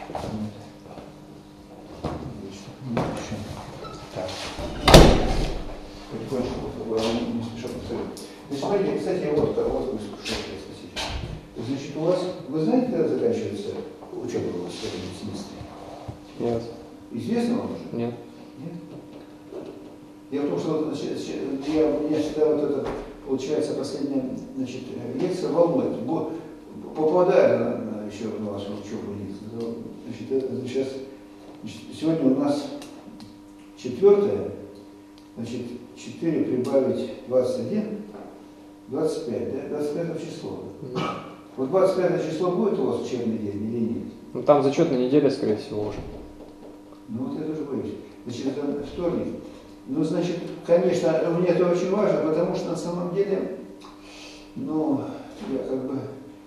Так. Потихонечку, не спеша повторить. Значит, смотрите, кстати, вот спросить. Значит, у вас, вы знаете, когда заканчивается учеба у вас в этом семестре? Нет. Известно вам уже? Нет. Нет? Дело в том, что у меня всегда вот это, получается, последняя, значит, лекция волнует. Попадая еще на вашу учебу лекцию, значит, сейчас, сегодня у нас 4, значит, 4 прибавить 21, 25, да? 25 число. Вот 25 число будет у вас учебный день или нет? Ну там зачетная неделя, скорее всего, уже. Ну вот я тоже боюсь. Значит, это вторник. Ну, значит, конечно, мне это очень важно, потому что на самом деле, ну, я как бы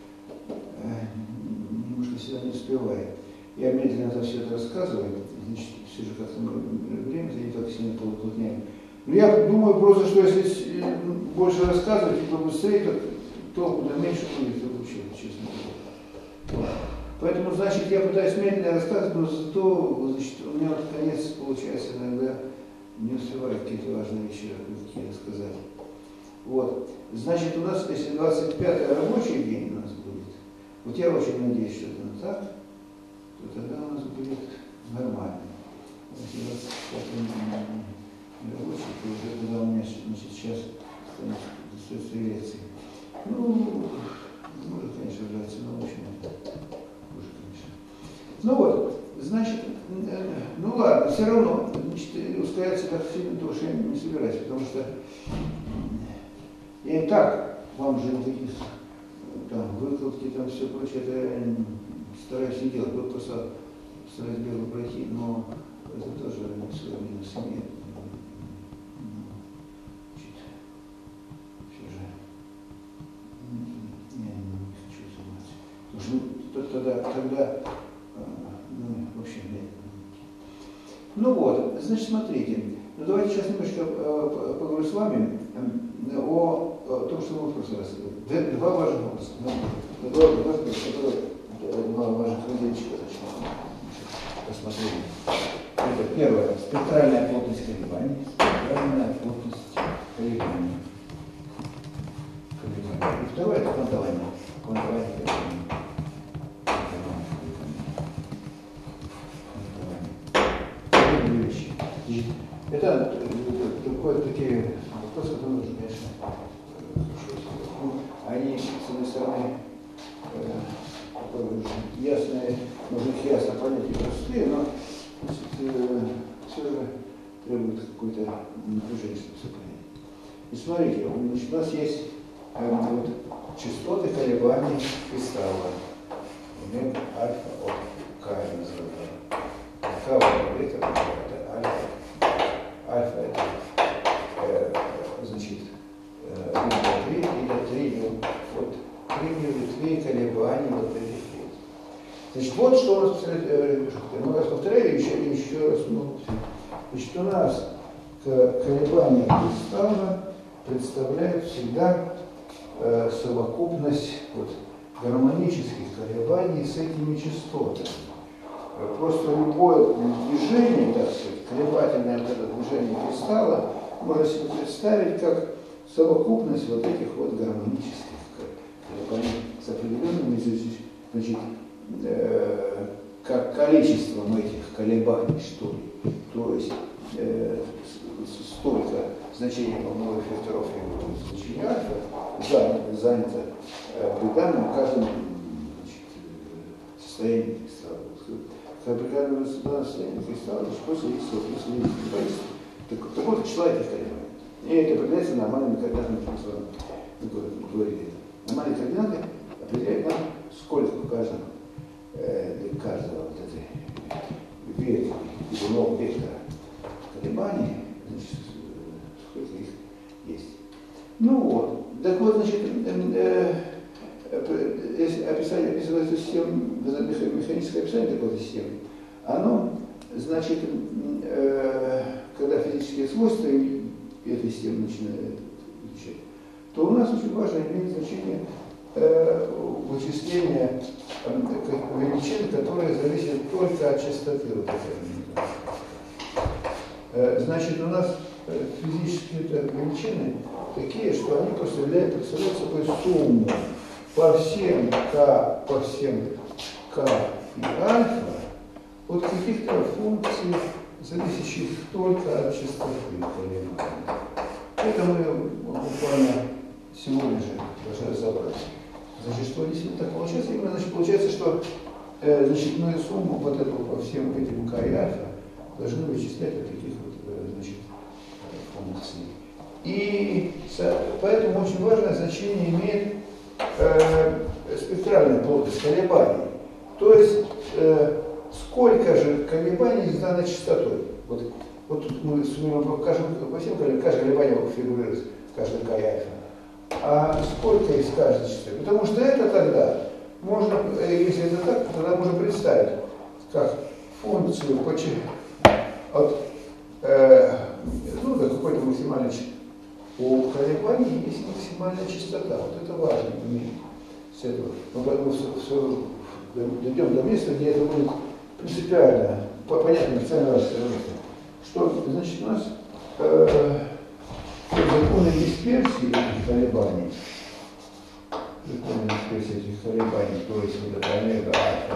немножко всегда не успеваю. Я медленно это все это рассказываю, значит, все же как-то время-то не так сильно поуплотняем. Но я думаю просто, что если больше рассказывать и побыстрее, то толку да меньше будет вообще, честно говоря. Поэтому, значит, я пытаюсь медленно рассказывать, но зато, значит, у меня вот конец получается иногда не успеваю какие-то важные вещи какие рассказать. Вот. Значит, у нас, если 25-й рабочий день у нас будет, вот я очень надеюсь, что это так, то тогда у нас будет нормально. Если 25-й рабочий, то уже тогда у меня, значит, сейчас стоит лекции. Ну, может, конечно, браться, но в общем, хуже, конечно. Ну вот, значит, ну ладно, все равно, значит, ускоряться так сильно тоже я не собираюсь, потому что я и так вам же такие там выкладки, там все прочее, это я стараюсь не делать, вот просто стараюсь бегло пройти, но это тоже свой минус имеет. Тогда, ну, в общем, нет. Ну вот, значит, смотрите, ну, давайте сейчас немножко поговорим с вами о том, что мы в прошлый раз говорили. Два важных вопроса, два важных разделчика посмотрели. Это первое, спектральная плотность колебаний. Спектральная плотность колебаний. И второе, это квантование колебаний. Это такие вопросы, которые нужно, конечно, они, с одной стороны, ясные, может быть, ясно понять и простые, но все же требует какой-то напряжения, чтобы все понять. И смотрите, значит, у нас есть вот, частоты колебаний кристалла. Омега, альфа, от К называем. К это альфа. Альфа это, значит, триллион, вот, триллион ветвей колебаний вот этих вот. Значит, вот что у нас, мы раз повторяли, еще раз, значит, у нас колебания кристалла представляют всегда совокупность вот, гармонических колебаний с этими частотами. Просто любое движение, так сказать, колебательное вот это движение кристалла можно себе представить как совокупность вот этих вот гармонических колебаний с определенными, значит, как количеством этих колебаний, что ли. То есть столько значений волновых векторов и значения альфа занято при данном каждом состоянии кристалла. Когда приглядываем сюда состояние кристалла, после есть количество. Так вот, числа этих колебаний. И это определяется нормальными координатами, как мы с вами говорили. Нормальные координаты определяют нам, сколько у каждого, для каждого вот этой ветки, углов вектора колебаний, значит, сколько их есть. Ну вот. Так вот, значит, описание эту систему, механическое описание такой системы, оно, значит, когда физические свойства этой системы начинают изучать, то у нас очень важно иметь значение вычисления величин, которые зависят только от частоты вот этой. Значит, у нас физические величины такие, что они представляют собой сумму по всем k и альфа от каких-то функций, зависящих только от частоты колебаний. Это мы буквально сегодня же должны разобраться. Значит, что действительно так получается? Именно, значит, получается, что значительную сумму вот эту по всем этим k и альфа должны вычислять от таких вот, значит, функций. И поэтому очень важное значение имеет спектральная плотность колебаний. То есть сколько же колебаний с данной частотой. Вот тут мы покажем по всем колебаниям, каждое колебание фигурирует каждый k и альфа. А сколько из каждой частоты? Потому что это тогда можно, если это так, тогда можно представить, как функцию от до какой-то максимальной у колебаний есть максимальная частота. Вот это важно иметь с этого. Мы поэтому дойдем до места, где это будет принципиально, понятно, специально важно. Что, значит, у нас законы дисперсии этих колебаний, то есть вот это омега, альфа,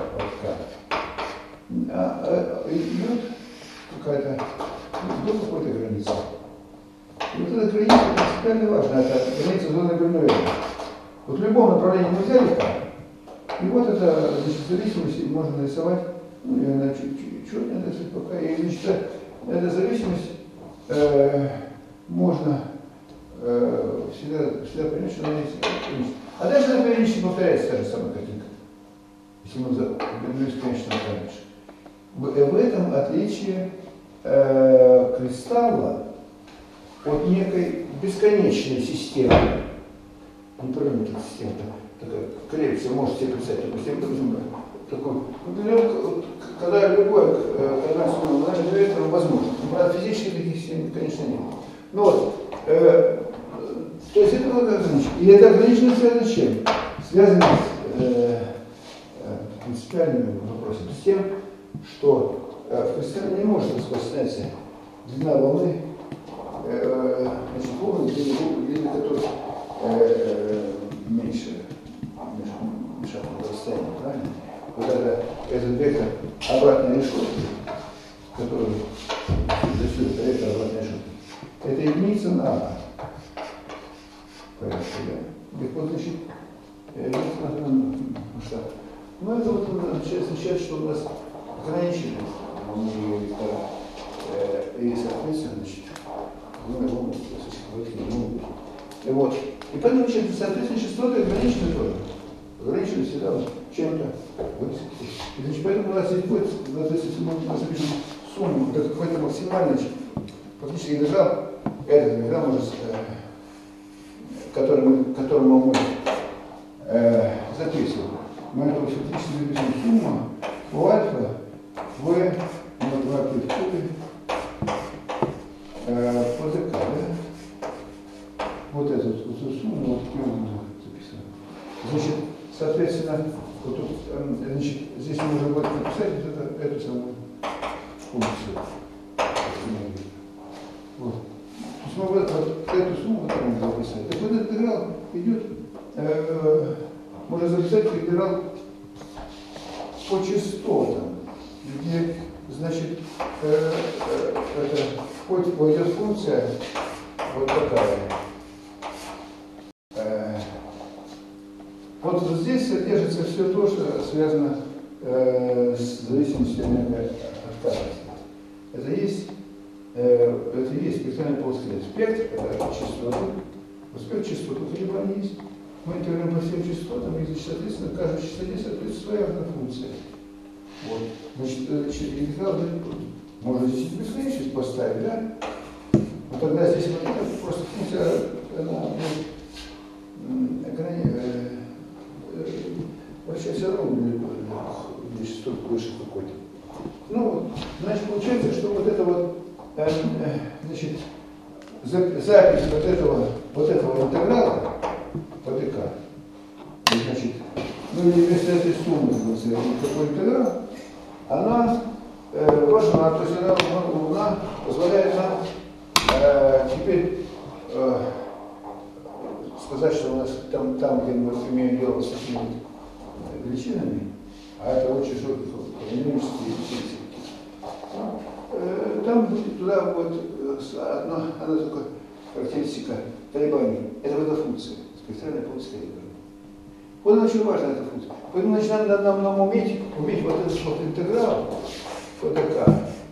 от k, идет какая-то, до какой-то границы. И вот эта граница принципиально важна, это граница зоны гранулярности. Вот в любом направлении мы взяли k, и вот это, значит, зависимость можно нарисовать, ну, я на чуть-чуть нарисовать пока, и, значит, эта зависимость можно всегда понять, что она есть. А дальше она периодически повторяется та же самая картинка, если мы вернулись к конечному раньше. В этом отличие кристалла от некой бесконечной системы, непрерывной системы, такая коллекция, можете себе представить такую систему, когда любое это возможно. Правда, физически таких систем, конечно, нет. Ну вот, то есть это надо ограничить. И это ограничено связано с чем? Связано с принципиальными вопросами. С тем, что в кристалле не может распространяться длина волны, значит, волны, длина которых меньше шахматного расстояния, правильно? Вот этот вектор обратной решетки, который рисует вектор обратной решетки, это единица на А. Порядка, да. Так вот, значит, масштаб. Ну, это вот означает, что у нас ограничены вектора. И, соответственно, значит, и вот. И поэтому, соответственно, частоты ограничены тоже. Ограничены всегда чем-то. И, значит, поэтому у нас здесь будет, если мы запишем сумму, это какой-то максимальный, фактически интеграл, этот интеграл может, которому мы записываем. Мы это фактически записываем сумма у альфа в в по ДК, да? Вот эту сумму, вот таким образом записываем. Значит, соответственно, вот тут, значит, здесь можно будет написать вот эту самую функцию. Вот. То есть мы вот эту сумму вот так можно записать. Так вот этот интеграл идет, можно записать как интеграл по частотам, где, значит, это пойдет функция вот такая. Вот здесь содержится все то, что связано с зависимостью от скорости. Это есть спектральный полоскрет. Спектр – это частоты. Спектр частоты колебаний есть. Мы интегрируем по всем частотам, и, соответственно, каждой частоте соответствует своя функция. Вот. Значит, интеграл можно здесь бесконечность поставить, да? Но тогда здесь просто функция, она вообще все равно здесь столько выше какой-то. Ну, значит, получается, что вот это вот, значит, запись вот этого интеграла по ДК вместо этой суммы, какой интеграл, она важна, то есть она позволяет нам теперь сказать, что у нас там, где мы имеем дело с такими величинами, а это очень динамические величины, там будет туда вот одна такая характеристика колебаний. Это вот эта функция, спектральная функция колебаний. Вот она очень важна, эта функция. Поэтому начинаем нам уметь вот этот вот интеграл ФДК.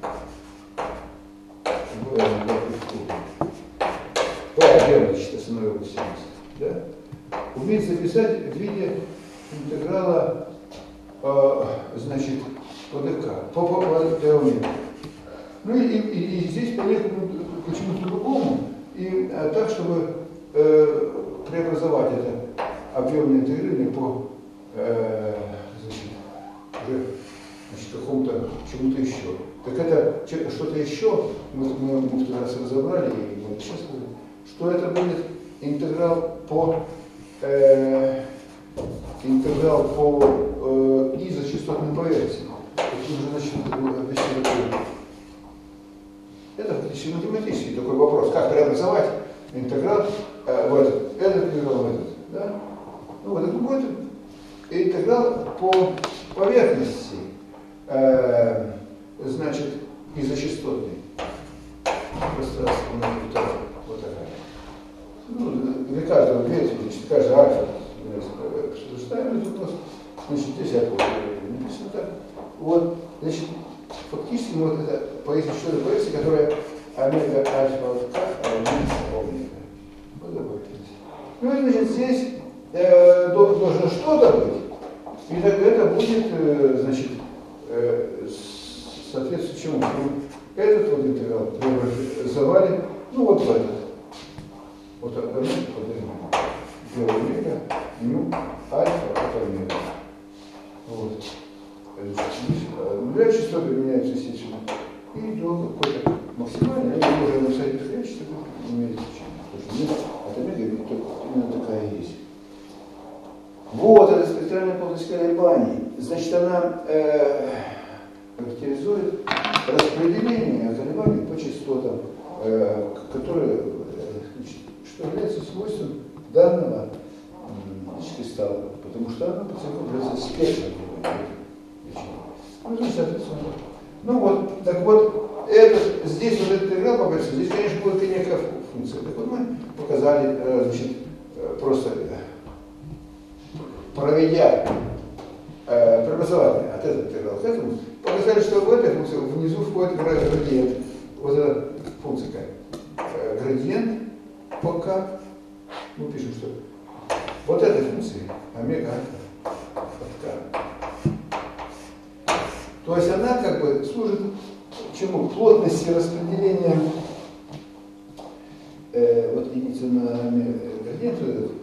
Объем, значит, основной области. Да? Уметь записать в виде интеграла, значит, ФДК, по теореме. Ну и здесь поехать почему-то другому, и так, чтобы преобразовать это объемное интегрирование по какому-то чему-то еще. Так это что-то еще, мы в тот раз разобрали, и вот сейчас говорим, что это будет интеграл по изочастотным поверхностям. Это фактически математический такой вопрос, как преобразовать интеграл в этот интеграл в этот. Да? Ну вот это будет интеграл по поверхности, значит, изочастотный. Пространство вот такая. Ну, для каждого ветви, значит, каждый альфа, что ставим этот вопрос, значит, здесь я написано так. Вот, значит, фактически вот это по изочастотной поверхности, которая омега альфа от К равняется омега. Вот такой. Ну и значит, здесь должно что-то быть, и тогда это будет, значит, соответственно чему? Этот вот интеграл преобразовали, ну вот в этот. Вот от омега до омега, ну, альфа от омега. Вот. Нуля частоты меняются естественно. И до какой-то максимальной, они можно написать бесконечно, чтобы не имеет значения. От омега именно такая и есть. Вот эта спектральная плотность колебаний. Значит, она характеризует распределение колебаний по частотам, которые, что является свойством данного кристалла, потому что она по целиком является спектром. Ну, соответственно. Ну вот, так вот, здесь вот этот интеграл поверхности, здесь, конечно, будет и некая функция. Так вот мы показали, значит, просто проведя преобразование от этого интеграла к этому, показали, что в этой функции внизу входит градиент. Вот эта функция какая? Градиент по К. Мы пишем, что вот этой функции омега альфа от К. То есть она как бы служит чему? Плотности распределения вот единицы на градиент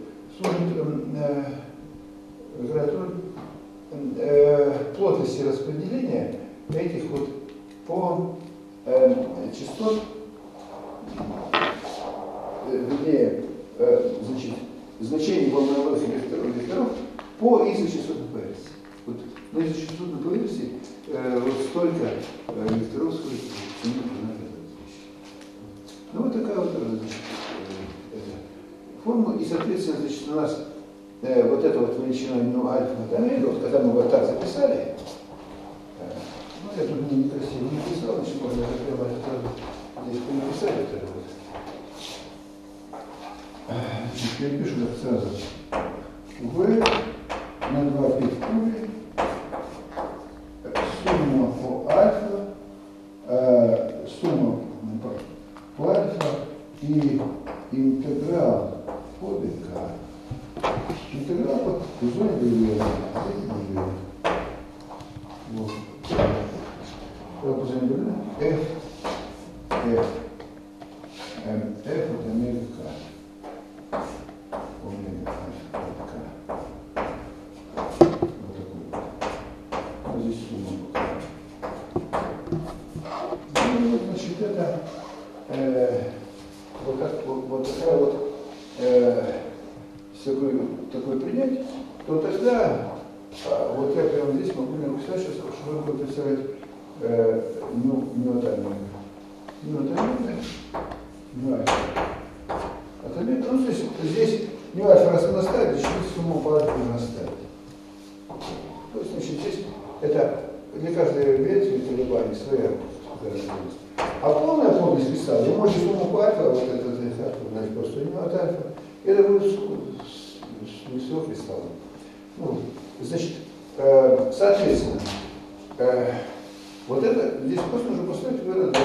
служит плотности распределения этих вот по частот, вернее, значит, значений волновых векторов по изочастотной поверхности. Вот на изочастотной поверхности вот столько векторов, сколько ну вот такая вот, значит, форма, и соответственно, значит, у нас вот эта вот величина альфа от омега, вот когда мы вот так записали, ну я тут некрасиво не писал, значит можно прямо здесь переписать это вот. Значит, я пишу так сразу. V на 2 π в кубе, сумма по альфа, сумма по альфа и интеграл по ДК. Интеграл по зоне движения. Вот. По зоне движения F от омега К. Омега от К. Вот такой. Вот здесь сумма. Ну вот, значит, это вот такая вот такое принять, то тогда Вот я прямо здесь могу написать, чтобы вы будете представлять неотальную. Ну, здесь не альфа раз мы наставили, здесь сумму по альфа нужно оставить. То есть, значит, здесь это для каждой ветви колебаний своя. А полная плотность кристалла, вы можете сумму по альфа, вот этот альфа, значит, просто не от альфа, это будет всего кристалла. Ну, значит, соответственно, вот это, здесь просто нужно поставить в это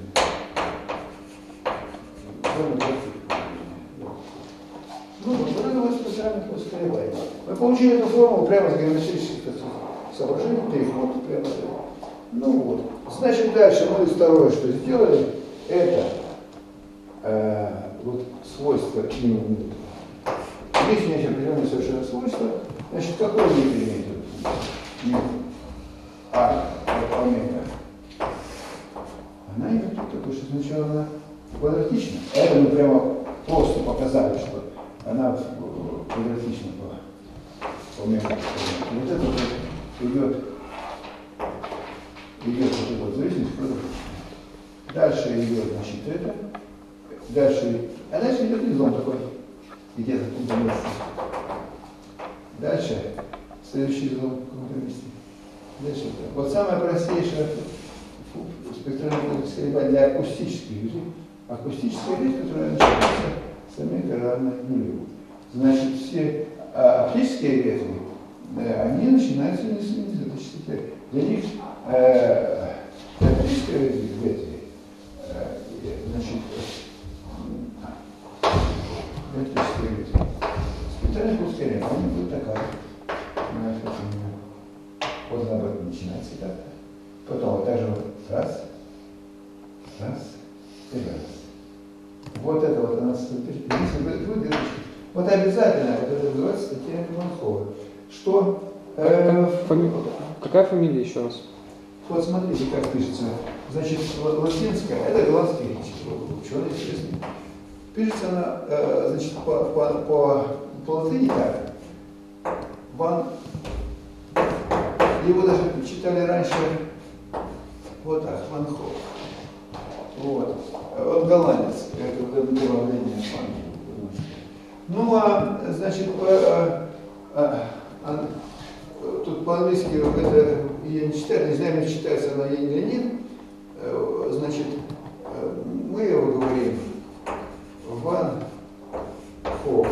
ну, вот это у вас специальное колебание. Мы получили эту формулу прямо с геометрических соображений, переход прямо. Ну вот. Значит, дальше мы второе, что сделали, это вот свойство именно. Здесь есть определенное совершенно свойство. Значит, какое мы имеем? Нет. Омега. Она имеет такое, что сначала она квадратична. Это мы прямо просто показали, что она квадратична по омега. Вот это вот идет вот эта вот зависимость квадратична. Дальше идет, значит, это. Дальше идет излом такой. Где-то в каком-то месте. Дальше следующий излом в каком-то месте. Дальше это. Вот самая простейшая спектральная плотность колебания для акустических ветвей. Акустическая ветвь, которая начинается с омега равной нулю. Значит, все оптические ветви, они начинаются не с частоты. Для них оптическая ветви, значит, электрические ветви. Спектральная плотность колебания, она будет такая. Вот она будет начинаться так. Потом вот так же вот раз и раз. Вот это вот она вот обязательно это называется статья Манхова. Что? Какая фамилия еще раз? Вот смотрите, как пишется. Значит, латинская, это голландский язык. Чего интересно? Пишется она, значит, по латыни так. Его даже читали раньше вот так, Ван Хов. Вот. Он голландец, это было линия. Ну, значит, тут по-английски это я не читаю, не знаю, читается она или нет. Значит, мы его говорим Ван Хов.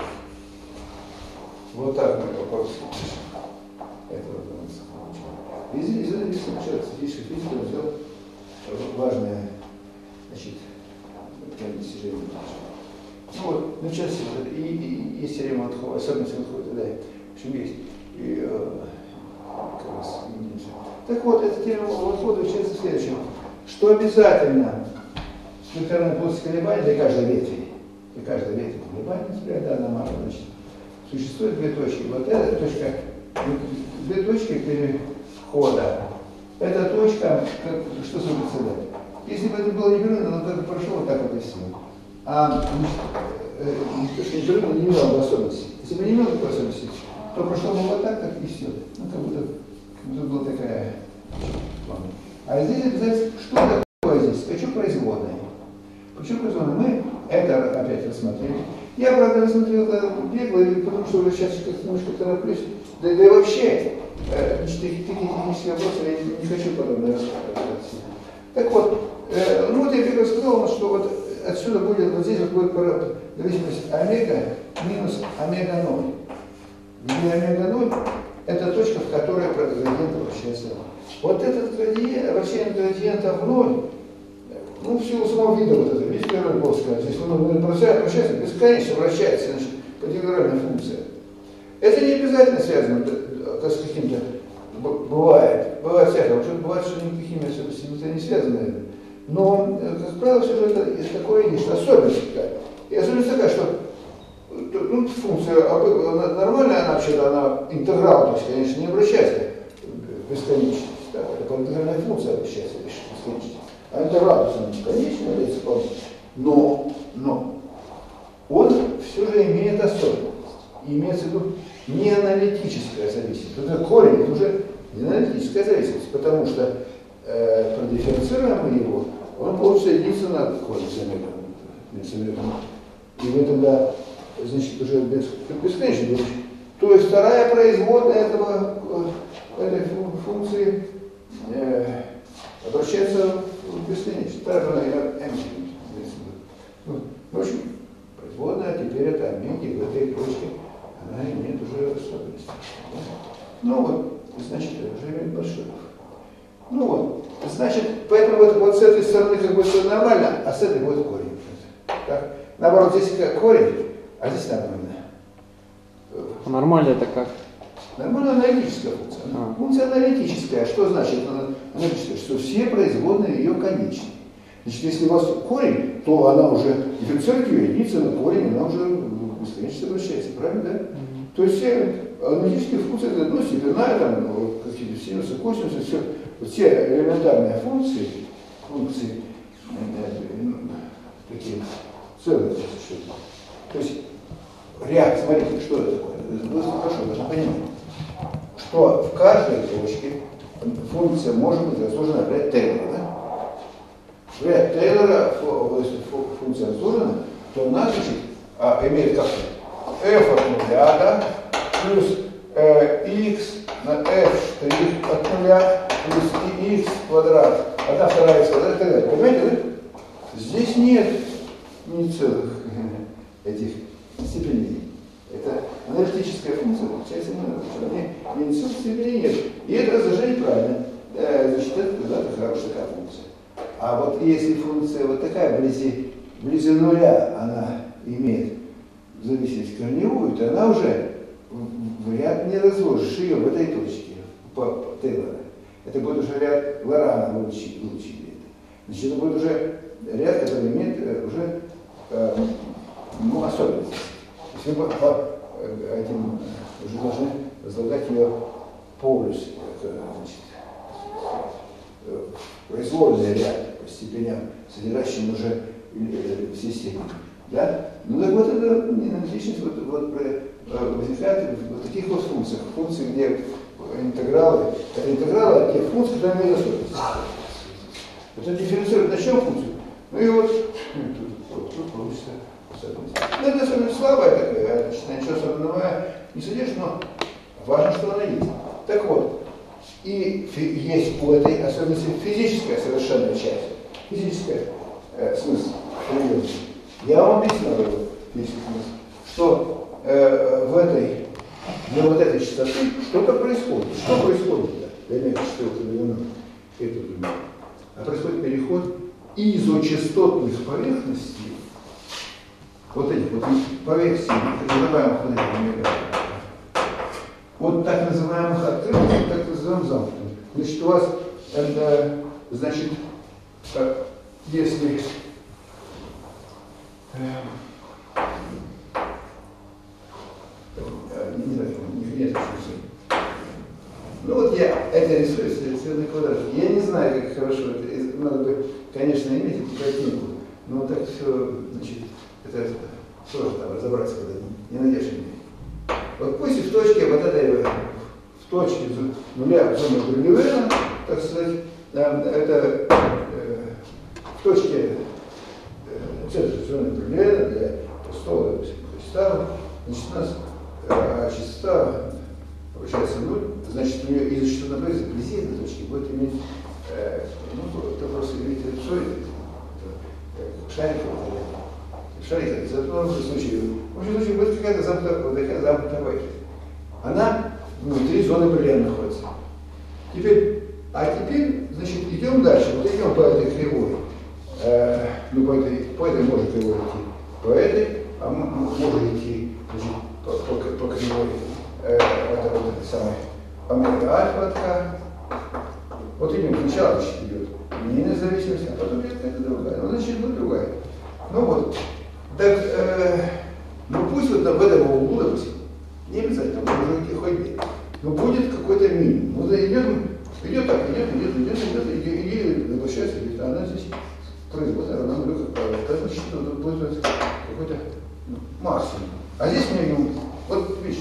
Вот так мы его по-русски пишем. Это вот у нас получилось. Из этого случается, физическая физика взял важное, значит, достижение. Ну вот, ну сейчас и есть теорема Манхова, особенность Манхова, да, в общем есть. И как раз так вот, эта теорема Манхова заключается в следующем, что обязательно спектральная плотность колебания для каждой ветви колебания, да, на марку, значит, существует две точки. Вот эта точка, две точки перехода. Эта точка, что собой представляет? Если бы это было непрерывно, то это прошло вот так вот и все. А точка непрерывно не имела бы особенности. Если бы не имела такой особенности, то прошло бы вот так и все. Ну, как будто была такая. А здесь обязательно, что такое здесь? Почему производная? Почему производная? Мы это опять рассмотрели. Я, правда, рассмотрел это бегло, потому что уже сейчас немножко тороплюсь. Да и вообще, такие технические вопросы я не хочу подробно рассказывать. Так вот, ну вот я бегло сказал, что вот отсюда будет, вот здесь вот будет зависимость омега минус омега 0. Где омега 0 это точка, в которой градиент вращается. Вот этот градиент, вращение градиента в 0, ну, в силу самого вида вот этого, видите, первая плоская, здесь он вращается, бесконечно вращается, значит, подинтегральная функция. Это не обязательно связано с каким-то, бывает всякое, бывает, что никакими особенностями это не связано. Но, как правило, все же это такое есть, особенность такая. И особенность такая, что ну, функция нормальная, она вообще-то, она интеграл, то есть, конечно, не обращается в бесконечность. Да, это интегральная функция обращается в бесконечность. А интеграл, она бесконечная, является вполне. Но он все же имеет особенность. И имеется в виду не аналитическая зависимость. Это корень, это уже не аналитическая зависимость, потому что продифференцируем мы его, он получится единственно на корень замером. И в этом, да, значит, уже бесконечно. То есть вторая производная этой функции обращается в бесконечность. Так она m. В общем, производная теперь это омеги в этой точке, она имеет уже особенности. Ну вот, значит, уже имеет большой. Ну вот, значит, поэтому вот с этой стороны как бы все нормально, а с этой будет корень. Так? Наоборот, здесь корень, а здесь нормально. Нормально это как? Нормально аналитическая функция. Функция аналитическая. Что значит аналитическая? Что все производные ее конечны. Значит, если у вас корень, то она уже дифференцирует ее единица на корень, она уже в бесконечность обращается. Правильно, да? То есть все аналитические функции, ну, степенная, там, какие-то синусы, косинусы, все элементарные функции такие целые. То есть ряд, смотрите, что это такое? Вы хорошо должны понимать, что в каждой точке функция может быть разложена в ряд Тейлора. Да? В ряд Тейлора, если функция разложена, то она, значит, имеет как f от нуля, да, плюс x на f' от нуля, плюс x квадрат, 1/2 x квадрат и так далее. Понимаете, да? Здесь нет ни целых этих степеней. Это аналитическая функция, получается, ни целых степеней нет. И это разложение правильно. Значит, это хорошая такая функция. А вот если функция вот такая, вблизи нуля, она имеет зависимость корневую, то она уже вряд не разложишь ее в этой точке, по Тейлора. Это будет уже ряд Лорана, вы учили это. Значит, это будет уже ряд, который имеет уже особенности. То есть вы этим уже должны разлагать ее полюс, произвольный ряд по степеням, содержащим уже все степени. Да? Ну так вот это аналитичность возникает в таких вот функциях. Функции, где интегралы, это интегралы, те функции, которые имеют особенности. Это дифференцирует на чем функцию? Ну и вот тут получится особенность. Ну, это особенность слабая такая, значит, ничего особенного не содержит, но важно, что она есть. Так вот, и есть у этой особенности физическая совершенная часть. Физическая смысл. Я вам объяснял его физический смысл, что для вот этой частоты что-то происходит. Что происходит для этой частоты? А происходит переход изочастотных поверхностей, вот этих вот поверхностей, так называемых вот так называемых открытых, так называемых замкнутых. Значит, у вас, значит, если нет, ну вот я это рисую, цветный квадрат. Я не знаю, как хорошо это. Надо бы, конечно, иметь эту картинку, но так все, значит, это сложно там разобраться, когда не найдешь меня. Вот пусть в точке вот этой, в точке нуля в зоне Брюлевена, так сказать, это в точке центра зоны Брюлевена для пустого, допустим, Христа, значит, у нас частота получается 0, значит, у нее изочастотная поверхность вблизи этой точки будет иметь, это просто иметь эллипсоид, шарик, в этом случае будет какая-то замкнутая поверхность. Она внутри зоны Брюлевена находится. Теперь, значит, идем дальше, вот идем по этой кривой, по этой можно кривой идти, по этой, а можно идти, значит, по кривой, это вот это самое, омега альфа от К. Вот идем, сначала, значит, идет линейная зависимость, а потом идет какая-то другая. Ну, значит, будет другая. Ну вот. Так, ну пусть вот в этом углу, допустим, не обязательно, можно идти хоть где, но будет какой-то минимум. Вот идет так, и возвращается, она здесь производная равна нулю, как правило. Это значит, что будет какой-то максимум. А здесь минимум. Вот видите,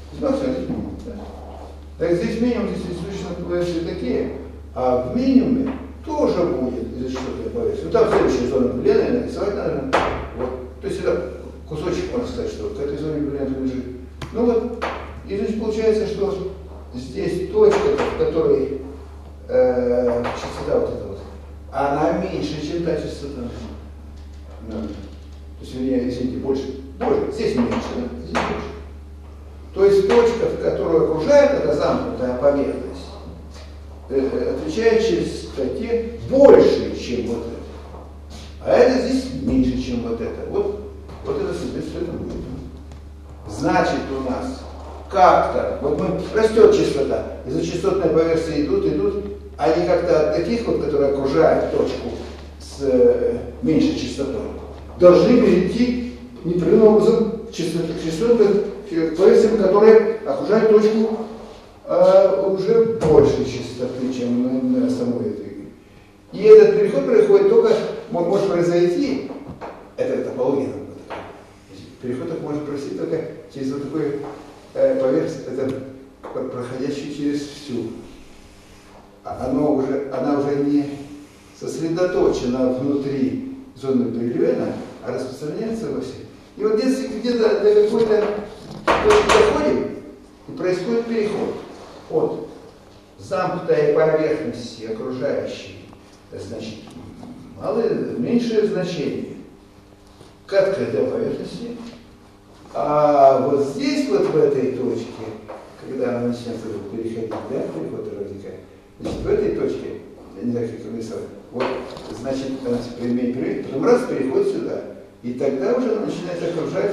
Максимум здесь минимум. Да? Так здесь минимум, здесь исключительно поверхности такие, а в минимуме тоже будет изученная поверхность. Вот там следующая зона наблюдения нарисовать надо. Вот. То есть это кусочек, можно сказать, что к этой зоне наблюдения принадлежит. Ну вот, и значит получается, что здесь точка, в которой частота вот эта вот, она меньше, чем та частота. Да. То есть, вернее, извините, больше. Здесь меньше, да? Здесь больше. То есть точка, в которую окружает эта замкнутая поверхность, отвечает частоте больше, чем вот это. А это здесь меньше, чем вот это. Вот это соответственно будет. Значит, у нас как-то, вот растет частота, изочастотные поверхности идут, они как-то от таких вот, которые окружают точку с меньшей частотой, должны перейти непрерывным образом к частотным поверхностям, которые окружают точку уже большей частоты, чем на самой этой. И этот переход происходит только, может произойти, это топология, переход так может произойти только через вот такой поверхность, это проходящую через всю. Она уже не сосредоточена внутри зоны прерывания, а распространяется во все. И вот если где-то до какой-то точки доходим, и происходит переход от замкнутой поверхности окружающей, значит, меньшее значение к открытой поверхности. А вот здесь, вот в этой точке, когда она начинает переходить, да, переход возникает, значит, в этой точке, я не знаю, как это нарисовать, вот, значит, она имеет, потом раз переходит сюда, и тогда уже она начинает окружать,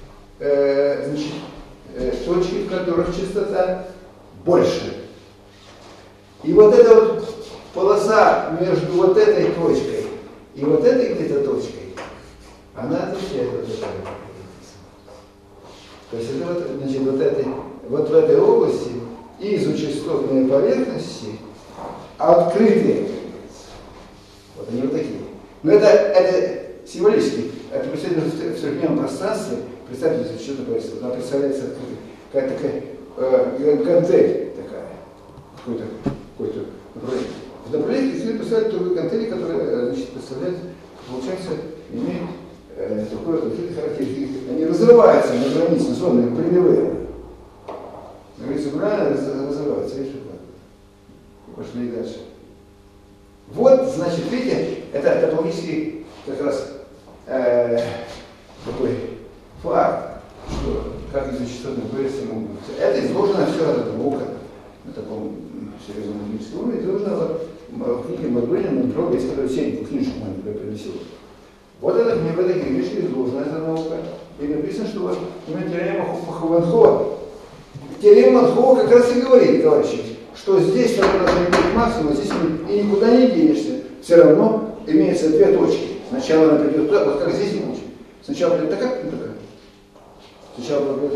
точки, в которых частота больше. И вот эта вот полоса между вот этой точкой и вот этой где-то точкой, она отвечает вот этой. То есть это вот, значит, вот в этой области изочастотные поверхности открытые. Вот они вот такие. Но это символически. Это представляется в современном пространстве, представьте, изочастотная поверхность. Она представляется какая-то такая гантель такая. Какой-то направление. В направлении следует представлять только гантели, которые, значит, представляют, получается, имеют такой открытый характер. Они разрываются на границе зоны прерывания. На границе прерывания разрываются. Видишь, пошли дальше. Вот, значит, видите, это топологический как раз такой факт, что как изочастотные поверхности могут быть. Это изложено все от этого наука на таком серьезном логическом уровне. Изложено в книге Макбрейна Монтро, есть которая серию книжек я принесил. Вот это в этой книжке изложена эта наука. И написано, что вот именно теорема Манхова. Теорема Манхова как раз и говорит, товарищи, что здесь должен быть максимум, здесь и никуда не денешься. Все равно имеются две точки. Сначала она придет туда, вот как здесь не будет. Сначала придет такая, потом такая. Сначала придет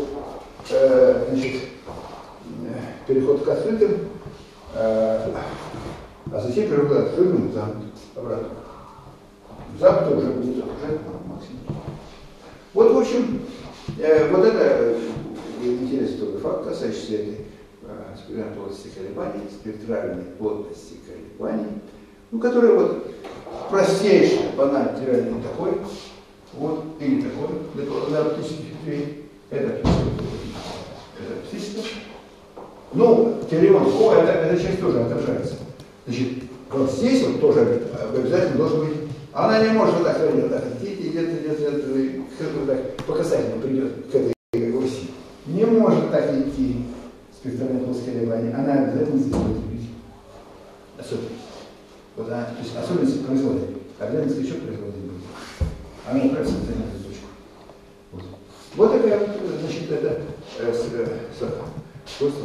переход к открытым, а затем переход к открытым обратно. Запад уже будет окружать максимум. Вот, в общем, вот это интересный тоже факт, касающийся этой спектральной плотности колебаний, спектральной плотности колебаний, ну, который вот простейший, банальный, реально такой, вот, или такой, для оптических ветвей, это оптическое. Ну, теорема Манхова, эта часть тоже отражается. Значит, вот здесь вот тоже обязательно должен быть. Она не может вот так идти, по касательно придет к этой оси. Не может так идти спектральная плоскость колебаний. Она обязательно здесь будет быть. Особенность. Вот она, то есть особенность производит. Обязательно скачок производит будет. Она направится на эту точку. Вот такая, значит, это способ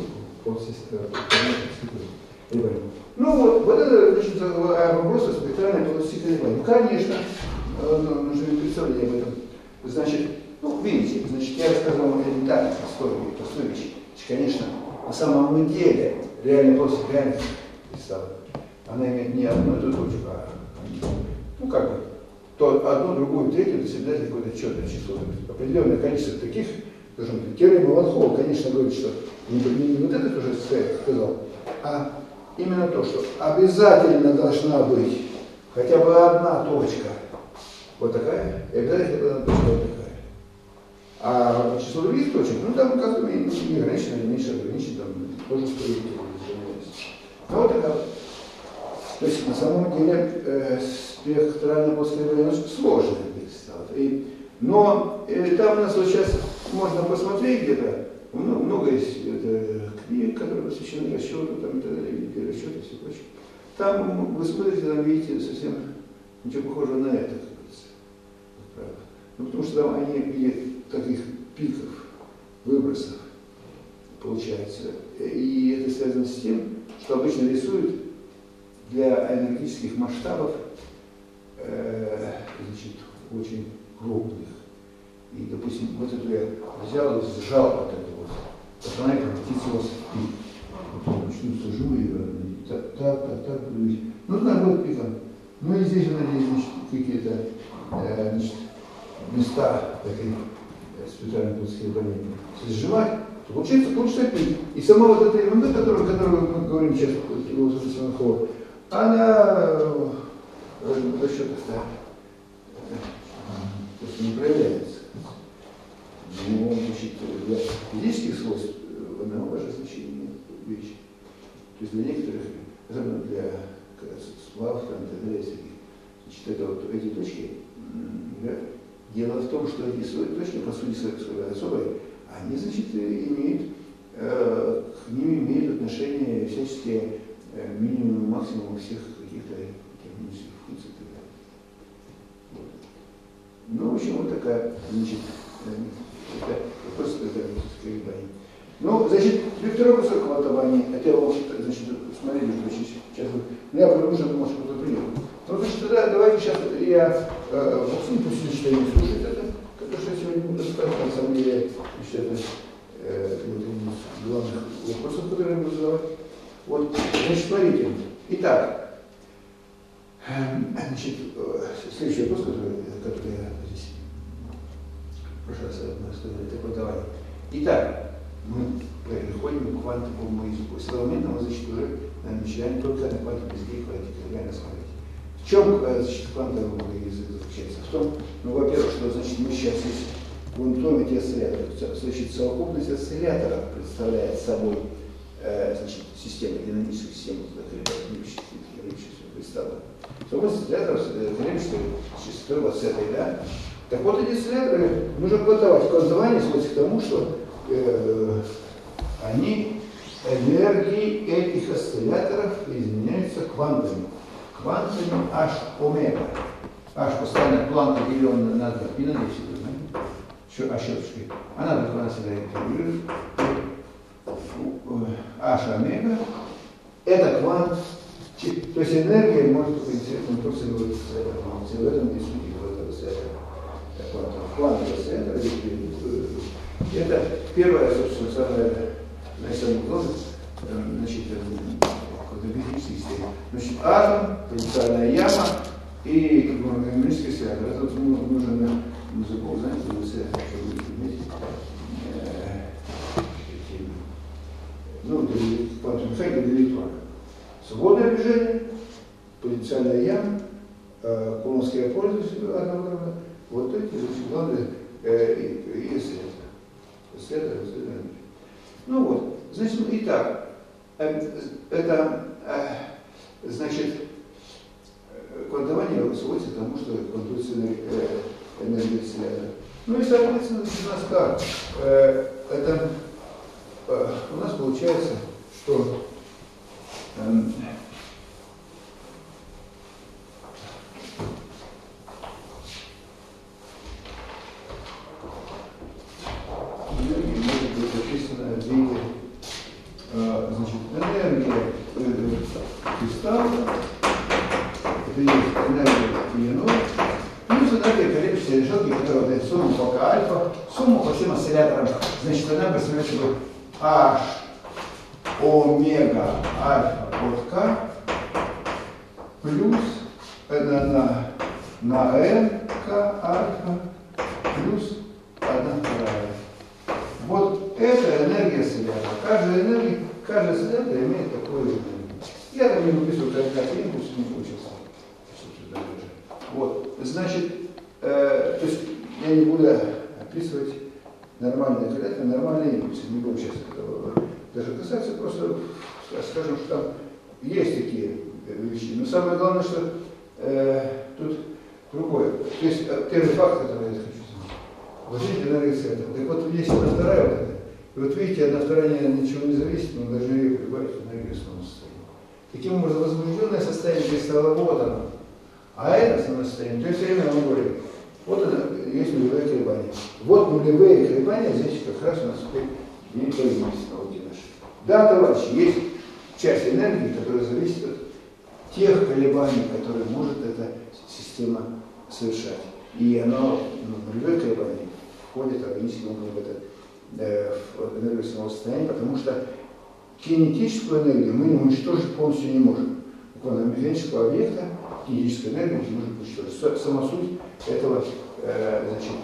ну вот это, значит, вопрос о спектральной плотности колебаний. Ну, конечно, нужно иметь представление об этом. Значит, ну, видите, значит, я рассказал элементарно простую вещь. Конечно, на самом деле реальная плотность реальности кристалла, она имеет не одну эту точку, а ну как бы, то одну, другую, третью, до себя какое-то четное число. Определенное количество таких скажем, теорема Ван Хова, конечно, говорит, что не вот это тоже сказал, а именно то, что обязательно должна быть хотя бы одна точка вот такая, и обязательно одна точка вот такая. А число других точек, ну там как-то не ограничено, меньше ограничено, там тоже стоит. Ну вот такая. То есть на самом деле спектрально-плоское явление сложное стало. Но там у нас вот сейчас можно посмотреть где-то, много есть книг, которые посвящены расчету, там, и так далее, расчеты и все прочее. Там вы смотрите, там видите совсем ничего похожего на это, как говорится. Ну, потому что там они видят таких пиков, выбросов, получается. И это связано с тем, что обычно рисуют для энергетических масштабов значит, очень крупных. И, допустим, вот это я взял и сжал вот это вот. Вот она и превратится у вас в пик. Вот начнутся живые, так, ну, там будет пиком. Ну и здесь, надеюсь, значит, какие-то места таких специально-плоских явлений. Если сжимать, то получится пик. И сама вот эта ерунда, которую мы говорим сейчас, она за счет просто не проявляется. Но, значит, для физических свойств она важное значение вещи. То есть для некоторых, особенно для сплав, там, и так далее, значит, это вот эти точки, да, дело в том, что эти точки, по сути, своей особой, они, значит, имеют, к ним имеют отношение всяческие минимум, максимум всех каких-то функций и так далее. Вот. Ну, в общем, вот такая, значит, это просто колебание. Ну, значит, второй кусок квантования, это я вам, значит, смотрели, что сейчас я уже, может, кто-то принял. Ну, значит, тогда давайте сейчас я Максим пусть читает и слушает это, потому что я сегодня буду рассказывать, на самом деле, это один из главных вопросов, которые я буду задавать. Вот, значит, смотрите. Итак, значит, следующий вопрос, который я здесь в прошлый раз это квантование. Итак, мы переходим к квантовому языку. С этого момента мы, значит, уже начинаем только на квантовом языке реально смотреть. В чем, значит, квантовый язык заключается? В том, ну, во-первых, что, значит, мы сейчас есть квантометрия осцилляторов. Значит, совокупность осцилляторов представляет собой, значит, систему, динамическую систему, колеблющуюся кристалла. Совокупность осцилляторов, колеблющуюся вот с этой, да? Так вот, эти осцилляторы нужно квантовать. Квантование сводится к тому, что они, энергии этих осцилляторов изменяются квантами. Квантами H омега. H постоянно планка делена на 2 пи на 10, знаете? Щеточкой. Она так у нас всегда интегрирует. H омега. Это квант. То есть энергия может быть только в этом и суть этого света. Квантового света. Это первое, собственно, самое главное, значит, квантовическая система. Значит, атом, потенциальная яма и гармонический связь. Это вот нужно музыку, знаете, ну, квантовая механика для электрона. Свободное движение, потенциальная яма, кулонская польза одного рода. Вот эти, значит, главные и света. Ну вот, значит, итак, это, значит, квантование сводится к тому, что квантуется энергия осциллятора. Ну и, соответственно, у нас как? Это у нас получается, что энергия может быть записана в виде, значит, энергия кристалла, это есть энергия ионов, плюс энергия колеблющейся решетки, которая дает сумму пока альфа, сумму по всем осцилляторам, значит, она представляет собой H омега альфа от К плюс это на N К альфа плюс 1/2. каждой энергии, каждая осциллятор имеет такое энергию. Я там не выписываю как импульс, не получился. Вот, значит, то есть я не буду описывать нормальные коллектор, нормальные импульсы, не будем сейчас этого даже касаться, просто скажем, что там есть такие вещи. Но самое главное, что тут другое. То есть первый факт, который я хочу сказать. Вот видите, энергия света. Так вот, есть одна вторая вот эта. И вот видите, одна вторая ничего не зависит, но мы должны ее прибавить к энергии основного состояния. Таким образом, возбужденное состояние кристалла, вот оно. А это основное состояние. То есть все время мы говорим, вот это есть нулевые колебания. Вот нулевые колебания, здесь как раз у нас и появились науки наши. Да, товарищи, есть часть энергии, которая зависит от тех колебаний, которые может эта система совершать. И оно, нулевые колебания, входит органическим образом в энергию самого состояния, потому что кинетическую энергию мы уничтожить полностью не можем. У квантово-механического объекта кинетическая энергия не может уничтожить. Сама суть этого, значит,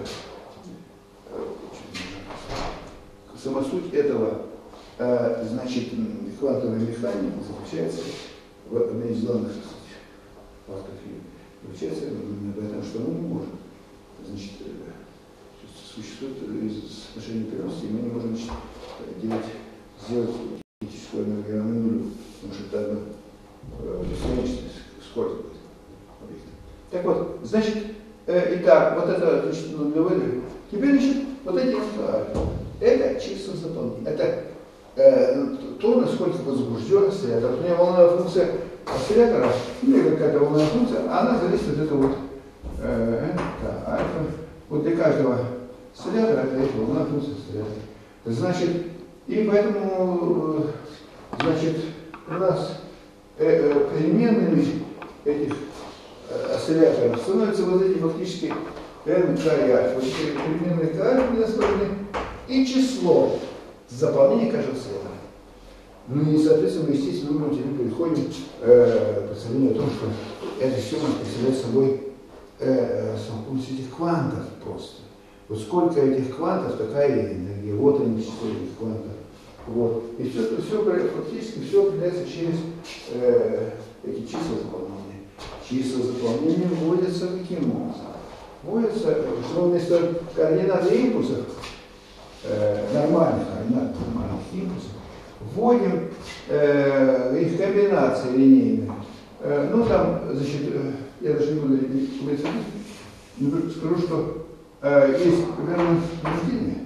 сама суть этого, значит, квантовой механики заключается в одной из главных фактов заключается в этом, что мы не можем. Значит, существует соотношение переносности, и мы не можем, значит, сделать кинетическую энергию равной нулю, потому что это бесконечность скорость будет объекта. Так вот, значит, итак, вот это, значит, нулевые. Теперь, значит, вот эти это чисто заполнение. Это то, насколько возбужден осциллятор. У меня волновая функция осциллятора, или какая-то волновая функция, она зависит от этого вот альфа. Вот для каждого осциллятора это волновая функция осциллятора. Значит, и поэтому, значит, у нас переменными этих осцилляторов становятся вот эти фактически n, k и альфа. Вот эти переменные k альфа названы и число заполнения каждого осциллятора. Ну и, соответственно, мы, естественно, мы теперь переходим к представлению о том, что эта система представляет собой совокупность этих квантов просто. Вот сколько этих квантов, такая энергия. Вот они, число этих квантов. Вот. И все фактически все определяется через эти числа заполнения. Числа заполнения вводятся каким образом? Вводятся, что вместо координат и импульсов, нормальных координат, нормальных импульсов, вводим их комбинации линейные. Ну там, значит, я даже не буду говорить, скажу, что есть примерно рождение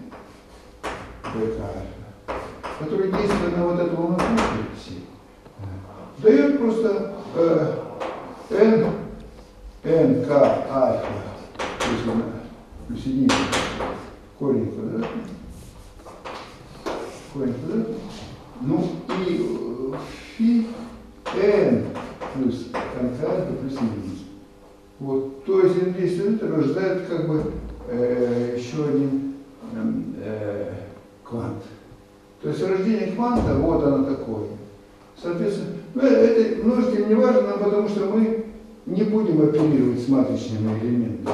который действует на вот эту волновую функцию, дает просто n k альфа плюс единица корень квадратный, ну и фи n плюс n k альфа плюс единица. Вот, то есть n действует, рождает как бы еще один квант. То есть рождение кванта, вот оно такое. Соответственно, это множитель не важно нам, потому что мы не будем оперировать с матричными элементами.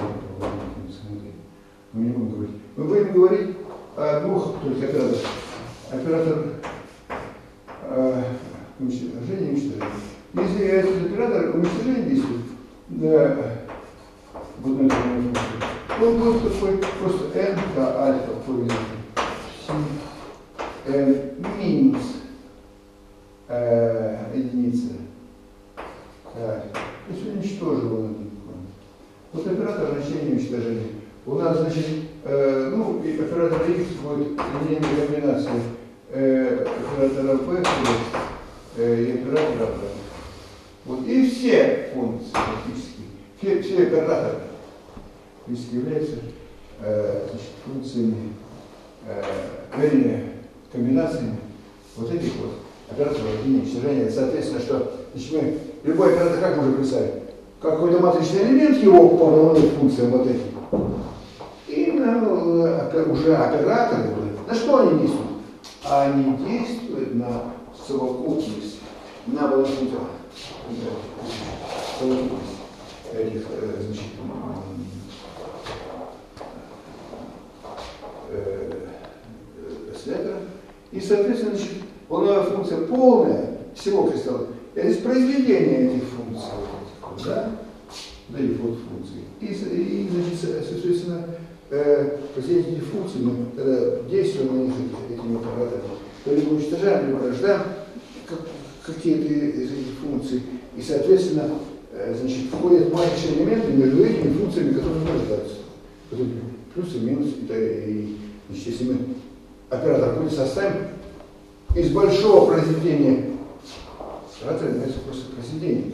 Мы не будем говорить. Мы будем говорить о двух только операторах. Оператор рождения и уничтожения. Если этот оператор уничтожения действует в одной функции, он будет такой просто n к альфа по минус единица. То есть уничтожил он этот квант. Вот оператор значения уничтожения. У нас, значит, ну, и оператор X будет линейной комбинацией оператора P и оператора P. Вот, и все функции практически, все операторы являются значит, функциями, комбинациями вот этих вот операторов рождения и уничтожения. Соответственно, что значит, мы любой оператор как можем представить? Какой-то матричный элемент его по волновым функциям вот этим. И уже операторы, на что они действуют? Они действуют на совокупность, на совокупность этих, значит, осцилляторов. И, соответственно, значит, волновая функция полная всего кристалла. Это есть произведение этих функций. Вот этих, да? Дают вот функции. И значит, соответственно, произведение этих функций, мы когда действуем на них этими аппаратами, то либо уничтожаем, либо рождаем какие-то из этих функций. И, соответственно, значит, входят маленькие элементы между этими функциями, которые не рождаются. Плюс и минус. И значит, если мы оператор будет составим из большого произведения, оператор является просто произведением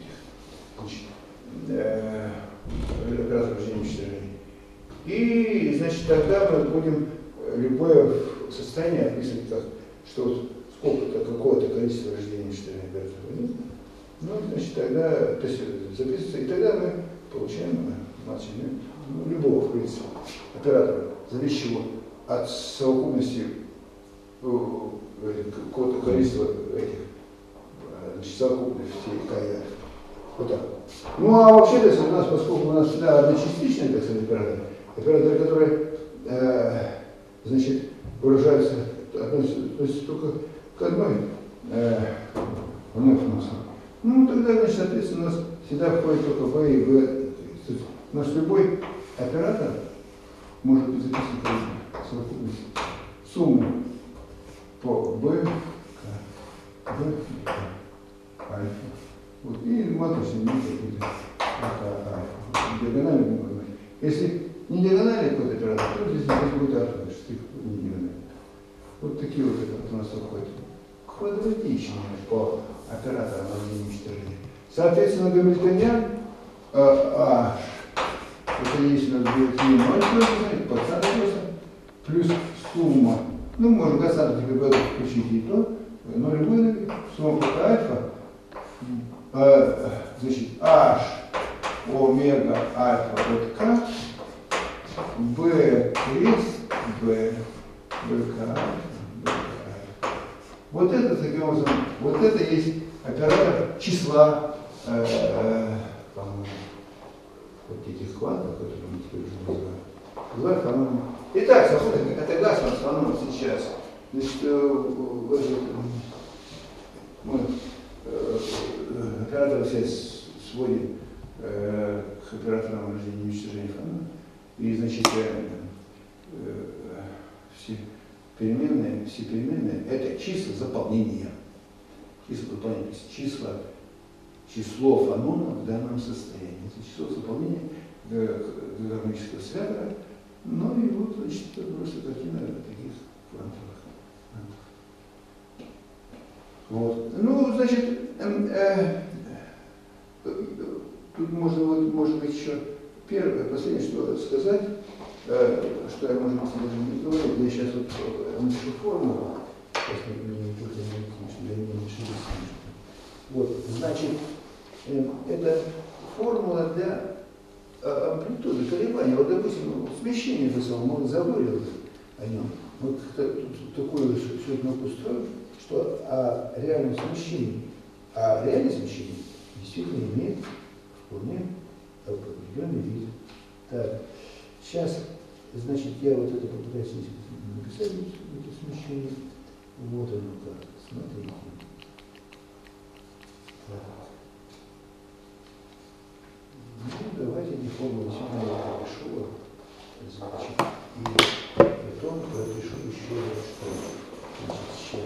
оператор рождения уничтожения. И, значит, тогда мы будем любое состояние описывать как, что вот сколько-то, какого-то количества рождения уничтожения оператора. Ну, значит, тогда, то есть записывается, и тогда мы получаем любого, в принципе, оператора, зависящего от совокупности какого-то количества этих, значит, совокупности КАЯ. Вот так. Ну, а вообще, то есть, у нас, поскольку у нас всегда одночастичные, так сказать, операторы, которые, значит, выражаются, относятся только к одной функции. Ну, тогда, значит, соответственно, у нас всегда входит только В и В. У нас любой оператор может быть записан как совокупность суммы по B, К, B, альфа. Вот. И маточный будет альфа. Диагональный будет. Если не диагональный какой-то оператор, то здесь будет альфа, значит, не диагональный. Вот такие вот это у нас выходят. Квадратичные по операторам уничтожения. Соответственно, гамильтониан H, это есть у нас BT0, подсадочность, плюс сумма, ну, можем касаться ГБ включить и то, но любой сумма по альфа, значит, H омега альфа от К, B крест B, БК альфа. Вот это, таким образом, вот это есть оператор числа, по-моему, вот этих квантов, которые мы теперь уже называем. Фанон. Итак, это Гасман фанон сейчас. Значит, мы операторы все сводим к операторам рождения и уничтожения фанона. И, значит, все переменные это числа заполнения. Числа заполнения, то есть число фанона в данном состоянии. Это число заполнения гармонического святора. Ну и вот, значит, это просто картина таких квантовых. Вот. Ну, значит, тут можно, вот, может быть, еще первое, последнее, что сказать, что я, может быть, даже не говорил, я сейчас вот напишу формулу, вот, значит, это формула для амплитуды колебания. Вот, допустим, смещение это самое, мы забыли о нем. Вот такое все устроено, что о реальном смещении. А реальное смещение действительно имеет вполне определенный вид. Так, сейчас, значит, я вот это попытаюсь написать, это смещение. Вот оно как. Смотрите. Так. Ну, давайте не формулу сюда я пропишу. Значит, и потом пропишу еще раз, что. Значит, сейчас.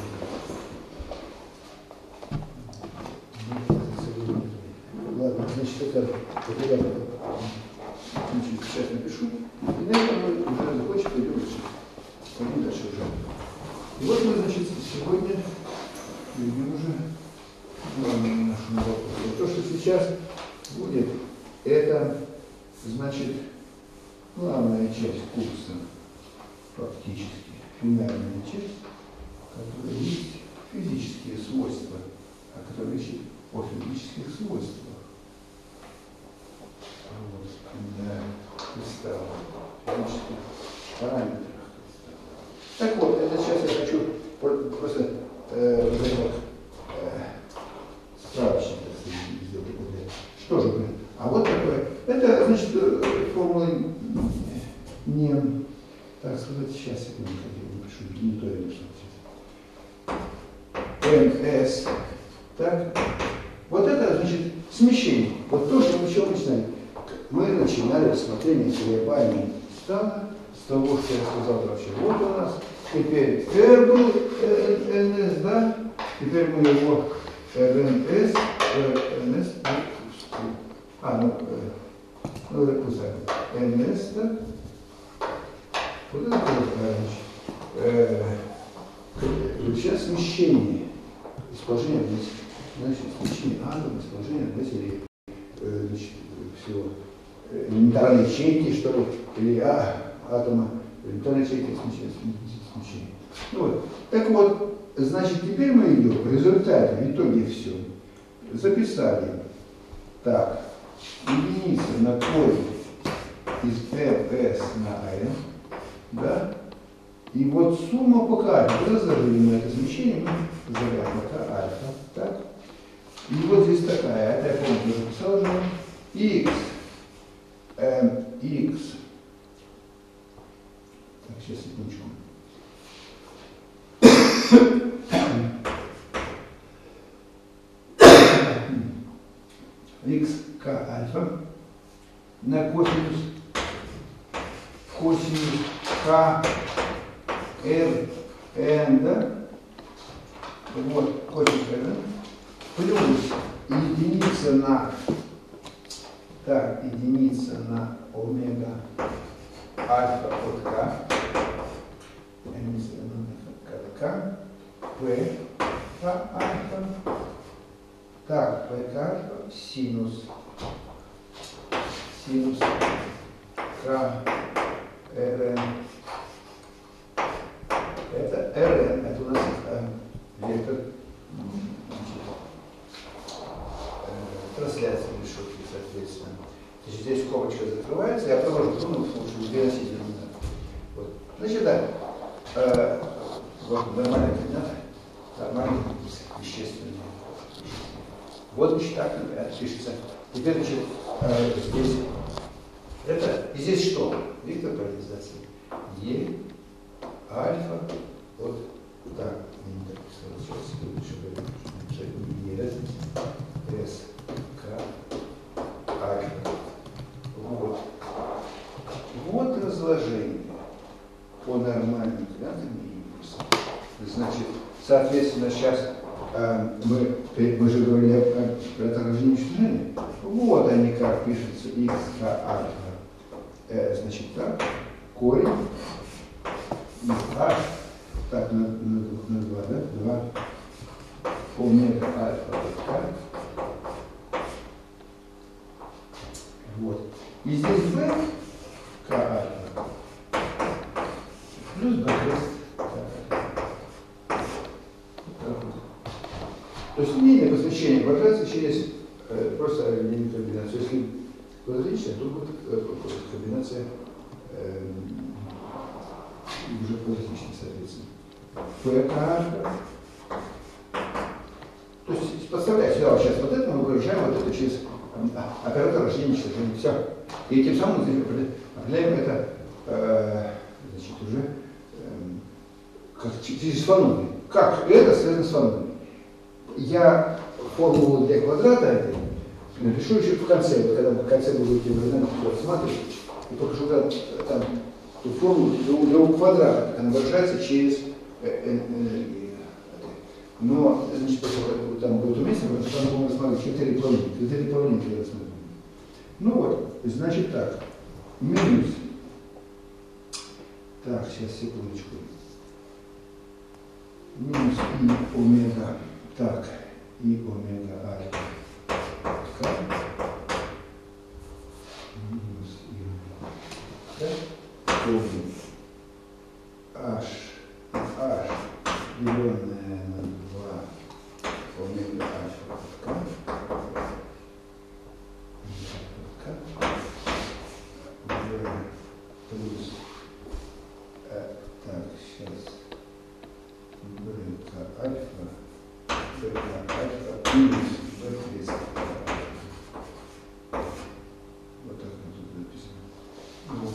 Ладно, значит, это я сейчас напишу. И на этом мы уже закончим, пойдем дальше уже. И вот мы, значит, сегодня видим уже нашу вопросу. То, что сейчас будет, это, значит, главная часть курса, фактически, финальная часть, которая есть физические свойства, которая ищет о физических свойствах. Вот, кристалла, физических параметрах. Так вот, это сейчас я хочу просто справочник сделать. Что же, а вот такое. Это, значит, формула не, так сказать, сейчас я напишу, не то я напишу. S. Так? Вот это, значит, смещение. Вот то, что мы еще начинали. Мы начинали рассмотрение колебаний стана с того, что я сказал вообще. Вот у нас теперь R был NS, да? Теперь мы его RNS, RNS, допустим, NS, да? Вот это сейчас смещение из положения вниз. Значит, смещение атома из положения вниз или значит, всего элементарной ячейки, что ли, или атома, элементарной ячейки смещение. Ну вот. Так вот, значит, теперь мы идем в результате, в итоге все. Записали. Так, единица на корень из FS на N, да? И вот сумма пока разложили мы это смещение, мы называем это альфа, так? И вот здесь такая, это я помню, уже написал уже, x, x, так, сейчас, секундочку. xk альфа на косинус k r n, да? Вот, косинус r, плюс единица на, так, единица на омега альфа от k, k, p альфа, так, p альфа, синус k rn. Это rn, это у нас вектор трансляции решетки, соответственно. Значит, здесь скобочка закрывается, я продолжу, чтобы переносить ерунда. Вот. Значит, да, вот нормальная координата, нормальная, вещественная. Вот, значит, так, например, пишется. Теперь, значит, здесь, это, и здесь что? Вектор поляризации. Е, альфа, вот, так, не так писал, сейчас, чтобы написать Е, С, К, альфа. Вот. Вот разложение по нормальным координатам и импульсам. Значит, соответственно, сейчас мы же говорили про отражение уничтожения. Вот они как пишутся, x, k, альфа. Значит, так, корень из h, так, на 2, да? 2 омега альфа от k. Вот. И здесь b, k альфа, плюс b крест. То есть линия посвящения выражается через просто линию комбинацию. Если квадратичная, то будет комбинация уже квадратичная, соответственно. ПК. То есть подставляя сюда вот сейчас вот это, мы выражаем вот это через оператор рождения уничтожения. Все. И тем самым определяем это значит, уже как через фануны. Как это связано с фанунами? Я формулу для квадрата этой напишу еще в конце, вот когда в конце будете рассматривать, и покажу там ту формулу для квадрата, она выражается через энергию. Но, значит, там будет уместно, потому что там будем рассматривать критерии плавления. Ну вот, значит так, минус, так, сейчас, секундочку, минус и омега. Так, и омега альфа k минус и омега h деленное на 2 омега альфа k плюс так, сейчас альфа минус b крест. Вот так вот тут написано.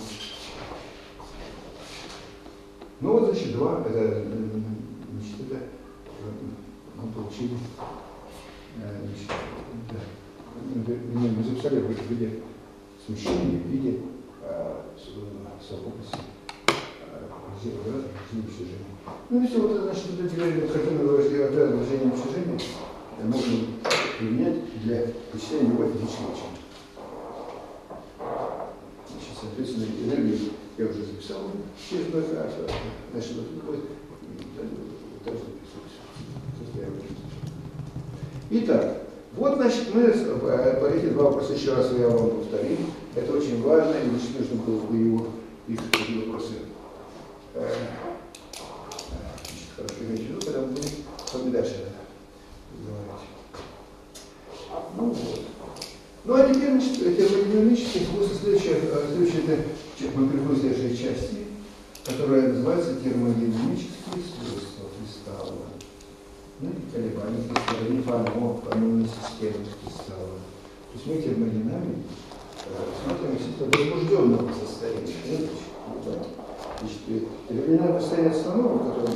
Ну вот, значит, 2, это, значит, это мы получили мы записали в виде смещения, в виде совокупности общежения. Ну и все, вот, значит, вот эти картины движения общежения можно применять для вычисления любой физического чина. Значит, соответственно, энергию я уже записал. Значит, вот итак, вот, значит, мы эти два вопроса еще раз я вам повторю. Это очень важно, и значит, нужно было бы эти вопросы хорошо иметь в виду, когда мы будем с вами дальше говорить. Ну вот. Ну а теперь, значит, термодинамические свойства следующие, мы переходим к следующей части, которая называется термодинамические свойства кристалла. Ну и колебания кристалла, фаномной системы кристалла. То есть мы термодинамику смотрим из возбужденного состояния. Значит, термодинамика состояние остановок, в котором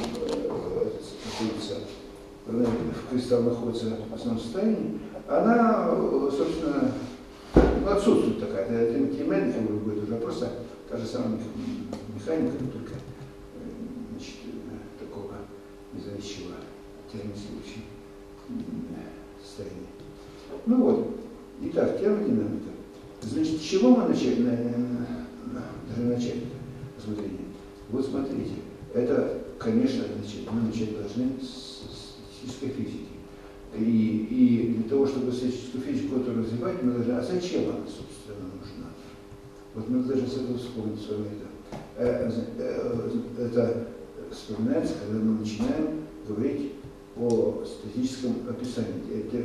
кристалл находится в основном состоянии, она, собственно, отсутствует такая. Это не термодинамика будет уже просто та же самая механика, только значит, такого независимого термодинамического состояния. Ну вот, итак, термодинамика. Значит, с чего мы должны начать рассмотрение? Вот смотрите, это, конечно, мы начать должны с статистической физики. И для того, чтобы статистическую физику эту развивать, мы должны, а зачем она, собственно, нужна? Вот мы должны с этого вспомнить с вами это. Это вспоминается, когда мы начинаем говорить о статистическом описании,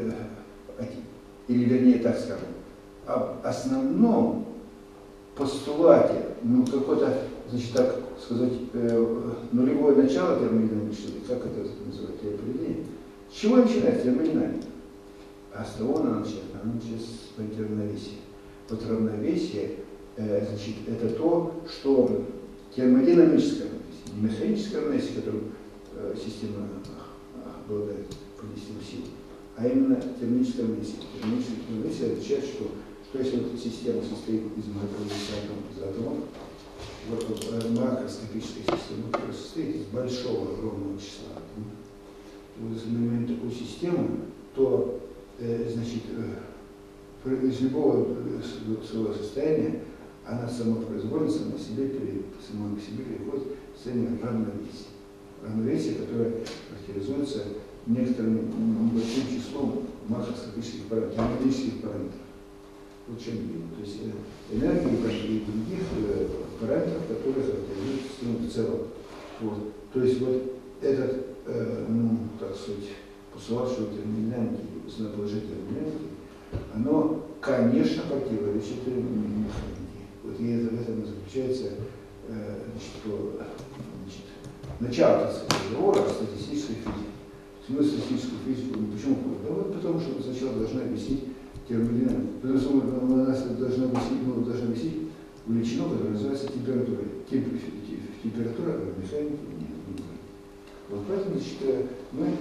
или вернее так скажем, об основном постулате, ну какое-то, значит, так сказать, нулевое начало термодинамики, как это называется, определение. С чего начинается термодинамика? А с того она начинается с понятия равновесия. Вот равновесие, значит, это то, что термодинамическое равновесие, не механическое равновесие, которым система обладает принесенной силой, а именно термодинамическое равновесие. Термодинамическое равновесие означает, что если вот система состоит из атомов, вот макроскопическая система, которая состоит из большого, огромного числа атомов, если мы имеем такую систему, то значит, из любого своего состояния она самопроизвольно, сама себе переходит в состояние равновесия. Равновесие, которое характеризуется некоторым небольшим числом макроскопических параметров, термодинамических параметров. Вот чем видно. То есть энергии и других параметров, которые характеризуют систему в целом. Вот. То есть вот этот, ну, так сказать, постулат, что термодинамики, основоположение термодинамики, оно, конечно, противоречит механике. Вот и в этом заключается начало, так сказать, разговора о статистической физике. Мы статистическую физику, почему? Да вот потому что мы сначала должны объяснить термодинамику. Потому что мы должны объяснить величину, которая называется температурой. Температура в механике нет. Вот поэтому, значит, мы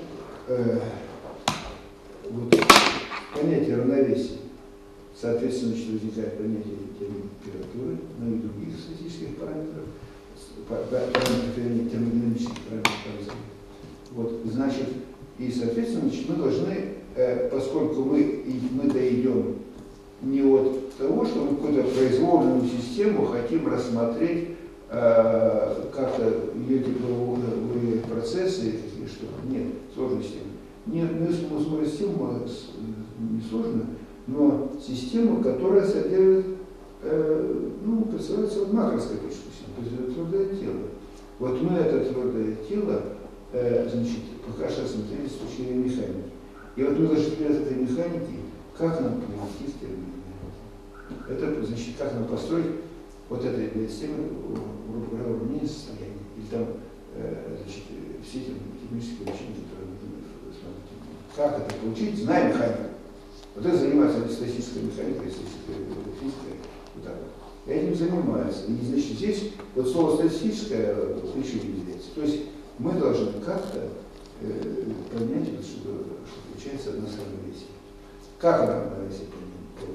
вот, понятие равновесия, соответственно, значит, возникает понятие температуры, но и других статистических параметров, термодинамических параметров. Вот, значит, и, соответственно, значит, мы должны, поскольку мы-то идем не от того, что мы какую-то произвольную систему хотим рассмотреть, как-то ее тепловые процессы, или что-то. Нет, сложная система. Нет, мы смотрим систему не сложно, но систему, которая содержит, ну, представляется вот макроскопическую систему, то есть это твердое тело. Вот мы это твердое тело, значит, пока что рассмотрели с точки зрения механики. И вот мы должны от этой механики, как нам привести к термодинамике. Это, значит, как нам построить вот этой системы уравнения состояния. Или там, значит, все эти технические решения, которые мы смотрим. Как это получить, зная механику. Вот это занимается статистической механикой, физикой. Вот так вот. Этим занимается. И, значит, здесь вот слово статистическое еще не является. То есть мы должны как-то понять, что получается одно равновесие. Как равновесие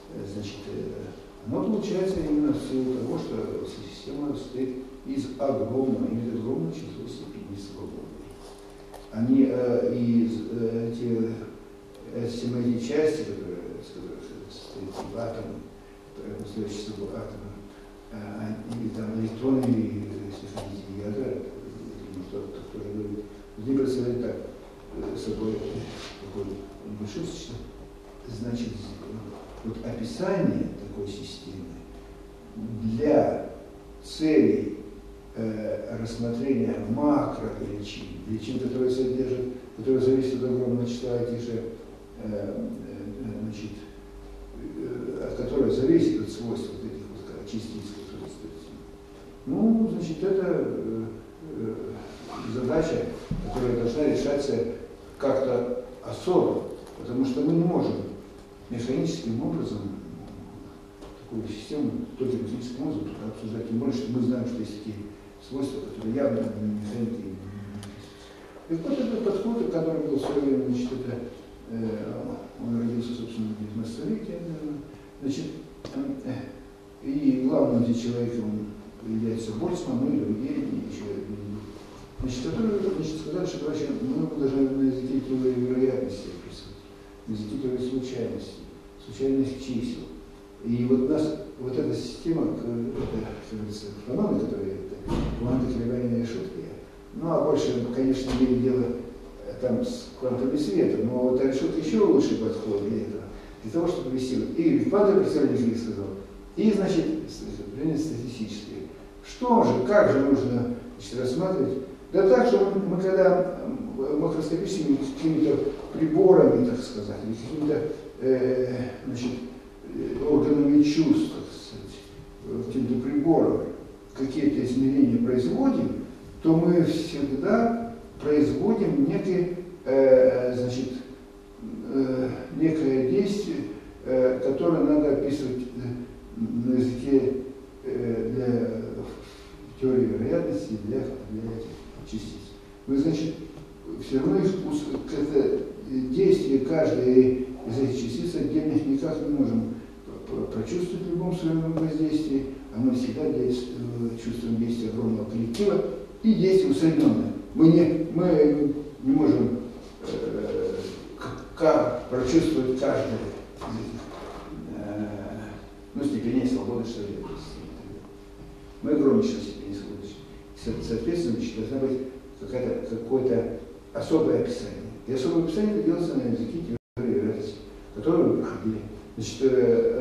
значит, оно получается именно в силу того, что система состоит из огромного числа степеней свободы. Они эти части, которые состоят в атоме, которые настоящие собой атома, или там электроны, если хотите, ядра, кто-то говорит, они представляют так собой такой большой существо. Значит, вот описание такой системы для целей рассмотрения макровеличин, величин, которые зависят от огромного числа этих же, значит, от которых зависит от свойств вот этих вот частиц, которые стоят. Ну, значит, это задача, которая должна решаться как-то особо, потому что мы не можем механическим образом такую систему только механическим образом обсуждать, тем более, что мы знаем, что есть такие свойства, которые явно не механики. И вот этот подход, который был в свое время, значит, он родился, собственно, в 19 веке, значит, и главным здесь человеком является Больцман, ну и другие, еще значит, которые сказали, что вообще мы должны на языке теории вероятности описывать, на языке теории случайности, случайных чисел. И вот у нас вот эта система, это феномены, которые кванты колебания решетки, ну а больше, конечно, имеет дело там с квантами света, но вот решетка еще лучший подход для этого, для того, чтобы вести и квантовое представление, как сказал, и, значит, статистические. Что же, как же нужно, значит, рассматривать? Да так, что мы когда макроскопическими какими-то приборами, так сказать, или какими-то значит, органами чувств, так сказать, каким-то прибором какие-то измерения производим, то мы всегда производим значит, некое действие, которое надо описывать на языке для теории вероятности для этих частиц. Мы, значит, все равно это действие каждой из этих частиц отдельных никак не можем прочувствовать в любом своем воздействии, а мы всегда чувствуем действие огромного коллектива и действие усредненное. Мы не можем прочувствовать каждое из этих степеней свободы, что ли. Мы огромное число степеней свободы. Соответственно, значит, должна быть какое-то особое описание. И особое описание делается на языке теории вероятности, которую мы проходили. Значит,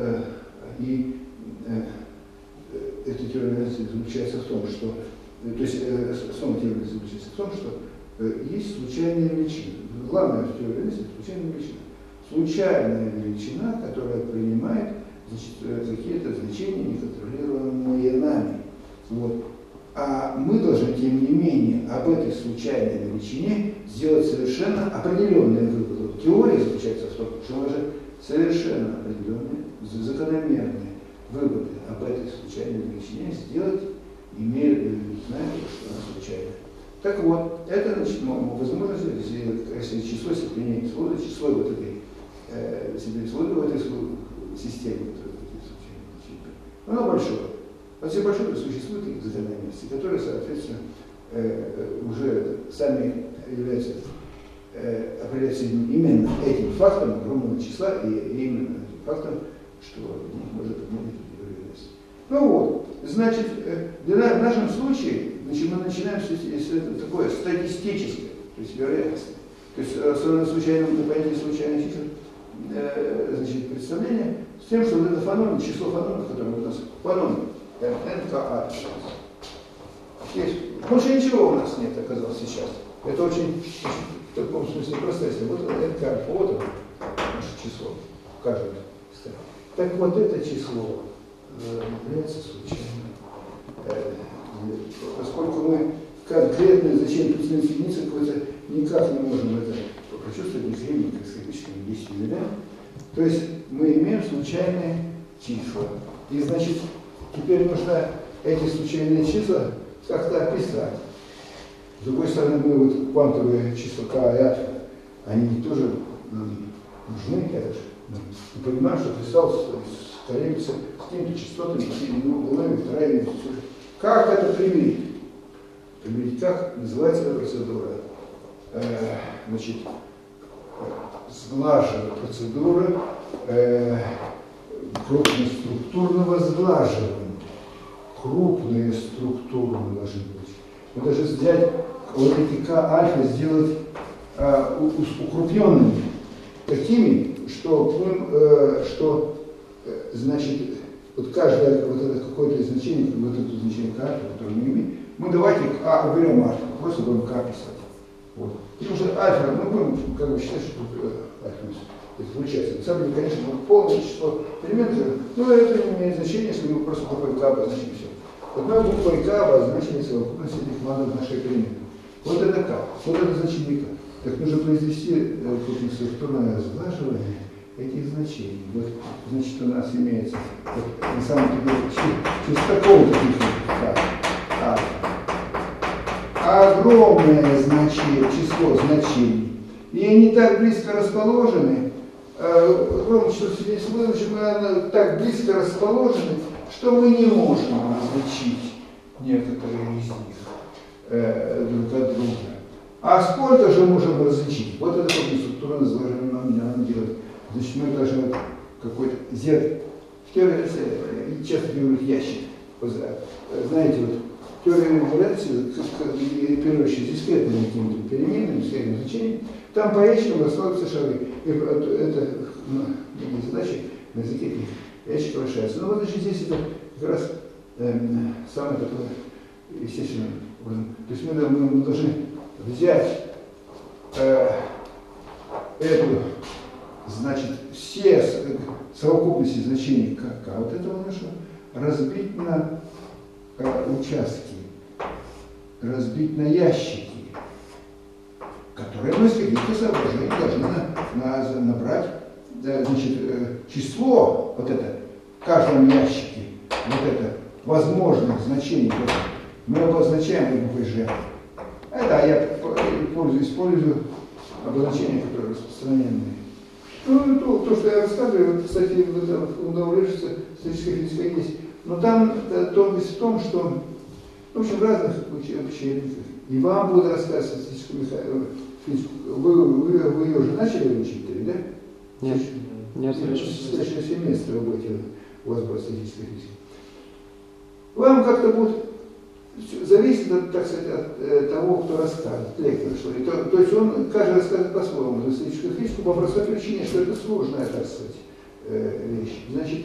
эта теория вероятности заключается в том, что, то есть основа теории заключается в том, что есть случайная величина. Главная в теории вероятности – случайная величина. Случайная величина, которая принимает, значит, какие-то значения, неконтролируемые нами. Вот. А мы должны, тем не менее, об этой случайной величине сделать совершенно определенные выводы. Теория заключается в том, что мы же совершенно определенные, закономерные выводы об этой случайной величине сделать, зная, что она случайна. Так вот, это, значит, возможность, если число степеней свободы, число вот этой степени свободы в этой системе, оно большое. Вот все большое существуют такие закономерности, которые, соответственно, уже сами определяются именно этим фактом огромного числа и именно этим фактом, что в них может быть вероятность. Ну вот, значит, в нашем случае, значит, мы начинаем с такое статистическое, то есть вероятностное. То есть особенно случайном понятие случайных чисел, значит, представление с тем, что вот это феномен, число феномενов, которые у нас феномен, НКА. Есть. Больше ничего у нас нет, оказалось сейчас. Это очень в таком смысле простое. Вот НК, вот оно, наше число, каждое. Так вот это число является случайным. Поскольку мы конкретное значение плюс-минус единицы какое-то никак не можем это прочувствовать никакими микроскопическими действиями, да? То есть мы имеем случайные числа. И значит, теперь нужно эти случайные числа как-то описать. С другой стороны, мы вот квантовые числа К и А, они тоже нужны, это же. Ты понимаешь, что ты стал корректиться с какими-то частотами, волнами, вторая. Как это примирить? Примирить как? Называется эта процедура. Значит, сглаживание процедуры крупноструктурного сглаживания. Крупные структуры должны быть. Мы даже взять вот эти К-альфа, сделать укрупненными, такими, что значит, вот каждое вот это какое-то значение, вот это значение К-альфа, которое мы имеем, мы давайте уберем альфа, просто будем К писать. Вот. Потому что альфа, мы будем как бы считать, что альфа получается. На самом деле, конечно, полное число перемен, но это не имеет значения, если мы просто буквой К обозначим все. Вот мы буквой К обозначили совокупность этих модулей нашей перемены. Вот это К, вот это значение К. Так нужно произвести крупноструктурное сглаживание этих значений. Вот, значит, у нас имеется, вот, на самом деле, через такого-то К. Огромное число значений. И они так близко расположены, огромное число значений, мы так близко расположены, что мы не можем различить некоторые из них друг от друга. А сколько же можем различить? Вот это структура сглаживания нам не надо делать. Значит, мы должны какой-то Z. В теории часто говорят ящик. Знаете, вот теория вероятности, оперирующая с дискретными какими-то переменными, дискретными значениями, там по ящикам раскладываются шары. Это задача на языке ящика решается. Ну вот значит, здесь это как раз самое такое естественное образом. То есть мы должны взять эту, значит, все совокупности значений К, вот этого нашего, разбить на участки, разбить на ящики, которые мы с каких-то соображений должны набрать, значит, число, вот это, в каждом ящике, вот это, возможных значений, мы обозначаем буквой Ж. Это я использую обозначения, которые распространенные. Ну, то, что я рассказываю, кстати, в удовольствии статистической физика есть. Но там тонкость в том, что, в общем, в разных учебниках, и вам будут рассказывать статистическую физику. Вы ее уже начали учить, да? Нет. Нет. В следующем семестре вы будете, у вас будет статистическая физика. Вам как-то будет зависит, так сказать, от того, кто расскажет, лектор, что ли. То есть он, каждый рассказывает по-своему за статистическую физику по простой причине, что это сложная, так сказать, вещь. Значит,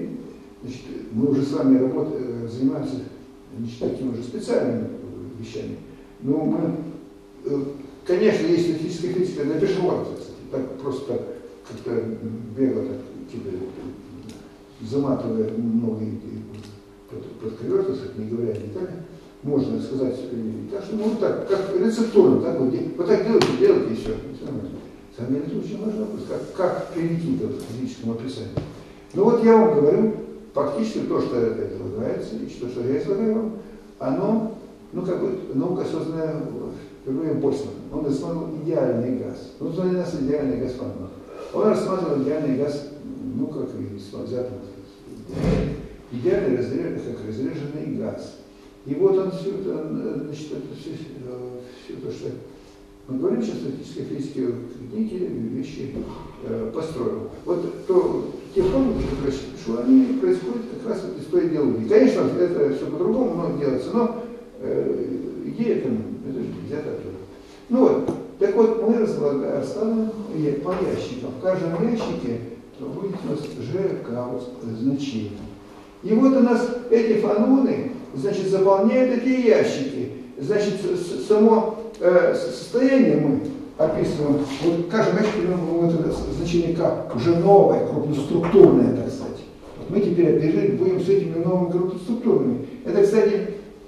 мы уже с вами занимаемся такими уже специальными вещами. Но мы, конечно, есть статистическая физика, напишем вам, кстати, так просто так, как-то бегло, так, типа, заматывая многие подкрывертся, не говоря детали, можно сказать, так что, ну так, как рецептурно, так, вот так делайте и все. Самое деле, это очень важный вопрос, как перейти к физическому описанию. Ну вот я вам говорю, фактически то, что это излагается, и то, что я излагаю вам, оно, ну как бы, наука созданная впервые Больцманом. Он рассматривал идеальный газ. Ну, для нас идеальный газ Фанман. Он рассматривал идеальный газ, ну как и западный. Идеальный как разреженный газ. И вот он все это, значит, это все то, что мы говорим сейчас о статистической физике, некие вещи построил. Вот те формулы, которые я сейчас пишу, они происходят как раз вот из той идеологии. Конечно, это все по-другому, но делается, но идея это же взята оттуда. Ну вот, так вот, мы раскладываем по ящикам. В каждом ящике будет у нас ЖК значение. И вот у нас эти фаноны, значит, заполняют эти ящики. Значит, само состояние мы описываем. Вот каждый ящик, вот это значение К уже новое, крупноструктурное, так сказать. Вот мы теперь оперировать будем с этими новыми крупноструктурными. Это, кстати,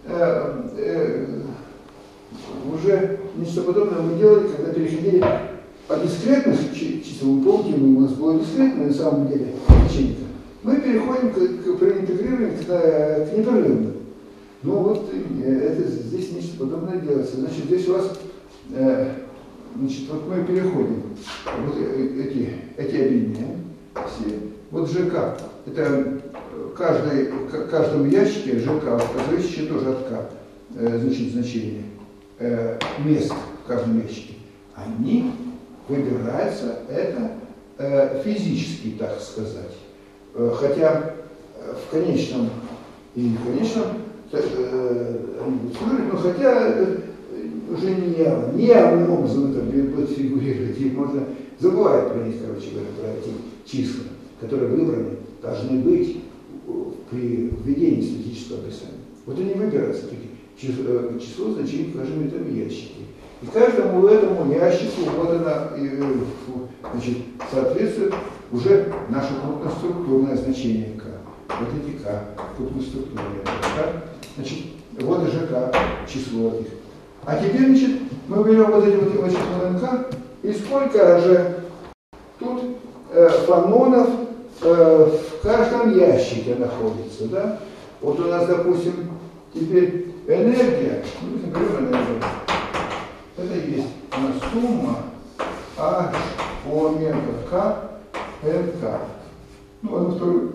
уже нечто подобное мы делали, когда переходили от дискретных чисел. Вы помните, у нас было дискретное на самом деле значение. Мы переходим при интегрировании к непрерывным. Ну вот это, здесь нечто подобное делается. Значит, здесь у вас значит, вот мы переходим, вот эти объединения, все. Вот ЖК, это в каждом ящике ЖК, зависящее тоже от К, значит, значение мест в каждом ящике. Они выбираются, это физически, так сказать. Хотя в конечном и не в конечном они будут служить, но хотя уже неявным образом это будет фигурировать, их можно забывать про них, короче говоря, про эти числа, которые выбраны, должны быть при введении статического описания. Вот они выбираются, число значений в каждом этом ящике. И каждому этому ящику вот она, значит, соответствует уже наше крупноструктурное значение К. Вот эти К, крупноструктурные К. Значит, вот и ЖК, число этих. А теперь, значит, мы берем вот эти вот числа НК, и сколько же тут фононов в каждом ящике находится, да? Вот у нас, допустим, теперь энергия, ну, берем энергию. Это есть у нас сумма H омега К НК. Ну, одну вторую,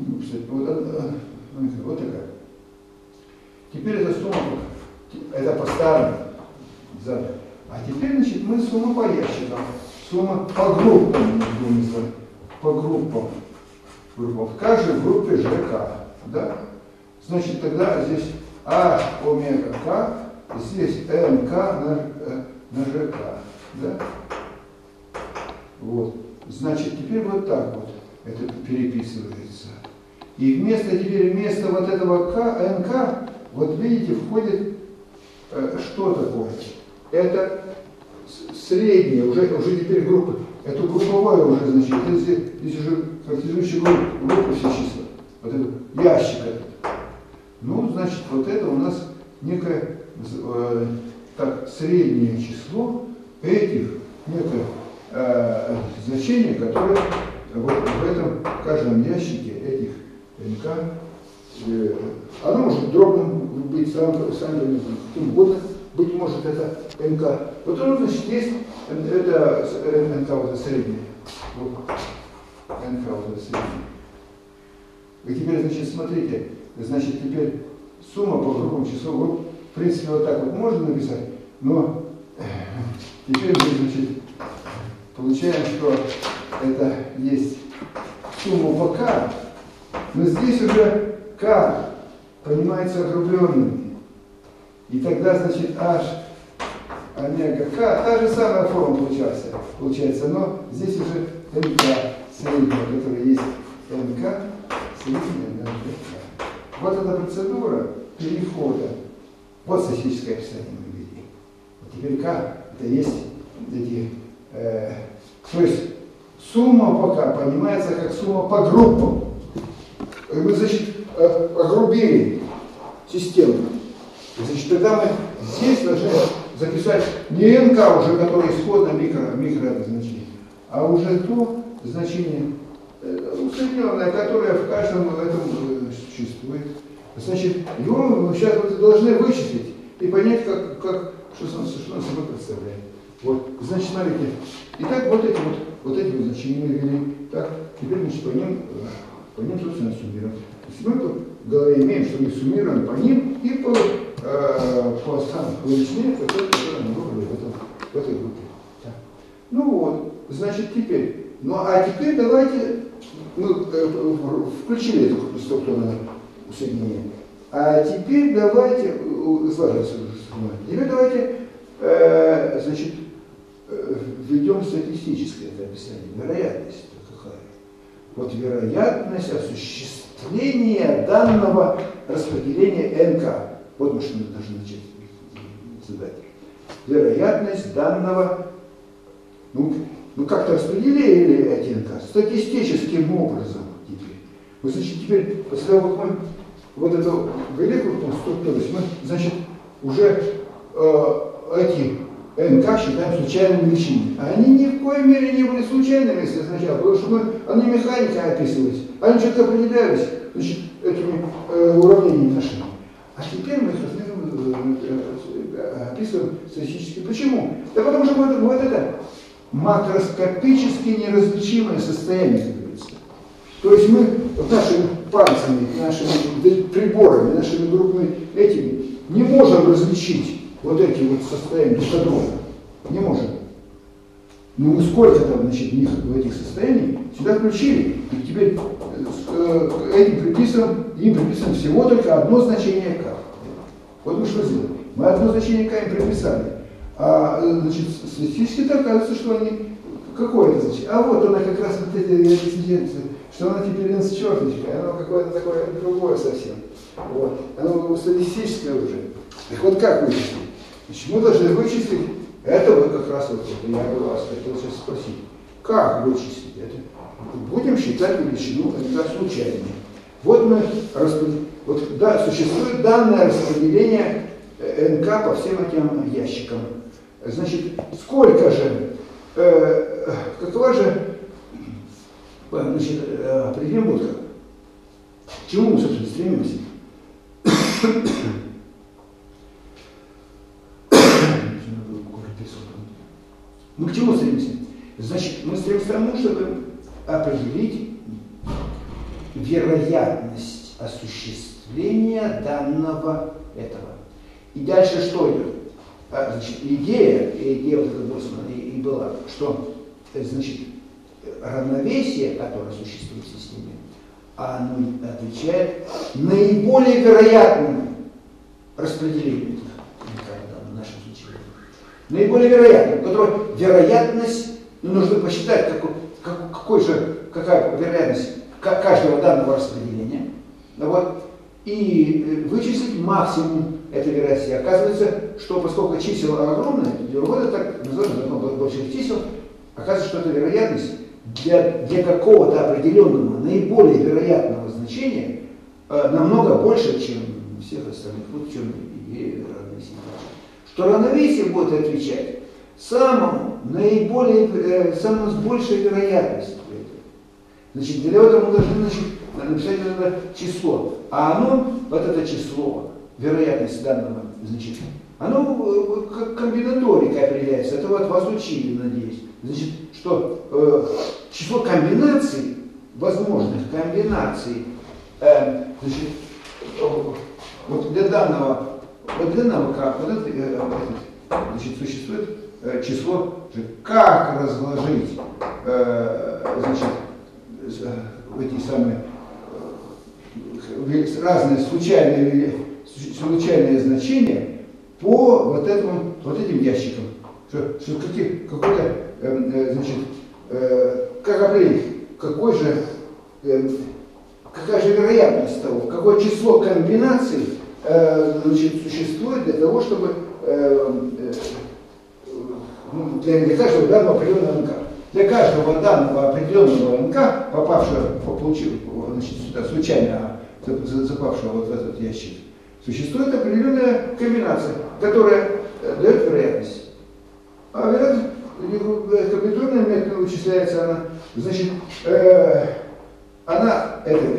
вот такая. Теперь это сумма, это по-старому. А теперь, значит, мы сумма по ящикам, сумма по группам, по группам. В каждой группе ЖК, да? Значит, тогда здесь H омега К, здесь НК на ЖК, да? Вот. Значит, теперь вот так вот это переписывается. И вместо вот этого К, НК, вот видите, входит что такое? Это среднее, уже теперь группа, это групповое уже значение, здесь уже характеризующая группа все числа, вот это ящик этот. Ну, значит, вот это у нас некое так, среднее число этих, некое значение, которое вот в этом в каждом ящике этих НК, оно может дробным быть, каким угодно, быть может это НК. Вот оно, значит, есть это НК вот это среднее. Вот. НК вот это среднее. И теперь, значит, смотрите, значит, теперь сумма по группам числов групп, в принципе, вот так вот можно написать, но теперь мы, значит, получаем, что это есть сумма по К, но здесь уже К понимается округленными. И тогда, значит, H омега К, та же самая форма получается, но здесь уже НК средняя, которая есть НК средняя на ЖК. Вот эта процедура перехода, вот статистическое описание мы видим. Вот теперь К, это есть эти, то есть сумма по К понимается как сумма по группам. И мы, значит, огрубили систему. Значит, тогда мы здесь должны записать не НК уже, который исходно микро значение, а уже то значение усредненное, которое в каждом этом существует. Значит, его мы сейчас вот должны вычислить и понять, что он собой представляет. Вот, значит, смотрите. Итак, вот эти вот значения мы ввели. Так, теперь, значит, по ним, собственно, суммируем. То есть мы в голове имеем, что мы суммируем по ним и по самым величине, которые мы выбрали в этой группе. Так. Ну вот, значит, теперь. Ну а теперь давайте мы включили это структурное усоединение. А теперь давайте, теперь давайте, значит, введем статистическое это описание. Вероятность какая? Вот вероятность осуществления данного распределения НК. Вот мы что должны начать задать. Вероятность данного, ну как-то распределили эти НК статистическим образом теперь. Вот, значит, теперь, после того, как мы вот эту великую структуру, мы, значит, уже эти НК считаем случайными величинами. А они ни в коей мере не были случайными сначала, потому что они механикой описывались, они что-то определялись, значит, этими уравнениями нашими. А теперь мы их описываем статистически. Почему? Да потому что вот это макроскопически неразличимое состояние, как говорится. То есть мы нашими пальцами, нашими приборами, нашими группами этими не можем различить вот эти вот состояния дисодрона. Не можем. Но мы сколько там, значит, в этих состояниях сюда включили, и теперь им приписано всего только одно значение К. Вот мы что сделали? Мы одно значение К им приписали. А, значит, статистически оказывается, что они... Какое это значение? А вот она как раз вот эти что она теперь не с черточкой, оно какое-то такое другое совсем. Вот. Оно статистическое уже. Так вот как вычислить? Значит, мы должны вычислить, это вот как раз вот, я вас хотел сейчас спросить, как вычислить это? Будем считать величину НК случайной. Вот мы вот, да, существует данное распределение НК по всем этим ящикам. Значит, сколько же, какова же, значит, определим вот как. К чему мы, собственно, стремимся? Мы к чему стремимся? Значит, мы стремимся к тому, чтобы определить вероятность осуществления данного этого. И дальше что идет? Значит, идея вот эта Больцмана и была, что, значит, равновесие, которое существует в системе, оно отвечает наиболее вероятному распределению в нашем случае. Наиболее вероятному, которое вероятность, нужно посчитать, какая вероятность каждого данного распределения, вот, и вычислить максимум этой вероятности. Оказывается, что поскольку чисел огромные, вот это так называемый закон больших чисел, оказывается, что эта вероятность для какого-то определенного наиболее вероятного значения намного больше, чем всех остальных. Вот в чем идея равновесия. Что равновесие будет отвечать самому с большей вероятностью. Значит, для этого мы должны написать это число. А оно, вот это число, вероятность данного, значит, оно как комбинаторика определяется. Это вот вас учили, надеюсь. Значит, что число комбинаций, возможных комбинаций, значит, вот для данного как, вот это, значит, существует число, как разложить, значит, эти самые разные случайные значения по вот этим ящикам. Какой-то, значит, как определить, какая же вероятность того, какое число комбинаций, значит, существует для того, чтобы для каждого данного определенного НК. Для каждого данного определенного НК, значит, сюда, случайно запавшего вот в этот ящик, существует определенная комбинация, которая дает вероятность. А вероятность комбинаторным методом вычисляется она. Значит, она,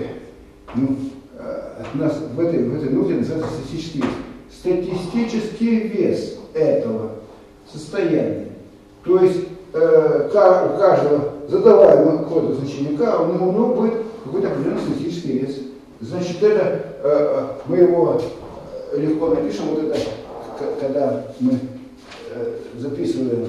нас в этой науке называется статистический вес. Статистический вес этого состояния. То есть у каждого задаваемого какое-то значение К, у него будет какой-то определенный статистический вес. Значит, это мы его легко напишем, вот это, когда мы записываем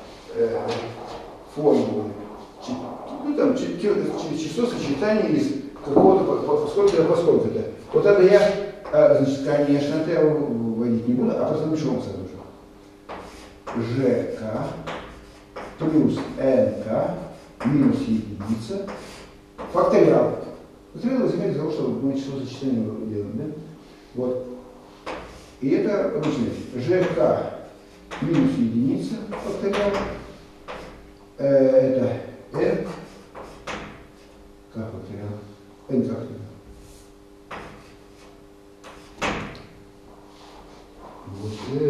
формулу, ну, там, число сочетаний из какого-то, поскольку-то. Вот это я, значит, конечно, это я вводить не буду, а просто напишу вам сразу же. ЖК плюс НК минус единица факториал. Факториал возникает из-за того, что мы число сочетаний делаем, да? Вот. И это обычно ЖК минус единица факториал. Это N. Как факториал? N факториал. Вот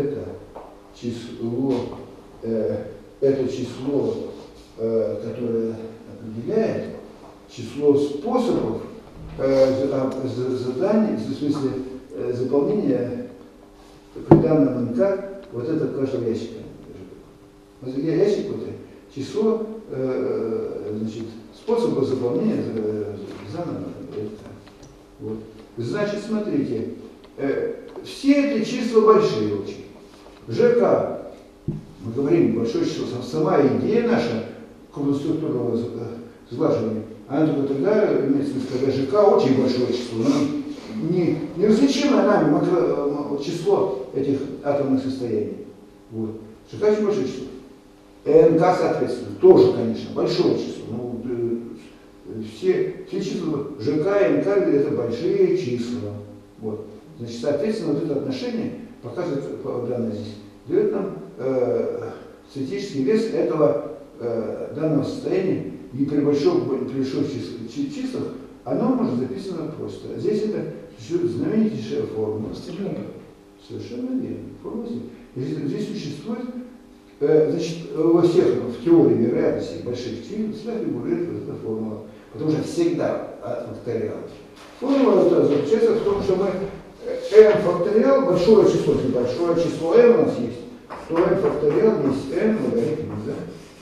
это число, которое определяет число способов заданий, в смысле заполнения при данном НК вот это каждого ящика. Вот ящик вот число значит, способов заполнения заново. Вот. Значит, смотрите, все эти числа большие очень. ЖК, мы говорим большое число, сама идея наша крупноструктурного сглаживания, она только тогда имеется в виду, когда ЖК очень большое число, но неразличимое нами число этих атомных состояний. Вот. ЖК очень большое число. НК, соответственно, тоже, конечно, большое число. Ну, все числа ЖК и НК это большие числа. Вот. Значит, соответственно, вот это отношение показывает данное здесь, дает нам статистический вес этого данного состояния, и при больших числах оно может записано просто. Здесь это существует знаменитейшая формула. Совершенно верно. Формула здесь существует, значит, во всех, в теории вероятности больших чисел всегда фигурирует вот эта формула. Потому что всегда факториал. Формула это заключается в том, что мы n факториал, большое число, если большое число n у нас есть, то n факториал есть n логарифм, да?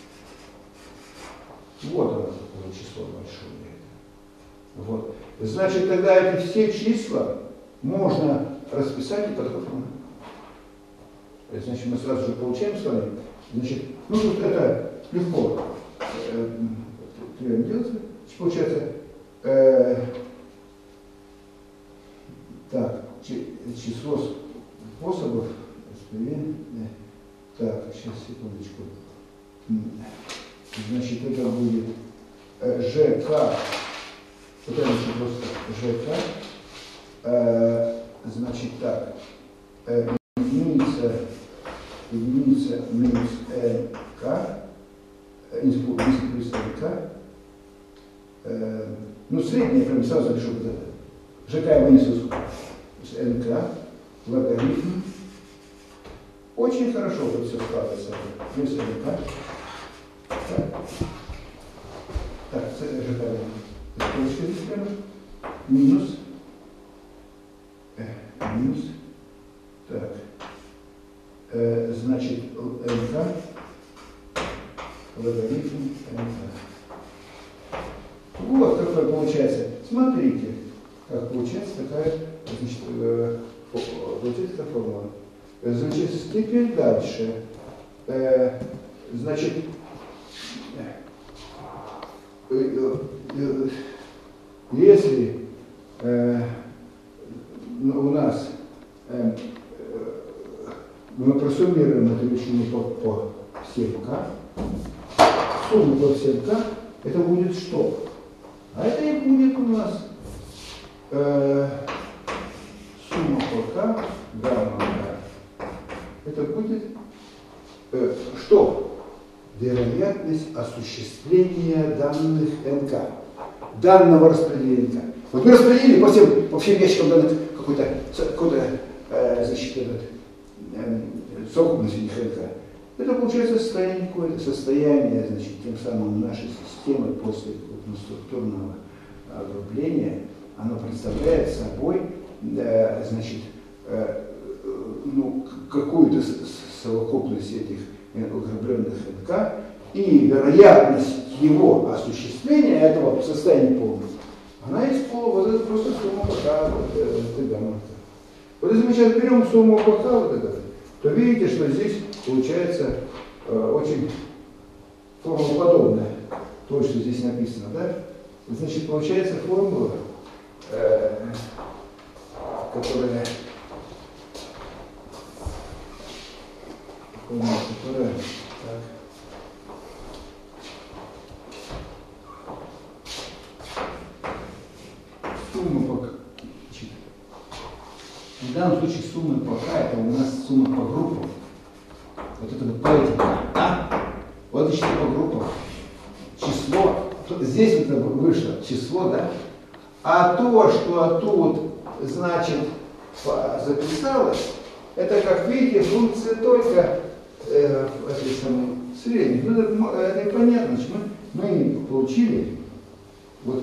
Вот оно такое число большое. Вот. Значит, тогда эти все числа можно расписать и по такой формуле. Значит, мы сразу же получаем с вами, значит, ну тут это легко делается. Получается, так, число способов, так, сейчас, секундочку, значит, это будет ЖК, это еще просто ЖК, значит, так, единица минус НК, плюс НК, ну, среднее, прям сразу решу вот это. ЖК я вынесу с НК, логарифм. Очень хорошо вот все складывается. Плюс НК. Так, ЖК получилось прямо. Минус. Минус. Так. Значит, НК. Логарифм НК. Вот какой получается. Смотрите, как получается такая, значит, получается такая формула. Значит, теперь дальше. Значит, если у нас мы просуммируем эту величину по всем k, сумму по всем k, это будет что? А это и будет у нас сумма по k, гамма k. Это будет что? Вероятность осуществления данных НК. Данного распределения НК. Вот мы распределили по всем ящикам данных какой-то значит, совокупность этих НК. Это получается состояние какое-то, состояние, значит, тем самым нашей системы после структурного группления, оно представляет собой, значит, ну, какую-то совокупность этих укрепленных НК, и вероятность его осуществления, этого состояния полного, она есть вот это просто сумма пока, вот гамма. Вот если мы сейчас берем сумму пока вот это, то видите, что здесь получается очень формулоподобная, то, что здесь написано, да? Значит, получается формула, которая так, сумма по, значит, в данном случае сумма по k, это у нас сумма по группам. Вот это вот по этим, да? Вот значит по группам. Число, здесь вот вышло число, да? А то, что тут, значит, записалось, это, как видите, функция только этой самой средней. Ну, это понятно, что мы получили, вот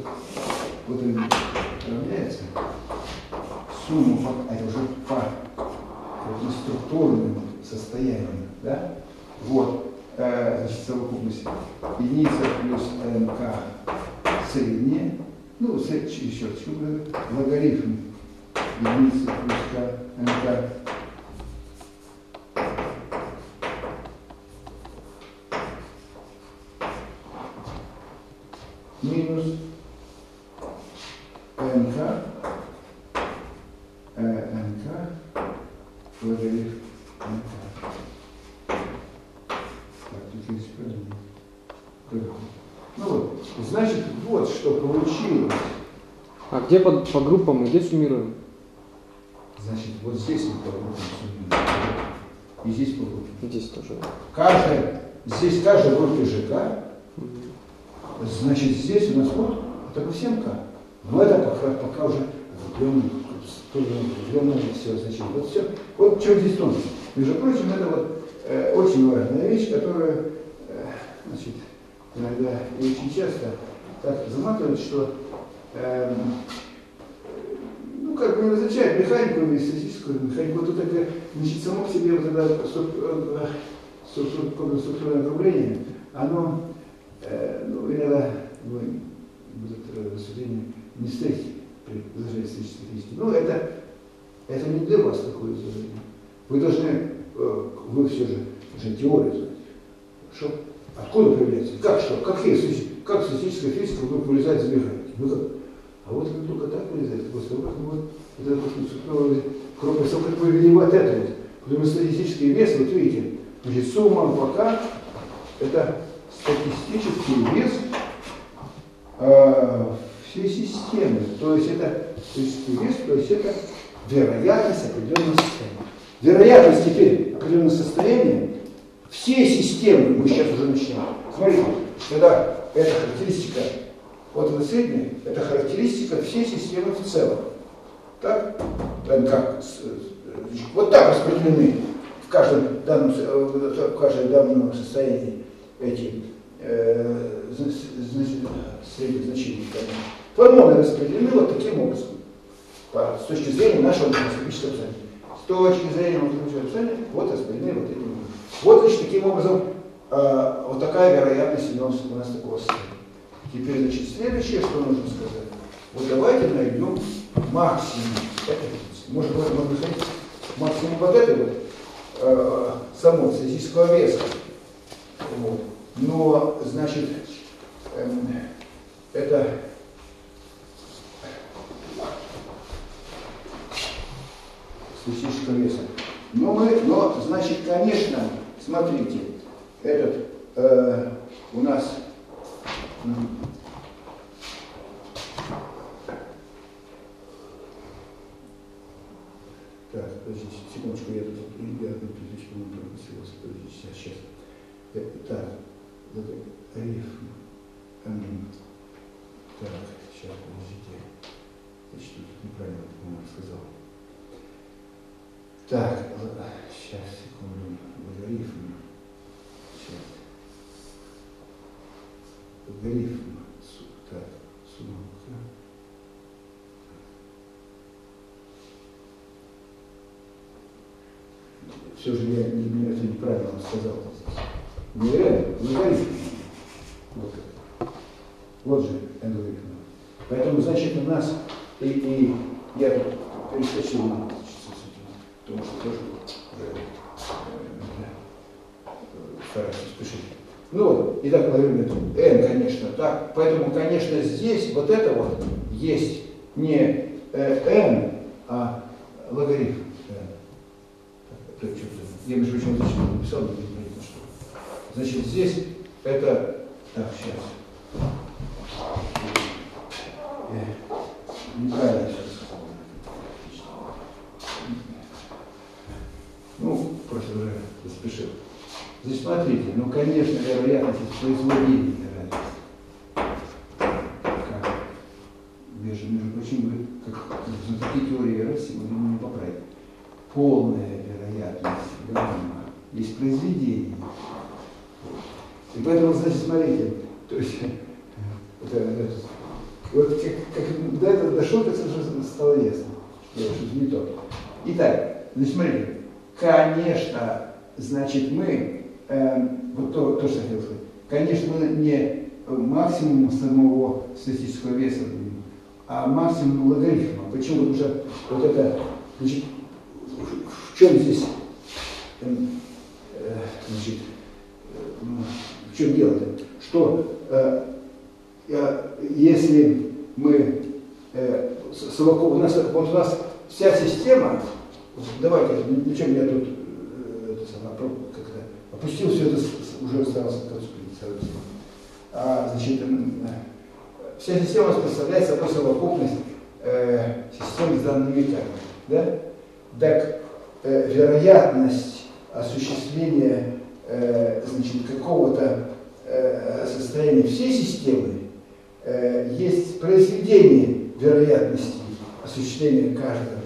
равняется сумму, это уже по крупноструктурным состоянием, да? Вот, значит, совокупность единица плюс НК средняя, ну, еще раз, логарифм единицы плюс НК минус НК логарифм НК. Так, тут есть правильно. Ну вот, значит, вот что получилось. А где по группам и где суммируем? Значит, вот здесь мы по группам суммируем. И здесь по группам. Здесь тоже. Здесь каждая группа ЖК. Значит, здесь у нас вот, это по всем К. Но это пока уже определенное все значение. Вот все. Вот в чем здесь тонкость. Между прочим, это вот очень важная вещь, которая, значит, иногда и очень часто так заматывают, что ну, как бы не различают механику и статическую механику. Вот это, значит, само по себе вот это структурное округление, оно ну, иногда будет рассуждение не встретить при изложении статической физики. Ну, это не для вас такое изложение. Вы должны, вы все же теорию знаете. Что? Откуда появляется? Как что? Как статическая физика вдруг вылезает из механики? Ну как? А вот как только так вылезает, после того, как мы вот это кроме того, как мы видим вот это вот, потому что статистический вес, вот видите, значит, сумма пока это статистический вес всей системы. То есть это статистический вес, то есть это вероятность определенного состояния. Вероятность теперь определенного состояния всей системы, мы сейчас уже начнем. Смотрите, когда эта характеристика, вот эта средняя, это характеристика всей системы в целом. Так? Как? Вот так распределены в каждом данном состоянии эти средние значения. Формулы распределены вот таким образом. С точки зрения нашего математического описания. С точки зрения математического описания, вот распределены вот таким образом. Вот, значит, таким образом, вот такая вероятность у нас такого состояния. Теперь, значит, следующее, что нужно сказать. Вот давайте найдем максимум этой функции. Может быть, максимум вот этой вот самого статистического веса. Вот. Но, значит, это статистического веса. Но, значит, конечно, смотрите, этот у нас так, подождите, секундочку, я тут пропустился, подождите, сейчас. Так, рифм. Так, сейчас, подождите. Значит, тут неправильно, по-моему, сказал. Так, сейчас, секунду, логарифм. Сейчас. Логарифм. Так, сумма. Все же я это неправильно сказал. Нереально, логарифм. Вот же логарифм. Поэтому, значит, у нас и я тут перескочил, потому что тоже стараюсь спешить. Ну вот, и так логарифм n, конечно, так. Поэтому, конечно, здесь вот это вот есть не n, а логарифм. Я, между прочим, здесь написал, но не понятно, что. Значит, здесь это... Так, сейчас. Неправильно сейчас сказал. Ну, просто уже заспешил. Здесь смотрите, ну, конечно, вероятность производения как? Между прочим, вы, как знатоки теории вероятности, вы не поправите. Полная вероятность гамма есть произведение. И поэтому, значит, смотрите, то есть, вот как до этого дошел, как уже стало ясно, что это не то. Итак, значит, смотрите, конечно, значит, мы, вот то, что я хотел сказать, конечно, мы не максимум самого статистического веса, а максимум логарифма. Почему? Потому что вот это, значит, в чем здесь, значит, в чем дело-то? Что если мы у нас вся система, давайте, ничем я тут как-то опустил все это, уже осталось к концу. Значит, вся система представляет собой совокупность систем с данными веками. Да? Так вероятность осуществления значит, какого-то состояния всей системы есть произведение вероятности осуществления каждого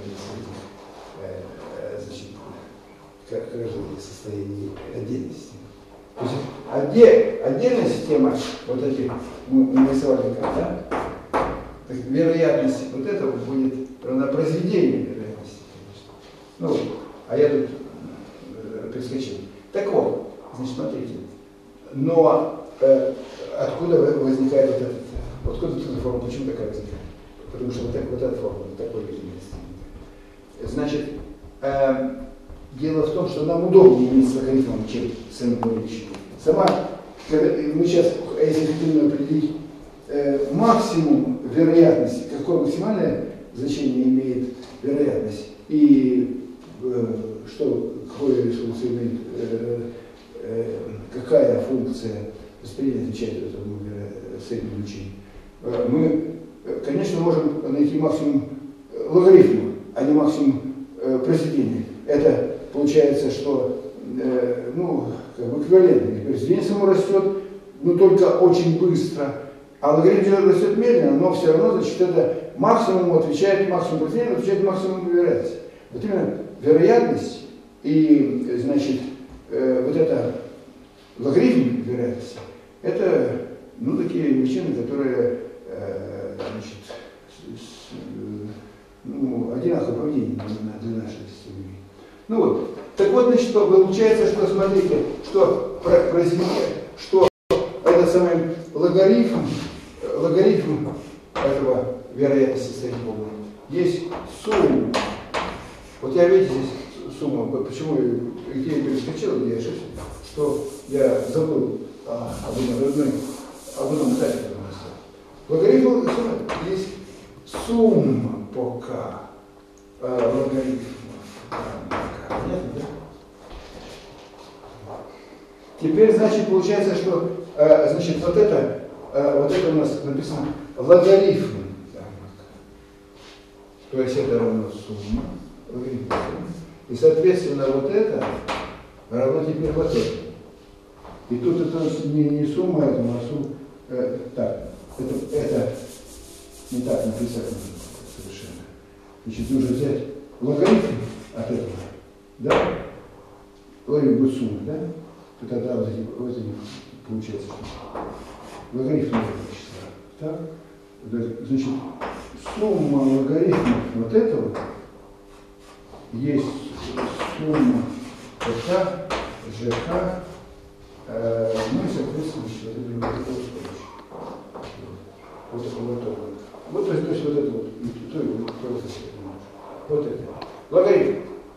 из этих каждого состояний отдельности. То есть отдельная система, вот эти мы нарисовали как, да? Так, вероятность вот этого будет равна произведению вероятности, конечно. Ну, а я тут перескочил. Так вот, значит, смотрите. Но откуда возникает вот этот, откуда эта форма, почему такая возникает? Потому что вот эта форма, такой видимости. Значит, дело в том, что нам удобнее иметь с логарифмом, чем с n-ной величиной. Мы сейчас, если хотим определить максимум вероятности, какое максимальное значение имеет вероятность, и какое ресурс имеет, какая функция восприятия отвечает этому среднему величине, мы, конечно, можем найти максимум логарифма, а не максимум произведения. Это получается, что как бы эквивалентно. Произведение само растет, но только очень быстро, а логарифм растет медленно, но все равно, значит, это максимум отвечает максимум произведения, отвечает максимум вероятности. Вот именно вероятность и, значит, вот это логарифм вероятности, это, такие величины, которые, значит, одинаковое поведение для нашей системы. Так вот, значит, получается, что, смотрите, что что это самый логарифм этого вероятности состояния полного есть сумма. Вот я, видите, здесь сумма, почему я перескочил, где я ошибся, что я забыл об одном этапе. Логарифм есть сумма по k логарифмов. Понятно, да? Теперь, значит, получается, что значит, вот это у нас написано логарифм. То есть это равно сумма. И, соответственно, вот это равно теперь вот это. И тут это не сумма этому, а сумма. Так, это не так написано совершенно. Значит, нужно взять логарифм от этого, да? Логарифм будет сумма, да? И тогда вот эти получается, что логарифм этого числа. Так? Значит, сумма логарифмов вот этого есть сумма ПК, ЖК, ну и, соответственно, вот это вот, то есть вот это вот это. Логарифм.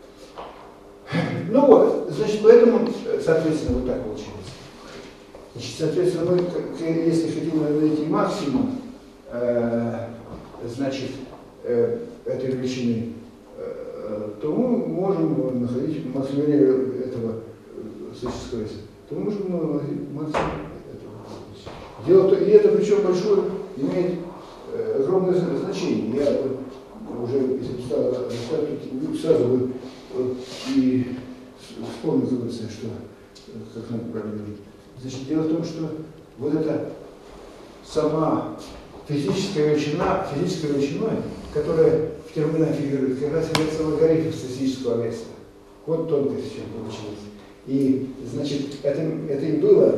Ну вот, значит, поэтому, соответственно, вот так получилось. Значит, соответственно, мы, если хотим найти максимум, значит, этой величины, то мы можем находить максимум этого статического веса. То мы можем находить максимум этого. Дело в том, и это причем большое имеет огромное значение. Я уже, если стал сразу бы и вспомнил, что как надо правильно говорить. Значит, дело в том, что вот эта сама физическая величиной, которая в терминах фигурирует, как раз является логарифм статистического веса. Вот тонкость чем получилась. И, значит, это и было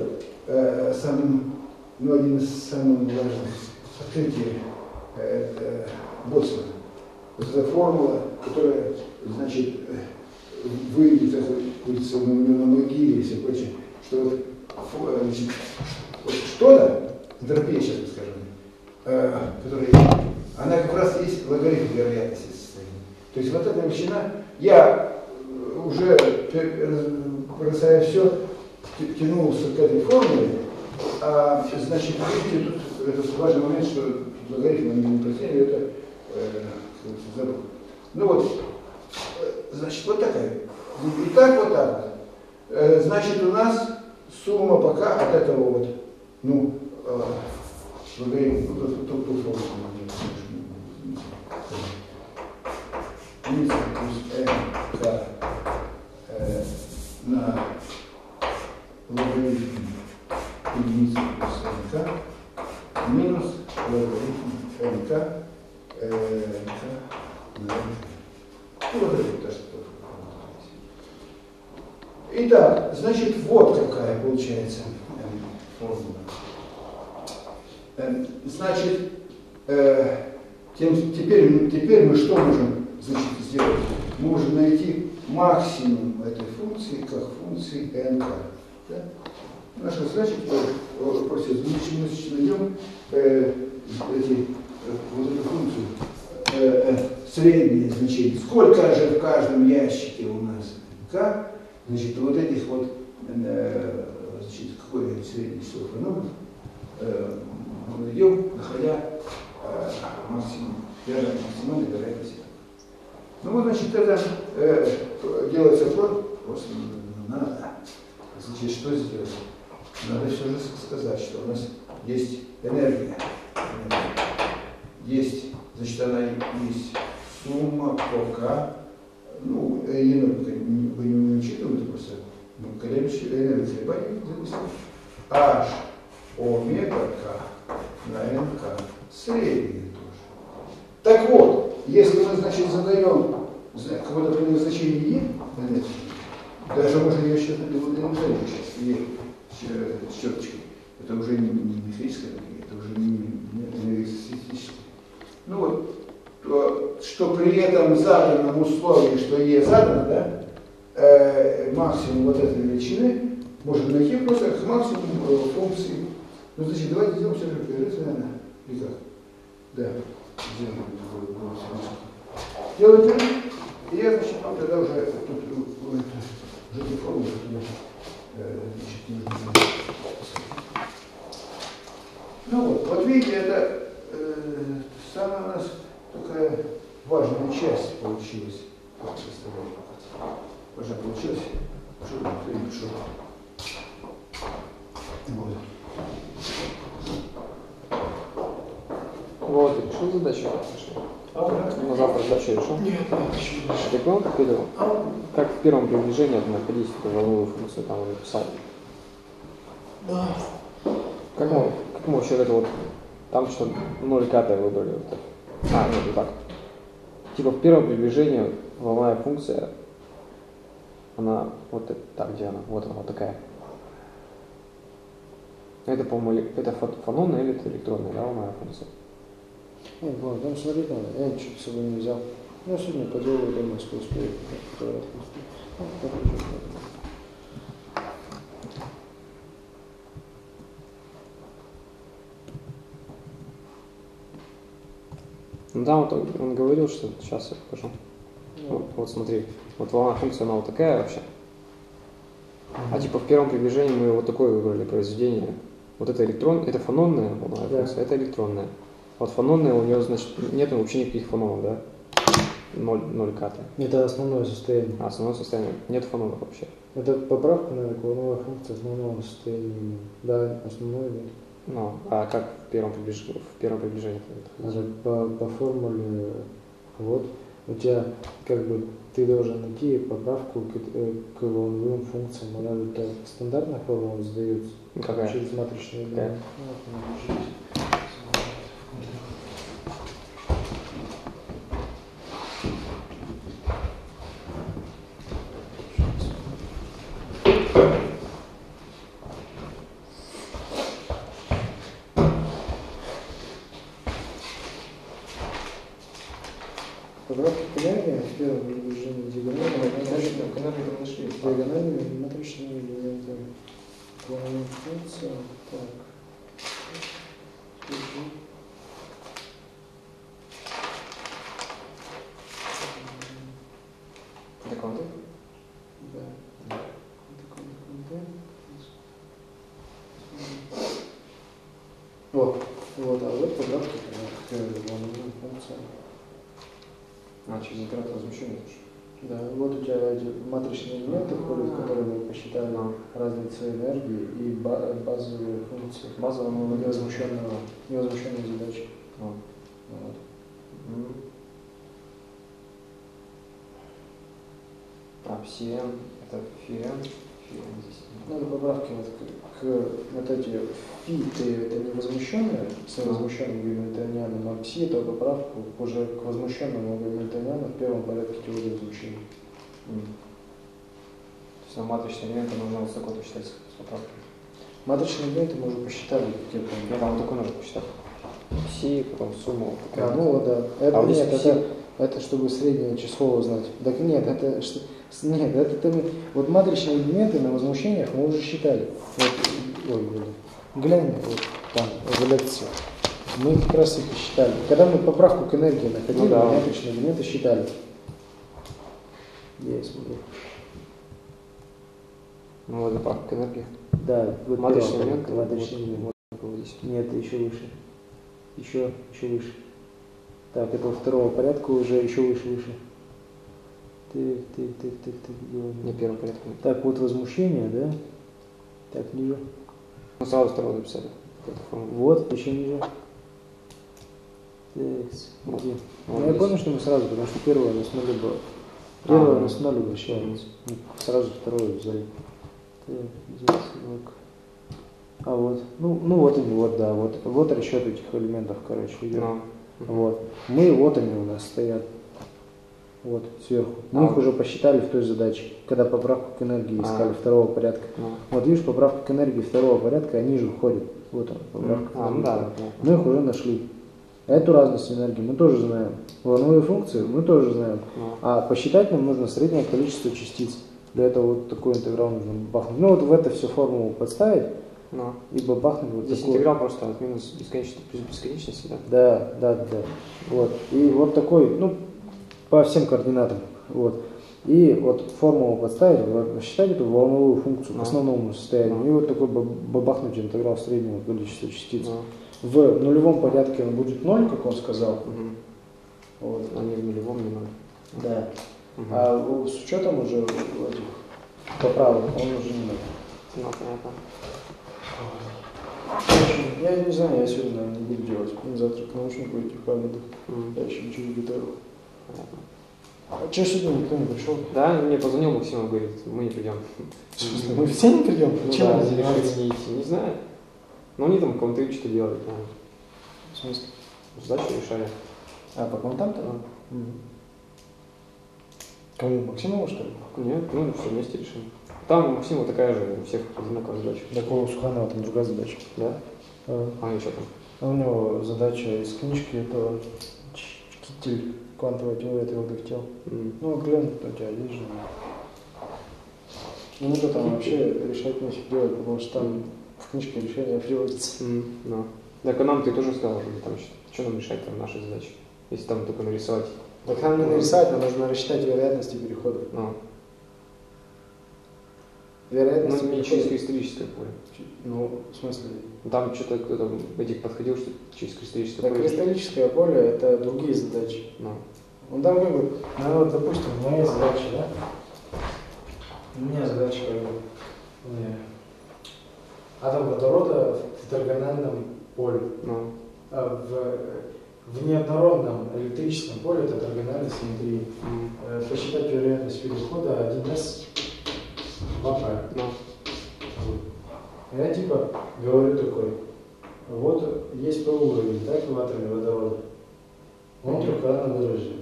один из самых важных открытий Боцмана. Вот эта формула, которая, значит, выйдет, как говорится, на могиле, если прочее, что вот, значит, вот что-то, энтропия, сейчас мы скажем, которая, она как раз есть логарифм вероятности состояния. То есть вот эта величина, я уже, бросая все, тянулся к этой формуле, значит, видите, тут это важный момент, что логарифм не простили, это забыл. Ну вот, значит, вот такая. И так вот так вот. Значит, у нас сумма пока от этого вот, ну, логарифм, ту формулу. Плюс МК на логарифм единицы плюс МК минус логарифм МК на ну, вот это тоже. Итак, значит, вот какая получается формула. Значит, теперь мы что можем, значит, сделать? Мы можем найти максимум этой функции как функции nk. Да? Наша задача просит, мы найдем вот эту функцию среднее значение. Сколько же в каждом ящике у нас k? Значит, вот этих вот, значит, какое среднее число феноменов мы найдем, находя максимальной вероятности. Ну вот, значит, это делается просто надо. Значит, что сделать? Надо все же сказать, что у нас есть энергия. Есть, значит, она есть сумма по k. Ну, вы не учитываете, это просто колеблющая энергия колебаний записано. H омега k на nk среднее тоже. Так вот, если мы, значит, задаем какое-то предназначение E, даже можно ее считать сейчас, E с щеточкой, это уже не механическая энергия, это уже не энергетическая. Ну вот, что при этом заданном условии, что E задано, да, максимум вот этой величины можно найти просто к максимуму функции. Ну, значит, давайте сделаем все же наверное, или как? Да, делаем так. И я, значит, вам тогда уже тут эти формулы, значит, нужно. Ну вот видите, это самая у нас такая важная часть получилась. Как представляете? Важно получилось. Что? Вот. Вот, ты решил задачу? На завтра задачу решил? Нет, почему? Ты понял, как я делал? Как в первом приближении находить эту волновую функцию, там он написал. Да. Как мы вообще это вот, там что 0,5 выбрали? Вот так. Нет, вот так. Типа в первом приближении волновая функция, она вот так, где она? Вот она, вот такая. Это, по-моему, это фононная или это электронная, да, волновая функция? Ладно, там смотри, я ничего с собой не взял. Я сегодня поделаю, думаю, что успею. Ну да, он говорил, что сейчас я покажу. Вот смотри, вот волновая функция, она вот такая вообще. А типа в первом приближении мы вот такое выбрали произведение. Вот это это фононная волновая функция, это электронная. Вот фононная, у нее, значит, нет вообще никаких фононов, да? 0 ката. Это основное состояние. Основное состояние. Нет фононов вообще. Это поправка, наверное, волновая функция основного состояния. Да, основное, да. Ну, а как в первом приближении? По формуле, вот, у тебя как бы ты должен найти поправку к волновым функциям. Она для стандартных волн задается через матричные данные. Поправки к энергии в первом движении диагональными матричными элементами. Главная функция. Так. Это конты? Да. Вот, а вот поправки к главным функциям. Через оператор возмущения тоже. Да, вот у тебя эти матричные элементы входят, которые мы посчитали, разница энергии и базовые функции. Базовая невозмущенной задачи. Вот. CN, это фиэн здесь. Надо поправки к вот эти фи, это невозмущенное, с невозмущенным гамильтонианом, а пси это поправку уже к возмущенному гамильтониану в первом порядке теории возмущения. То есть на матричные элементы нужно вот такой посчитать с поправкой. Матричные элементы мы уже посчитали, как я помню. Я там вот такой нужно посчитать. Пси, потом сумму. Ну да. Это, вот нет, это чтобы среднее число узнать. Так нет, это вот матричные элементы на возмущениях мы уже считали. Вот, глянь, вот там, в лекции. Мы как раз их и считали. Когда мы поправку к энергии находили, матричные элементы считали. Я смотрю. Вот поправка к энергии. Да, вот матричные элементы. Нет, еще выше. Еще выше. Так, это второго порядка уже еще выше. Не первого порядка. Так, вот возмущение, да? Так, ниже. Мы сразу второго записали. Вот, еще ниже. Так, где? Я помню, что мы сразу, потому что первое у нас 0 было. Первое у нас 0 вращается. Сразу второе взяли. Так, здесь лог. А вот, вот они, вот, да, вот расчет этих элементов, короче, идет. Вот. Вот они у нас стоят. Вот, сверху. Мы их уже посчитали в той задаче, когда поправку к энергии искали второго порядка. Вот видишь, поправка к энергии второго порядка, они же входят. Вот он, поправка. Мы их уже нашли. Эту разность энергии мы тоже знаем. Волновые функции мы тоже знаем. А посчитать нам нужно среднее количество частиц. Для этого вот такой интеграл нужно бахнуть. Ну вот в это всю формулу подставить. И бахнуть вот здесь такой. Интеграл просто от минус бесконечности плюс бесконечности, да? Да. Вот. И вот такой, по всем координатам. Вот. И вот формулу подставить, считать эту волновую функцию к основному состоянию. И вот такой бабахнуть интеграл среднего количества частиц. В нулевом порядке он будет 0, как он сказал. Вот. А не в нулевом, не 0. Да. А с учетом уже этих поправок он уже не 0. Понятно. Я не знаю, я сегодня, наверное, не буду делать. Мне завтра к научнику идти в Хамиду. Я еще ничего не готовил. Понятно. А что, сегодня никто не пришел? Да, мне позвонил Максим, он говорит, мы не придем. В смысле, мы все не придем? Чем они занимаются? Не знаю. Но они там по квантовичу что делают. В смысле? Задачу решали. А, по квантам-то? Кому? Максимову, что ли? Нет, все вместе решим. Там у Максима такая же, у всех одинаковая задача. Так у Суханова там другая задача. Да? А что там? А у него задача из книжки этого Китель, квантовая теория твердых тел. Ну, глянь, у тебя есть же. Ну, это там вообще решать нечего делать, потому что там в книжке решение приводится. Так, а нам ты тоже сказал, что нам решать там наши задачи, если там только нарисовать. Так нам не нарисовать, нам нужно рассчитать вероятности перехода. Вероятность не через кристаллическое поле. Ну, в смысле? Там что-то кто-то этих подходил, что через кристаллическое поле. Кристаллическое поле – это другие задачи. Ну там как бы, вот, допустим, моя задача, да? У меня задача как бы атом водорода в тетрагональном поле. В неоднородном электрическом поле тетрагональной симметрии. Посчитать вероятность перехода 1s 2p. Я типа говорю такой, вот есть P уровень, так, в атоме водорода. Он трехкратно выражен.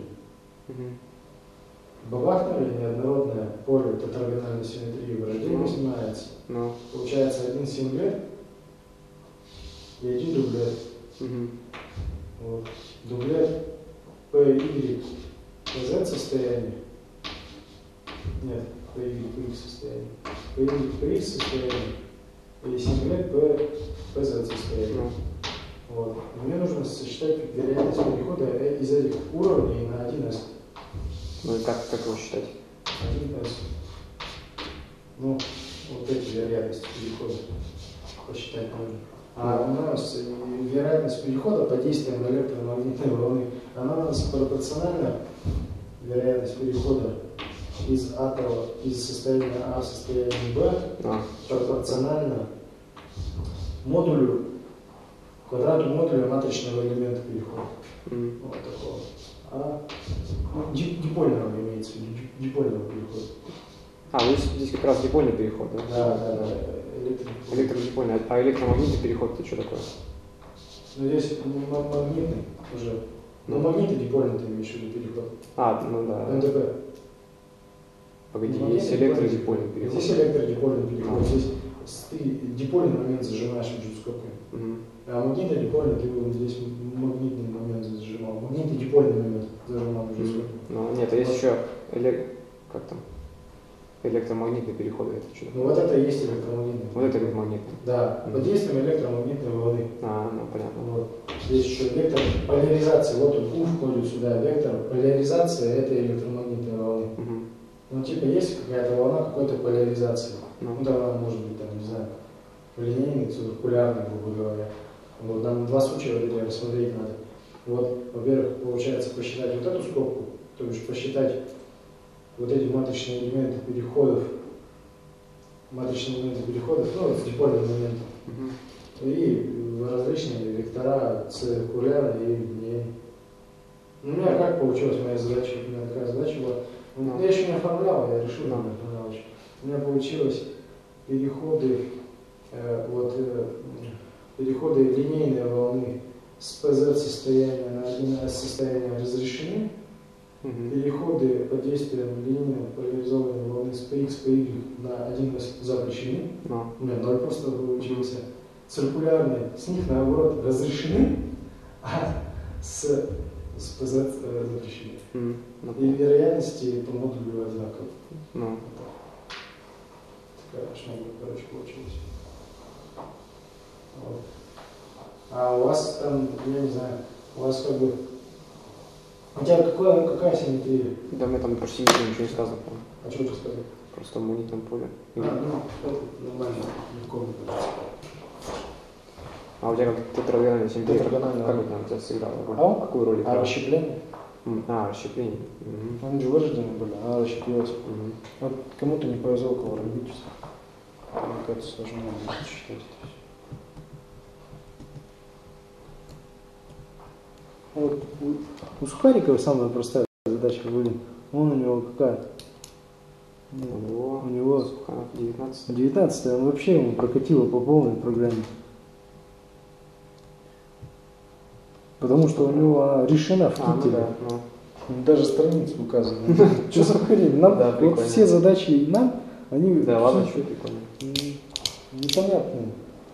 Бабахнули неоднородное поле тетрагональной симметрии в рождении снимается. Получается один синглет и один дублет. Вот. Дублет PY Z состоянии. Нет, по Y состоянии. По X состоянии. И сингулет по Z состоянии. Вот. Мне нужно сосчитать вероятность перехода из этих уровней на 1S. Ну и как его считать? 1S. Ну, вот эти вероятности перехода посчитать нужно. А у нас вероятность перехода под действием электромагнитной волны, она у нас пропорциональна, вероятность перехода из состояния А в состояние Б, пропорционально квадрату модуля матричного элемента перехода. Вот такого. Дипольного имеется в виду, дипольного перехода. Ну здесь как раз дипольный переход, да? Да. Электродипольный. А электромагнитный переход это что такое? Ну здесь магнитный уже. Ну магнитный дипольный ты имеешь в виду переход. Ну да. МДП. Погоди, есть электродипольный переход. Здесь электродипольный переход. Здесь ты дипольный момент зажимаешь между скобками. А магнитно-дипольный ты здесь магнитный момент зажимал. Магнитно-дипольный момент зажимал между скобками. Ну нет, а есть еще электромагнитный переход, это что? Ну вот это и есть электромагнитный. Вот это электромагнитный. Да, под действием электромагнитной волны. Ну понятно. Вот. Здесь еще вектор поляризации, вот он U входит сюда, вектор поляризации этой электромагнитной волны. Ну типа есть какая-то волна какой-то поляризации. Ну да, она может быть там, не знаю, линейный, циркулярный, грубо говоря. Вот нам два случая вот эти рассмотреть надо. Вот, во-первых, получается посчитать вот эту скобку, то есть посчитать вот эти матричные элементы переходов, ну, с дипольным моментом. И различные вектора циркулярные и линейные. У меня как получилась моя задача? У меня такая задача была. Я еще не оформлял, я решил, что не оформлял еще. У меня получилось переходы линейной волны с PZ состояния на 1S состояние разрешены. Переходы под действием линейной поляризованной волны с PX по Y на 1S запрещены. У меня 0 просто получился. Циркулярные с них наоборот разрешены, а с PZ запрещены. И вероятности по модулю одинаковые. Такая шнага, получилась. Вот. А у вас там, я не знаю, у вас как бы... У тебя какая симметрия? Да, мне там про симметрию ничего не сказано. А что ты сказал? Просто в магнитном поле. Это нормально, легко мне кажется. А у тебя как тетрагональная симметрия? Тетрагональная. Как это у тебя сыграло? Какую роль играла? Расщепление. Расщепление. Они же вырождены были, она расщеплилась. Вот кому-то не повезло, кого родить. Мне кажется, сложно будет считать это все. Вот у Сухарикова самая простая задача, блин. Он у него какая? У него 19. 19, он вообще ему прокатило по полной программе. Потому что у него решена в кителе. Даже страницу указывает. Что за хрень? Вот все задачи нам, они непонятные.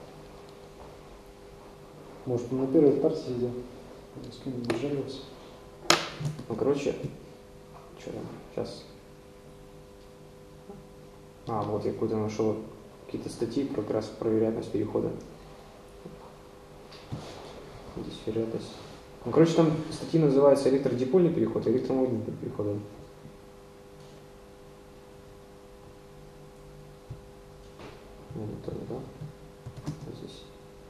Может, он на первой партии сидел, с кем-нибудь жалился. Ну, короче, что там, сейчас. Вот я какую-то нашел какие-то статьи как раз про вероятность перехода. Здесь вероятность. Ну, короче, там статьи называются электродипольный переход и электромагнитный переход. Не то, да? Вот здесь.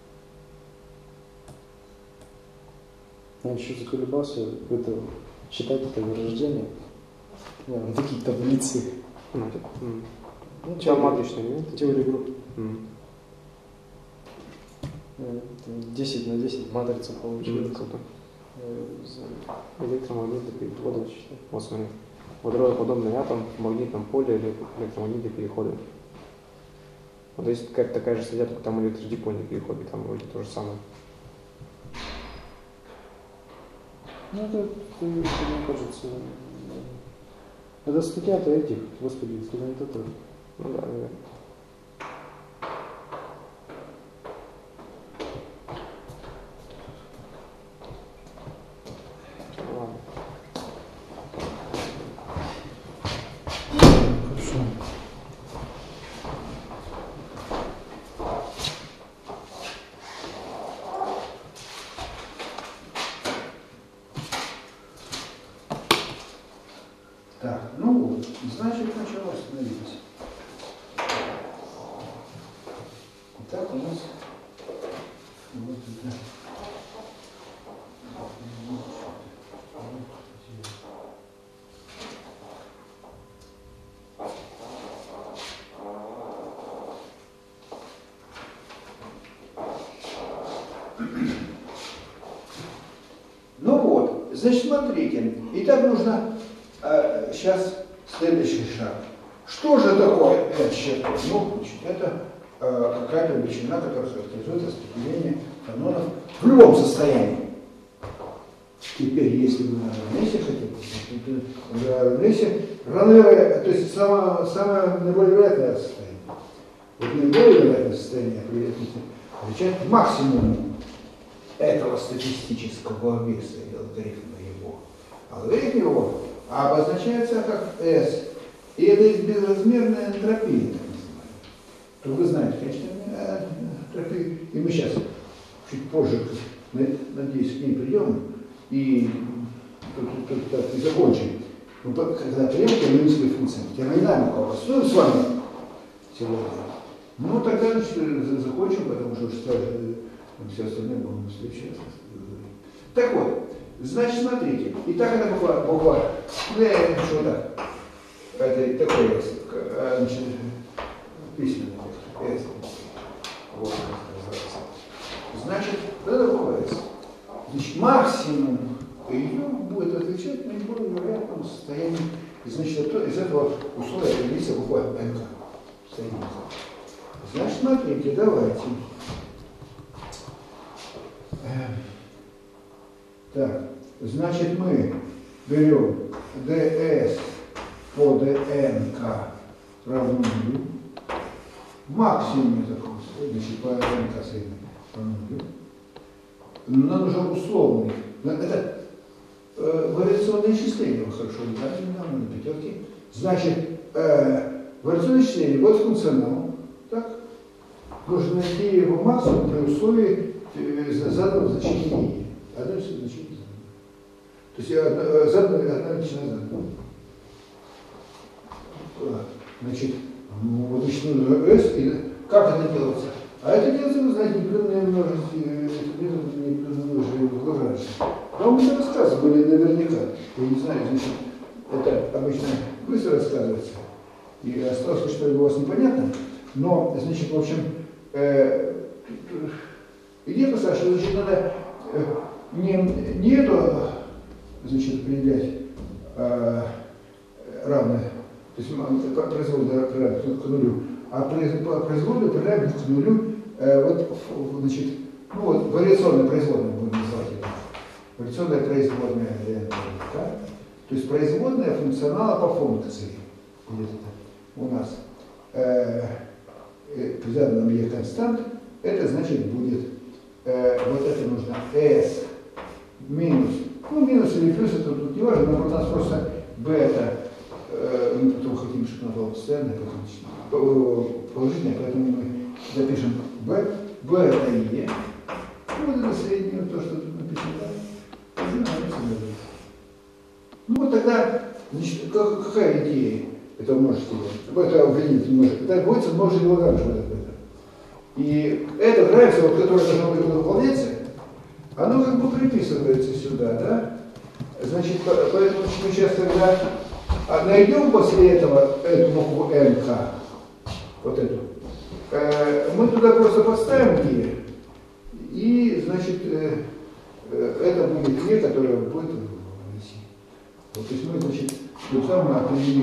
Я еще заколебался читать это вырождение. Такие таблицы. Чем матричный элемент? Теория групп. 10 на 10 матрица получилась. Электромагнитный переход. Вот смотри. Водородоподобный атом в магнитном поле или электромагнитные переходы. Вот есть какая-то такая же статья, только там электродипольные переходы, там вроде то же самое. Ну, это мне кажется, это статья-то этих, господи, студентов. Ну да, наверное. Так, ну вот, значит, начало остановилось. Итак, у нас вот это. Ну вот, значит, смотрите, и так нужно сейчас следующий шаг. Что же такое F? Ну, значит, это какая-то величина, которая характеризует распределение фенонов в любом состоянии. Теперь, если вы на равновесии хотите, на равновесии равновесие, то есть самое наиболее вероятное состояние. Вот наиболее вероятное состояние отвечает максимуму этого статистического веса и алгоритма его. Алгоритм его обозначается как S. И это безразмерная энтропия, так называемая. То вы знаете, конечно, энтропию. И мы сейчас чуть позже, надеюсь, к ней придем и тут закончим. Мы, когда придем к термодинамической функции, термодинамика у вас с вами сегодня. Ну, тогда закончим, потому что все остальное будем в следующий раз. Так вот, значит, смотрите. И так это буква. Ну, я напишу вот так. Это такой, значит, письменный текст. Вот, значит, это буква S. Значит, максимум ее будет отвечать наиболее вероятному состоянию. И, значит, из этого условия определится буква НК. Значит, смотрите, давайте. Так, значит, мы берем ds по dnk равно нулю. Максимум такого, значит, по nk средний равно нулю. Нам нужен условный. Это вариационное исчисление, вы хорошо знаете, недавно на пятерке. Значит, вариационное исчисление, вот функционал, так? Нужно найти его максимум при условии заданного значения и. Одно значение заданное. То есть заданное одна величина заданная. Значит, вот нужно S, и как это делается? А это делается, вы знаете, непрерывное множество, Лагранжа. Вам уже рассказывали наверняка. Я не знаю, значит, это обычно быстро рассказывается. И осталось, что у вас непонятно. Но, значит, в общем, идея простая, что, значит, надо не эту, значит, определять равное, то есть производную к нулю, а производную определяем к нулю, вот, значит, ну вот, вариационная производная будем называть это. Вариационная производная ДНК. То есть производная функционала по функции. У нас при заданном E констант, это значит будет, вот это нужно S минус, ну минус или плюс, это тут не важно, но у нас просто бета, мы потом хотим, чтобы она была постоянная, положительная, поэтому мы запишем B, B это E, вот это среднее, то, что тут написано, ну вот тогда, значит, какая идея этого множества? Это определить множество. Это вводится множество Лагранжа вот это. И это график, вот, которое должно быть выполняться, оно как бы приписывается сюда, да? Значит, поэтому мы сейчас тогда найдем после этого эту букву НК, вот эту, мы туда просто подставим Е, и, значит, это будет Е, которое будет в России. Вот, то есть мы, значит, вот там мы определили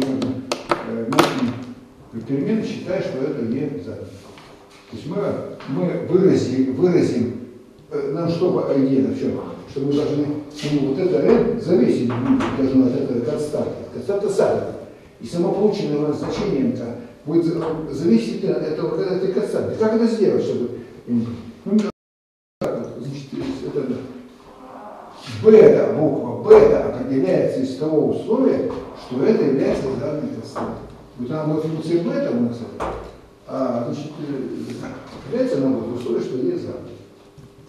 перемены, считая, что это Е заданное. То есть мы выразим нам что Е, в чем? Что мы должны, ну, вот это N зависеть должно от этой константы. Константа заданная. И само полученное у нас значение НК будет зависеть от этой константы. Как это сделать, чтобы... Ну, значит, это бета, буква бета определяется из того условия, что это является заданной константой. Вот она будет функция бета у нас это, значит, определяется она будет условие, что Е заданной.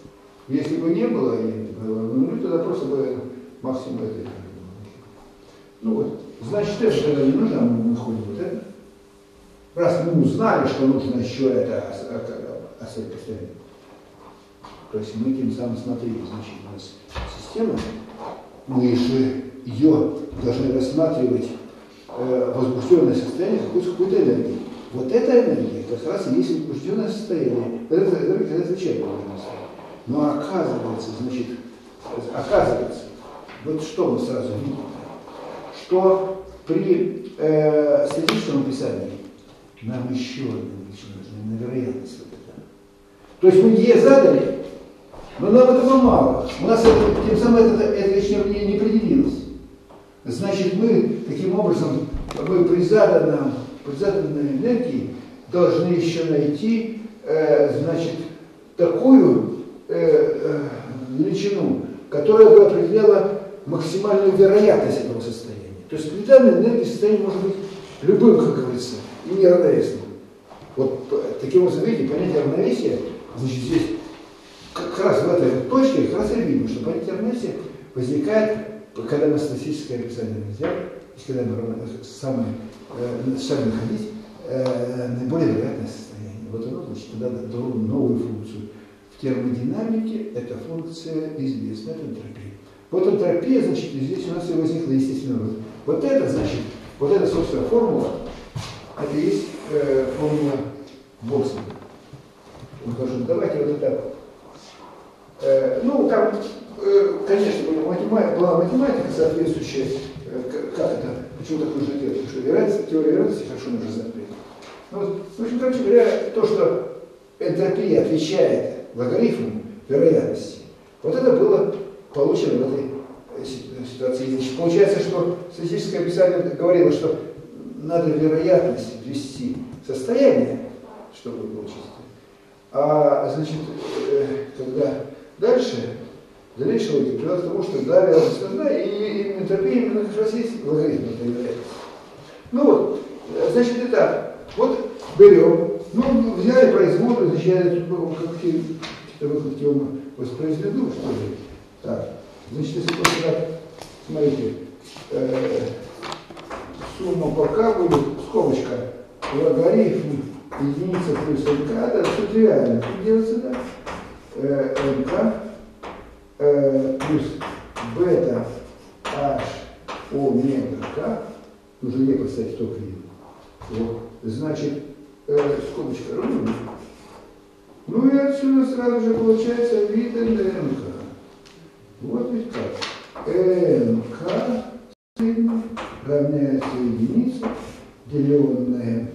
Если бы не было Е, ну тогда просто бы максимум этой. Ну вот, значит, это тогда не нужно, мы находим вот это. Раз мы узнали, что нужно еще это оставить постоянно. То есть мы тем самым смотрели, значит, у нас система, мы же ее должны рассматривать возбужденное состояние какой-то энергии. Вот эта энергия как раз и есть возбужденное состояние. Это означает возбужденное. Но оказывается, значит, вот что мы сразу видим, что при статическом описании нам еще нужна вероятность вот это. То есть мы Е задали, но нам этого мало. У нас тем самым это еще не определилось. Значит, мы таким образом, мы при заданной энергии должны еще найти, значит, такую величину, которая бы определяла максимальную вероятность этого состояния. То есть при данной энергии состояние может быть любым, как говорится, и неравновесным. Вот таким образом, видите, понятие равновесия, значит, здесь как раз в этой точке как раз и видно, что понятие равновесия возникает, когда мы статистическое описание взяли, когда мы сами находить наиболее вероятное состояние. Вот оно, значит, тогда дало новую функцию. В термодинамике эта функция известна, это энтропия. Вот энтропия, значит, здесь у нас и возникла естественная. Вот это, значит, вот эта, собственно, формула, это и есть формула Болцмана. Он говорит, давайте вот это. Ну, там, конечно, была математика соответствующая, как это, почему так нужно делать, потому что теория вероятности хорошо нужно знать. Ну, в общем, короче говоря, то, что энтропия отвечает логарифму вероятности, вот это было получено в этой ситуации. Значит, получается, что статистическое описание говорило, что надо вероятность ввести состояние, чтобы получить. А, значит, когда дальше, дальнейшая логика приводит к тому, что да, вероятность нужна, и энтропия именно как раз есть логарифм этой вероятности. Ну вот, значит, итак, вот берем, ну, взяли производную, значит, я как-то его воспроизведу, что ли. Так, значит, если просто так, смотрите, сумма пока будет, скобочка, логарифм, единица плюс НК, да, все тривиально, что делается, да? НК плюс бета H омега К, нужно не поставить только видно. Вот, значит, скобочка ровно. Ну и отсюда сразу же получается вид НК. Вот ведь так. НК равняется единице, деленное.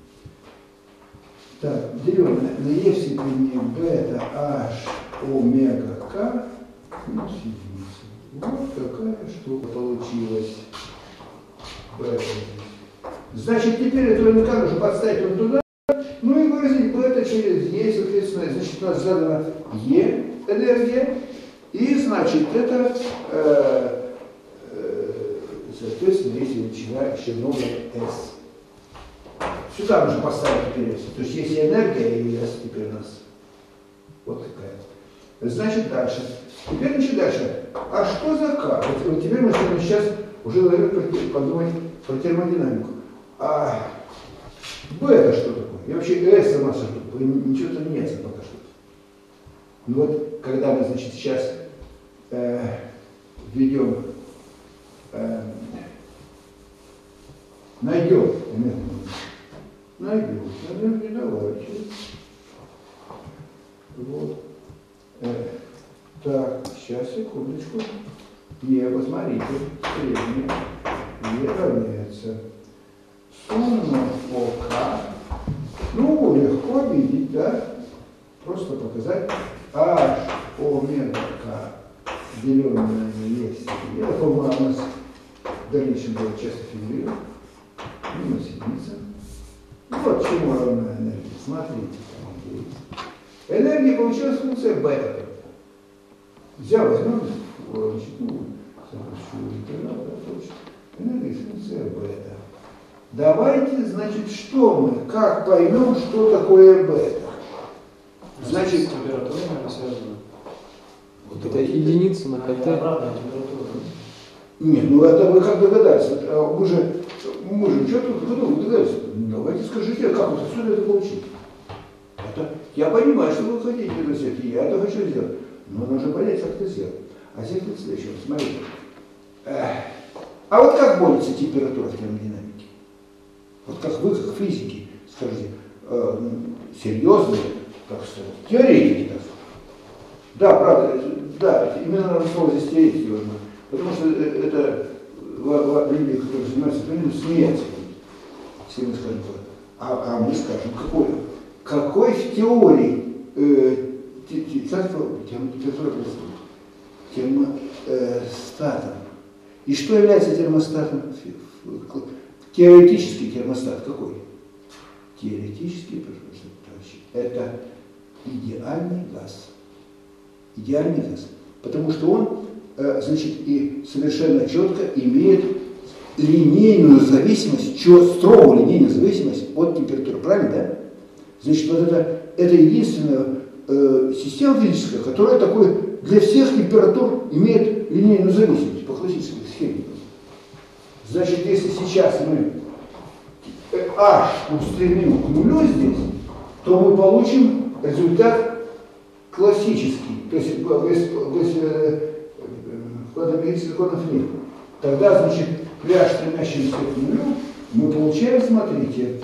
Так, деленное на Е в степени бета H омега К минус единица. Вот какая штука получилась. Значит, теперь эту НК нужно подставить вот туда, ну и выразить бета через Е, соответственно, значит, у нас задана Е энергия, и значит, это, соответственно, есть величина еще новая S. Сюда нужно поставить теперь S. То есть есть энергия и S теперь у нас. Вот такая. Значит, дальше. Теперь, значит, дальше. А что за К? Вот теперь мы сейчас уже, наверное, подумать про термодинамику. А бета что такое? И вообще S сама что такое? Ничего там нет пока что. Ну вот, когда мы, значит, сейчас введем, найдем энергию, давайте. Вот. Так, сейчас, секундочку. Е, посмотрите, средняя. Е равняется сумма по К. Ну, легко видеть, да? Просто показать H омега К, деленное на Е. Это формула у нас в дальнейшем будет часто фигурировать. Минус единица. Вот чему равна энергия. Смотрите, там есть. Энергия получилась функция бета. Взял, возьмем, значит, ну, интеграл, да, точно. Энергия функция бета. Давайте, значит, что мы, как поймем, что такое бета? Значит, температура связана. Вот это единица на КТ. Обратная температура. Нет, ну это вы как догадались? Мы же что тут догадались? Давайте скажите, как вот отсюда это получить? Я понимаю, что вы хотите это сделать, и я это хочу сделать. Но нужно понять, как это сделать. А здесь вот следующее, смотрите. А вот как борется температура в термодинамике? Вот как вы, как физики, скажите, серьезные, так сказать, теоретики, так сказать. Да, правда, да, именно слово здесь теоретики важно. Потому что это люди, которые занимаются теорией, смеяться будут. Если мы скажем, а мы скажем, какой в теории температура происходит? Термостатом. И что является термостатом? Теоретический термостат какой? Теоретический, это идеальный газ. Идеальный газ. Потому что он, значит, и совершенно четко имеет линейную зависимость, строгую линейную зависимость от температуры. Правильно, да? Значит, вот это единственная система физическая, которая такой для всех температур имеет линейную зависимость по классической схеме. Значит, если сейчас мы H устремим к нулю здесь, то мы получим результат классический. То есть квантомеханических законов нет. Тогда, значит, при H стремящемся к нулю мы получаем, смотрите,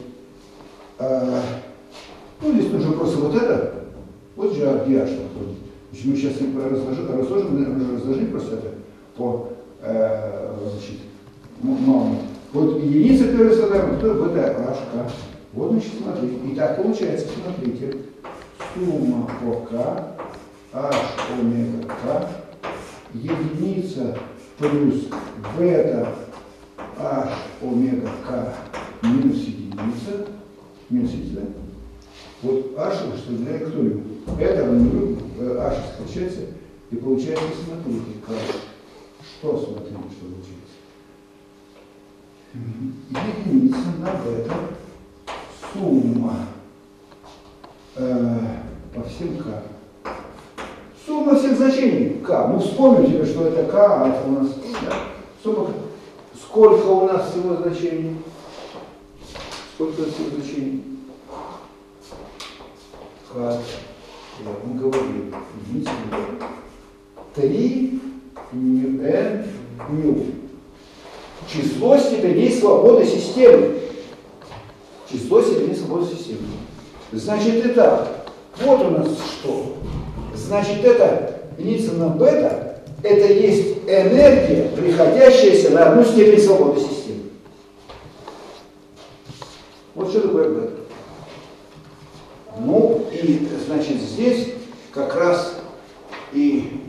ну, здесь нужно просто вот это, вот же где H находится. Значит, мы сейчас разложим просто это по, значит, вот единица первой составляемой, вот это HK. Вот, значит, смотрите. И так получается, смотрите, сумма по K, H омега K, единица плюс бета H омега K минус единица, вот H составляет к нулю. Это равно H скачается, и получается, смотрите, как. Что смотрите, что получается? Единица на бета, сумма по всем К. Сумма всех значений К. Ну вспомните, что это К, а это у нас, да? Сумма К. Сколько у нас всего значений? Сколько всего значений? К. Мы говорили. 3 n μ. Число степеней свободы системы. Число степеней свободы системы. Значит, это, вот у нас что? Значит, это единица на бета, это есть энергия, приходящаяся на одну степень свободы системы. Вот что такое бета. Ну, и, значит, здесь как раз и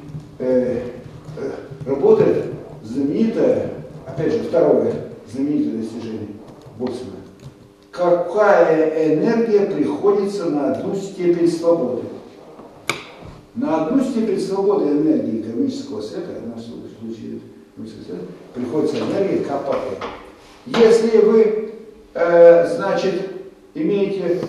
работает знаменитое, опять же, второе знаменитое достижение Больцмана. Какая энергия приходится на одну степень свободы? На одну степень свободы энергии кармического света, в нашем случае кармического света, приходится энергия КПТ. Если вы, значит, имеете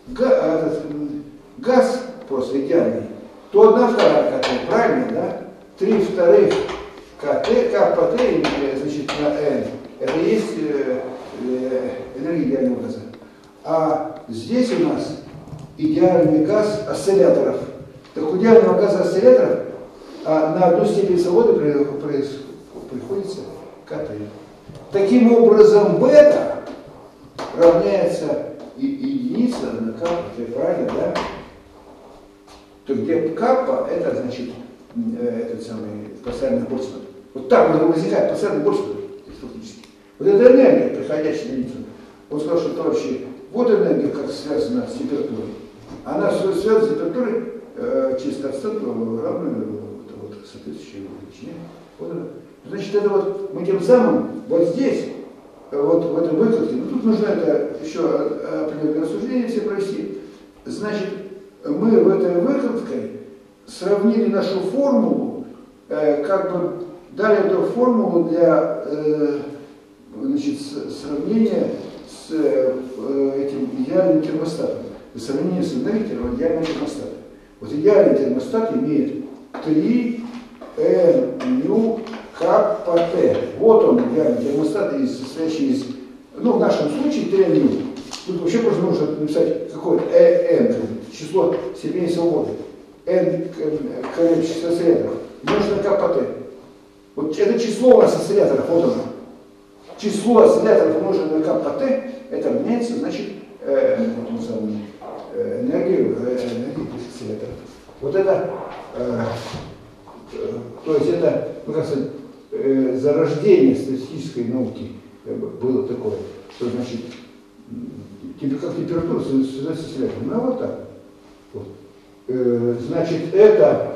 газ просто идеальный, то 1/2 КТ, правильно, да? 3/2 КТ, КПТ, значит, на N, это и есть энергия идеального газа. А здесь у нас идеальный газ осцилляторов. Так у идеального газа осцилляторов на одну степень свободы приходится КТ. Таким образом, бета равняется единица на КПТ, правильно, да? То где каппа, это значит этот самый постоянный Больцман. Вот так возникает постоянный Больцман фактически. Вот эта энергия, приходящая на единицу. Он сказал, что товарищи, вот энергия как связана с температурой. Она связана с температурой через константу, равную вот, соответствующей величине. Вот она. Значит, это вот мы тем самым вот здесь, вот в этом выкладке, ну тут нужно это еще определенное рассуждение все провести. Значит, мы в этой выкладке сравнили нашу формулу, как бы дали эту формулу для значит, сравнения с этим идеальным термостатом. Для сравнения с энергией идеального термостата. Вот идеальный термостат имеет 3 n μ КПТ. Вот он, реально, термостат, состоящий из, ну, в нашем случае ТНЮ. Тут вообще просто нужно написать какое-то N, число степени свободы. N количество осцилляторов. Нужно КПТ. Вот это число у нас осцилляторов, вот оно. Число осцилляторов умноженное на КПТ, это равняется, значит, энергию осцилляторов. Вот это, то есть это, ну, как сказать, зарождение статистической науки было такое, что значит, как температура связывается с осциллятором. Ну, вот так. Вот. Значит, это,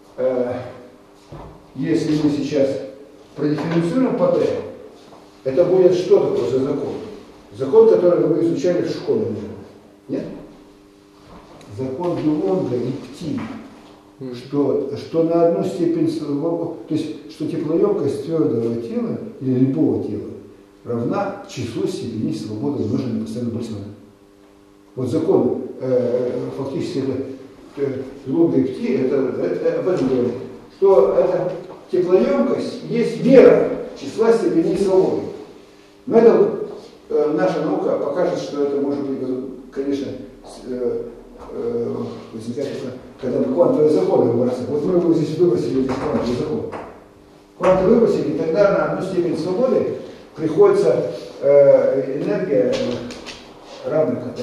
если мы сейчас продифференцируем по Т, это будет что такое за закон? Закон, который вы изучали в школе, наверное. Нет? Закон Дюлонга и Пти. Что на одну степень, то есть, что теплоемкость твердого тела или любого тела равна числу степеней свободы, умноженной на постоянную Больцмана. Вот закон, фактически, это Дюлонга и Пти, это об этом говорит, что эта теплоемкость есть мера числа степеней свободы. Но это наша наука покажет, что это может быть, конечно, возникает, когда мы квантовые законы выбрасываем. Вот мы его здесь выбросили, здесь квантовый закон. Кванты выбросили, и тогда на одну степень свободы приходится энергия равная КТ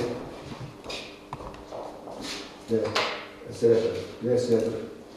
для осцилляторов.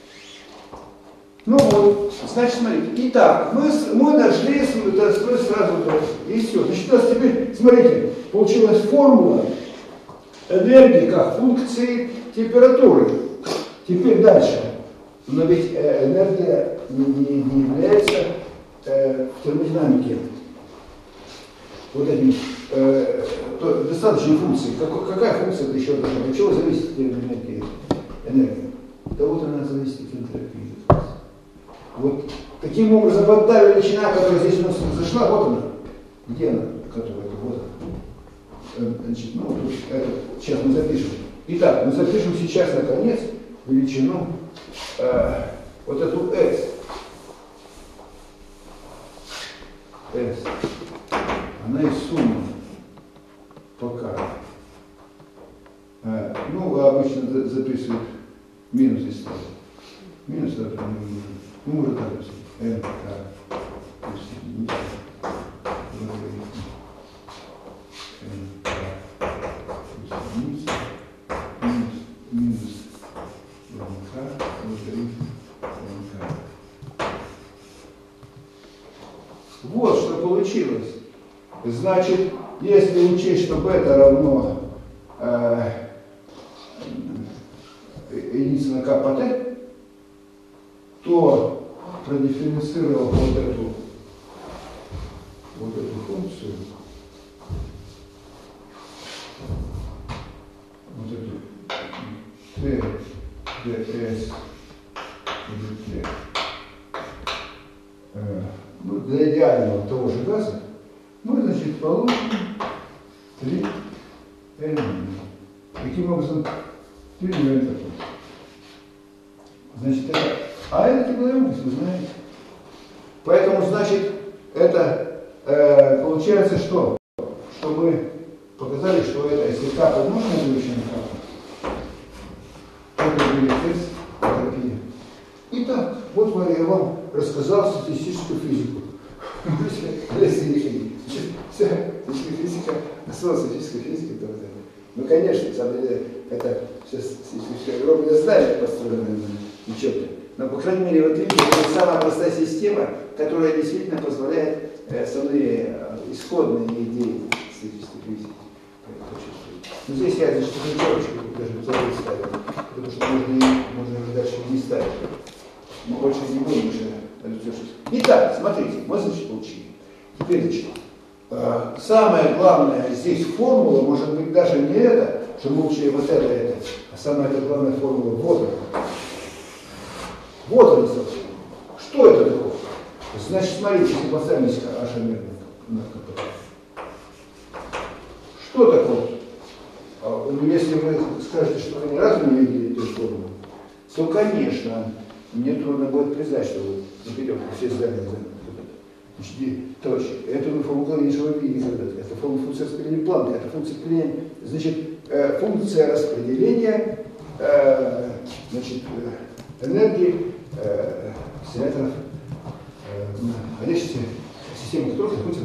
Ну вот, значит, смотрите. Итак, мы дошли сразу до... И все. Значит, у нас теперь, смотрите, получилась формула энергии как функции температуры. Теперь дальше. Но ведь энергия не является в термодинамике вот этим достаточной функцией. Какая функция это еще должна быть? От чего зависит энергия? Да вот она зависит от энтропии. Вот таким образом вот та величина, которая здесь у нас зашла, вот она. Где она? Которая это вот она. Значит, ну, тут это сейчас мы запишем. Итак, мы запишем сейчас наконец величину вот эту S. S. Она из суммы пока. Ну, обычно записывают минус здесь ставят. Минус это не нужно. Ну, может так написать. МК плюс единица. МК плюс единица. Минус МК логарифм МК. Вот что получилось. Значит, если учесть, что бета равно единице на К по Т, то продифференцировав вот эту функцию, вот эту Т, ds или Т, ну, для идеального того же газа, мы, значит, получим 3N. Таким образом, переменим такой. Значит, это теплоемкость, вы знаете. Поэтому, значит, это получается что? Что мы показали, что это, если К помножено на величину К, это будет S энтропия. Итак, вот я вам рассказал статистическую физику. Вся физика, основа статистической физики, это вот это. Ну, конечно, на самом деле, это все огромное здание построено ничего-то. Но, по крайней мере, вот видите, это самая простая система, которая действительно позволяет основные исходные идеи статистической физики почувствовать. Но здесь я, значит, корочку даже ставил, потому что можно уже дальше не ставить. Мы больше не будем уже. Итак, смотрите, мы, значит, получили. Теперь, значит, самое главное здесь формула, может быть, даже не это, что мы учили вот это, а самая главная формула вот она. Вот она, собственно. Что это такое? Значит, смотрите, если поставим здесь H на КП. Что такое? Если вы скажете, что вы ни разу не видели эту формулу, то, конечно, мне трудно будет признать, что вы наперед все здания знаете. Значит, это формула низшего вида, это функция распределения Планка, это функция распределения, значит, функция распределения значит, энергии осцилляторов, находящихся в системе которых находится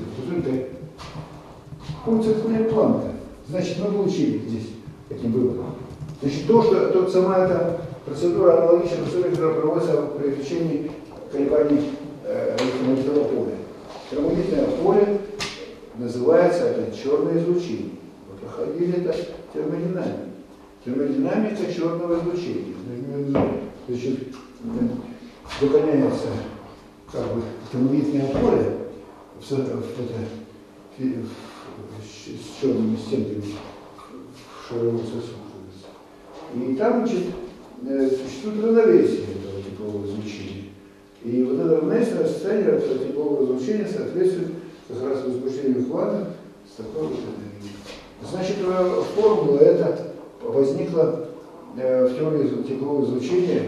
функция распределения Планка. Значит, мы получили здесь таким выводом. Значит, сама эта процедура аналогична процедуре, которая проводится при изучении колебаний электромагнитного поля. Электромагнитное поле называется это черное излучение. Мы проходили это термодинамику. Термодинамика черного излучения. Значит, догоняется как бы электромагнитное поле с черными стенками в шаровом сосуде. И там, значит, существует равновесие этого теплового излучения. И вот это равновесное состояние этого теплового излучения соответствует как раз возбуждению квантов с такой вот энергией. Значит, формула эта возникла в теории теплового излучения,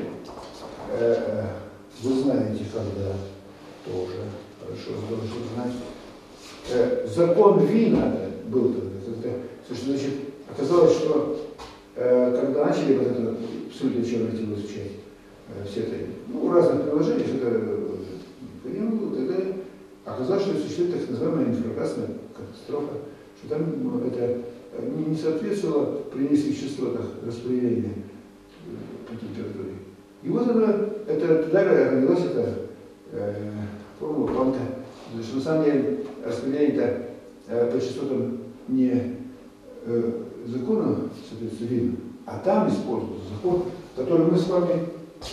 вы знаете, когда тоже хорошо знать. Закон Вина был тогда. Значит, оказалось, что когда начали вот это абсолютно черное тело изучать, все это, разных приложений, что это необходимо было, тогда оказалось, что существует так называемая инфракрасная катастрофа, что там это не соответствовало при низких частотах распределения по температуре. И вот тогда родилась эта формула Планка. Потому что на самом деле распределение-то по частотам не закону, соответственно, Вина, а там используется закон, который мы с вами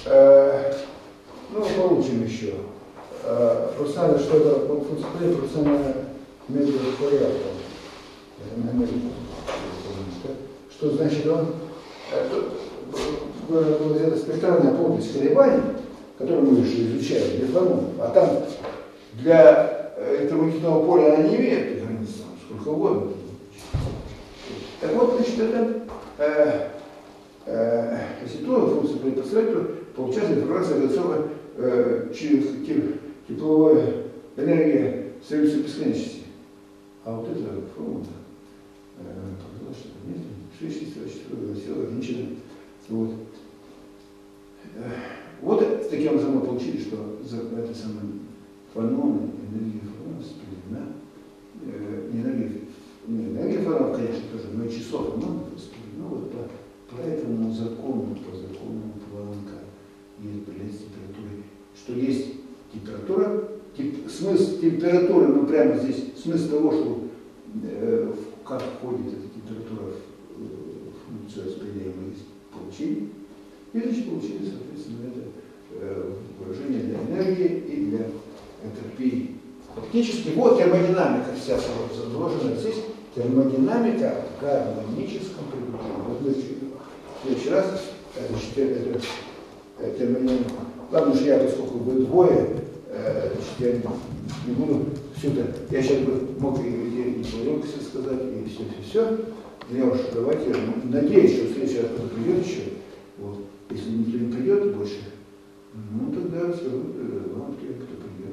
получим еще. Профессионально, что это функциональная профессиональная метод порядка. Что значит он? Была взята спектральная плотность колебаний, которую мы еще изучаем для фонов, а там для электромагнитного поля она не имеет границ, сколько угодно. Так вот, значит, если то функция по спектру получается информация готова через тепловая энергия следующей бесконечности. А вот эта формула показала, что нет, 6 все ограничено. Вот таким образом мы получили, что за это самое фонон, энергия фонона распределена, не энергия фонов, конечно, тоже, но и число фонона распределено вот по этому закону, по закону Планка, есть определяется температурой, что есть температура, смысл температуры, прямо здесь, смысл того, что как входит эта температура в функцию распределения, есть получили. И значит получили, соответственно, это выражение для энергии и для энтропии. Фактически, вот термодинамика вся заложена здесь, термодинамика в гармоническом приближении. Вот мы в следующий раз, значит, это термодинамика. Ладно, что я, поскольку вы двое, значит, я не буду все это, я сейчас бы мог и по сказать, и все. Я уж давайте, надеюсь, что в следующий раз кто-то придет еще. Вот. Если никто не придет больше, тогда скажу вам, кто придет.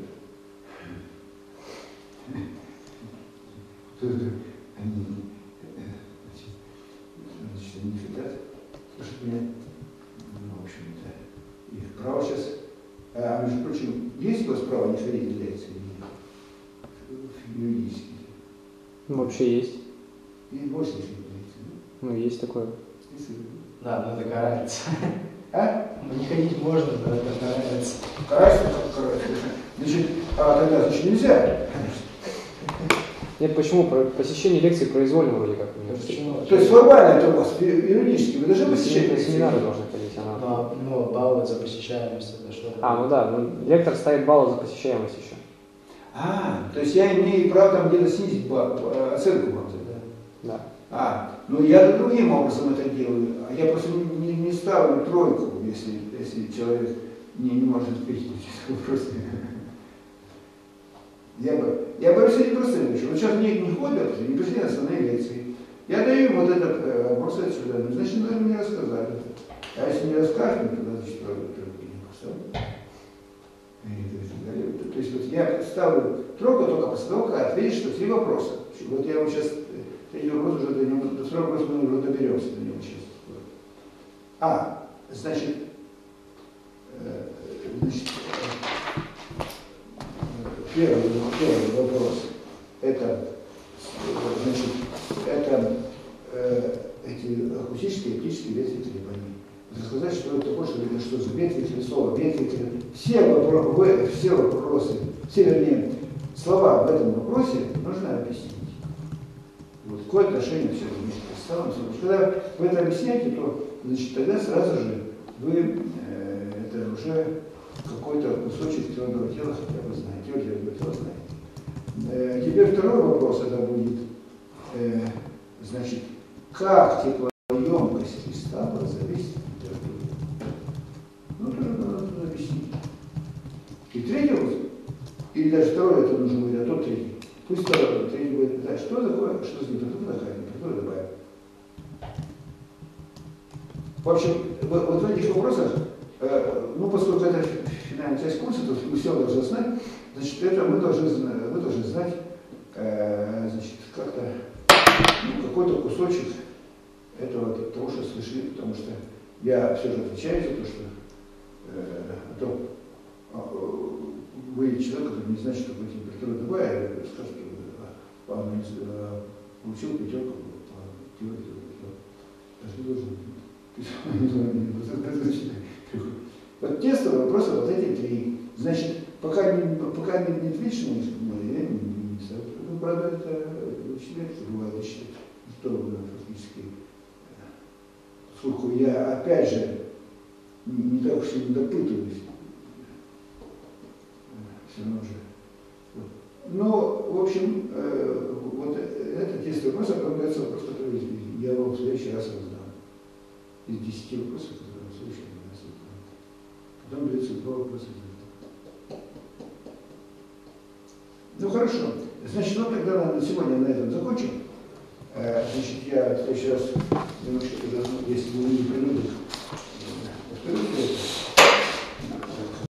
Они не хотят слушать меня. В общем-то, их право сейчас. А между прочим, есть у вас право не ходить на лекции? Юридически. Вообще есть. И больше не ходить лекции. Есть такое. Да, но это карается. А? Не ходить можно, но это карается. Карается? Значит, тогда нельзя. Нет, почему? Посещение лекций произвольно вроде как. Почему? То есть формально это у вас юридически, вы должны посещать лекции? Семинары должны ходить. Но баллы за посещаемость это что? Лектор ставит баллы за посещаемость еще. То есть я имею право там где-то снизить оценку вам. Да. Я другим образом это делаю. Я просто не ставлю тройку, если человек не может ответить на вопросы. Я борюсь с этим простым вещью. Вот сейчас не ходят, не пришли на основные лекции. Я даю им вот этот вопрос отсюда. Значит, наверное, мне рассказали. А если не расскажут, тогда, значит, тройку не поставлю. То есть вот я ставлю тройку только после того, как ответишь, что 3 вопроса. Вот я вам сейчас, 3 вопрос уже до него, до 2 вопроса мы уже доберемся до него сейчас. Значит, первый вопрос, это, значит, это эти акустические, оптические ветвители. Сказать, что это такое, что за ветвители, слово ветвители. Все вопросы, вернее, слова в этом вопросе нужно объяснить. Вот какое отношение все это вместе представлено. Когда вы это объясняете, то значит, тогда сразу же вы это уже какой-то кусочек твердого тела хотя бы знаете, твердого тела знаете. Теперь второй вопрос, это будет, значит, как теплоемкость кристалла зависит от температуры. Ну, тоже надо объяснить. И третий вопрос, или даже второй это нужно будет, а то третий. Пусть второй, третий будет, да, что такое, что за температура такая, температура добавим. В общем, вот в этих вопросах, ну, поскольку это финальная часть курса, то мы все должны знать, значит, это вы должны знать, значит, как-то, ну, какой-то кусочек этого, того, что слышали, потому что я все же отвечаю за то, что вы человек, который не знает, что такое температура добавит, скажет, что вам получил 5 по теории. Даже не должен. Вот тестовые вопросы вот эти 3. Значит, пока не отлично, я не знаю. Ну, правда, это учителя, что бывает, считают, что фактически, поскольку я, опять же, не так уж и допытываюсь, все равно же. Но, в общем, вот это тестовый вопрос, а потом дается вопрос, который я вам в следующий раз раздам. Из 10 вопросов, которые в следующий раз раздам. Потом дается 2 вопроса. Ну хорошо. Значит, вот тогда на сегодня на этом закончим. Значит, я в следующий раз немножко, если вы не придете,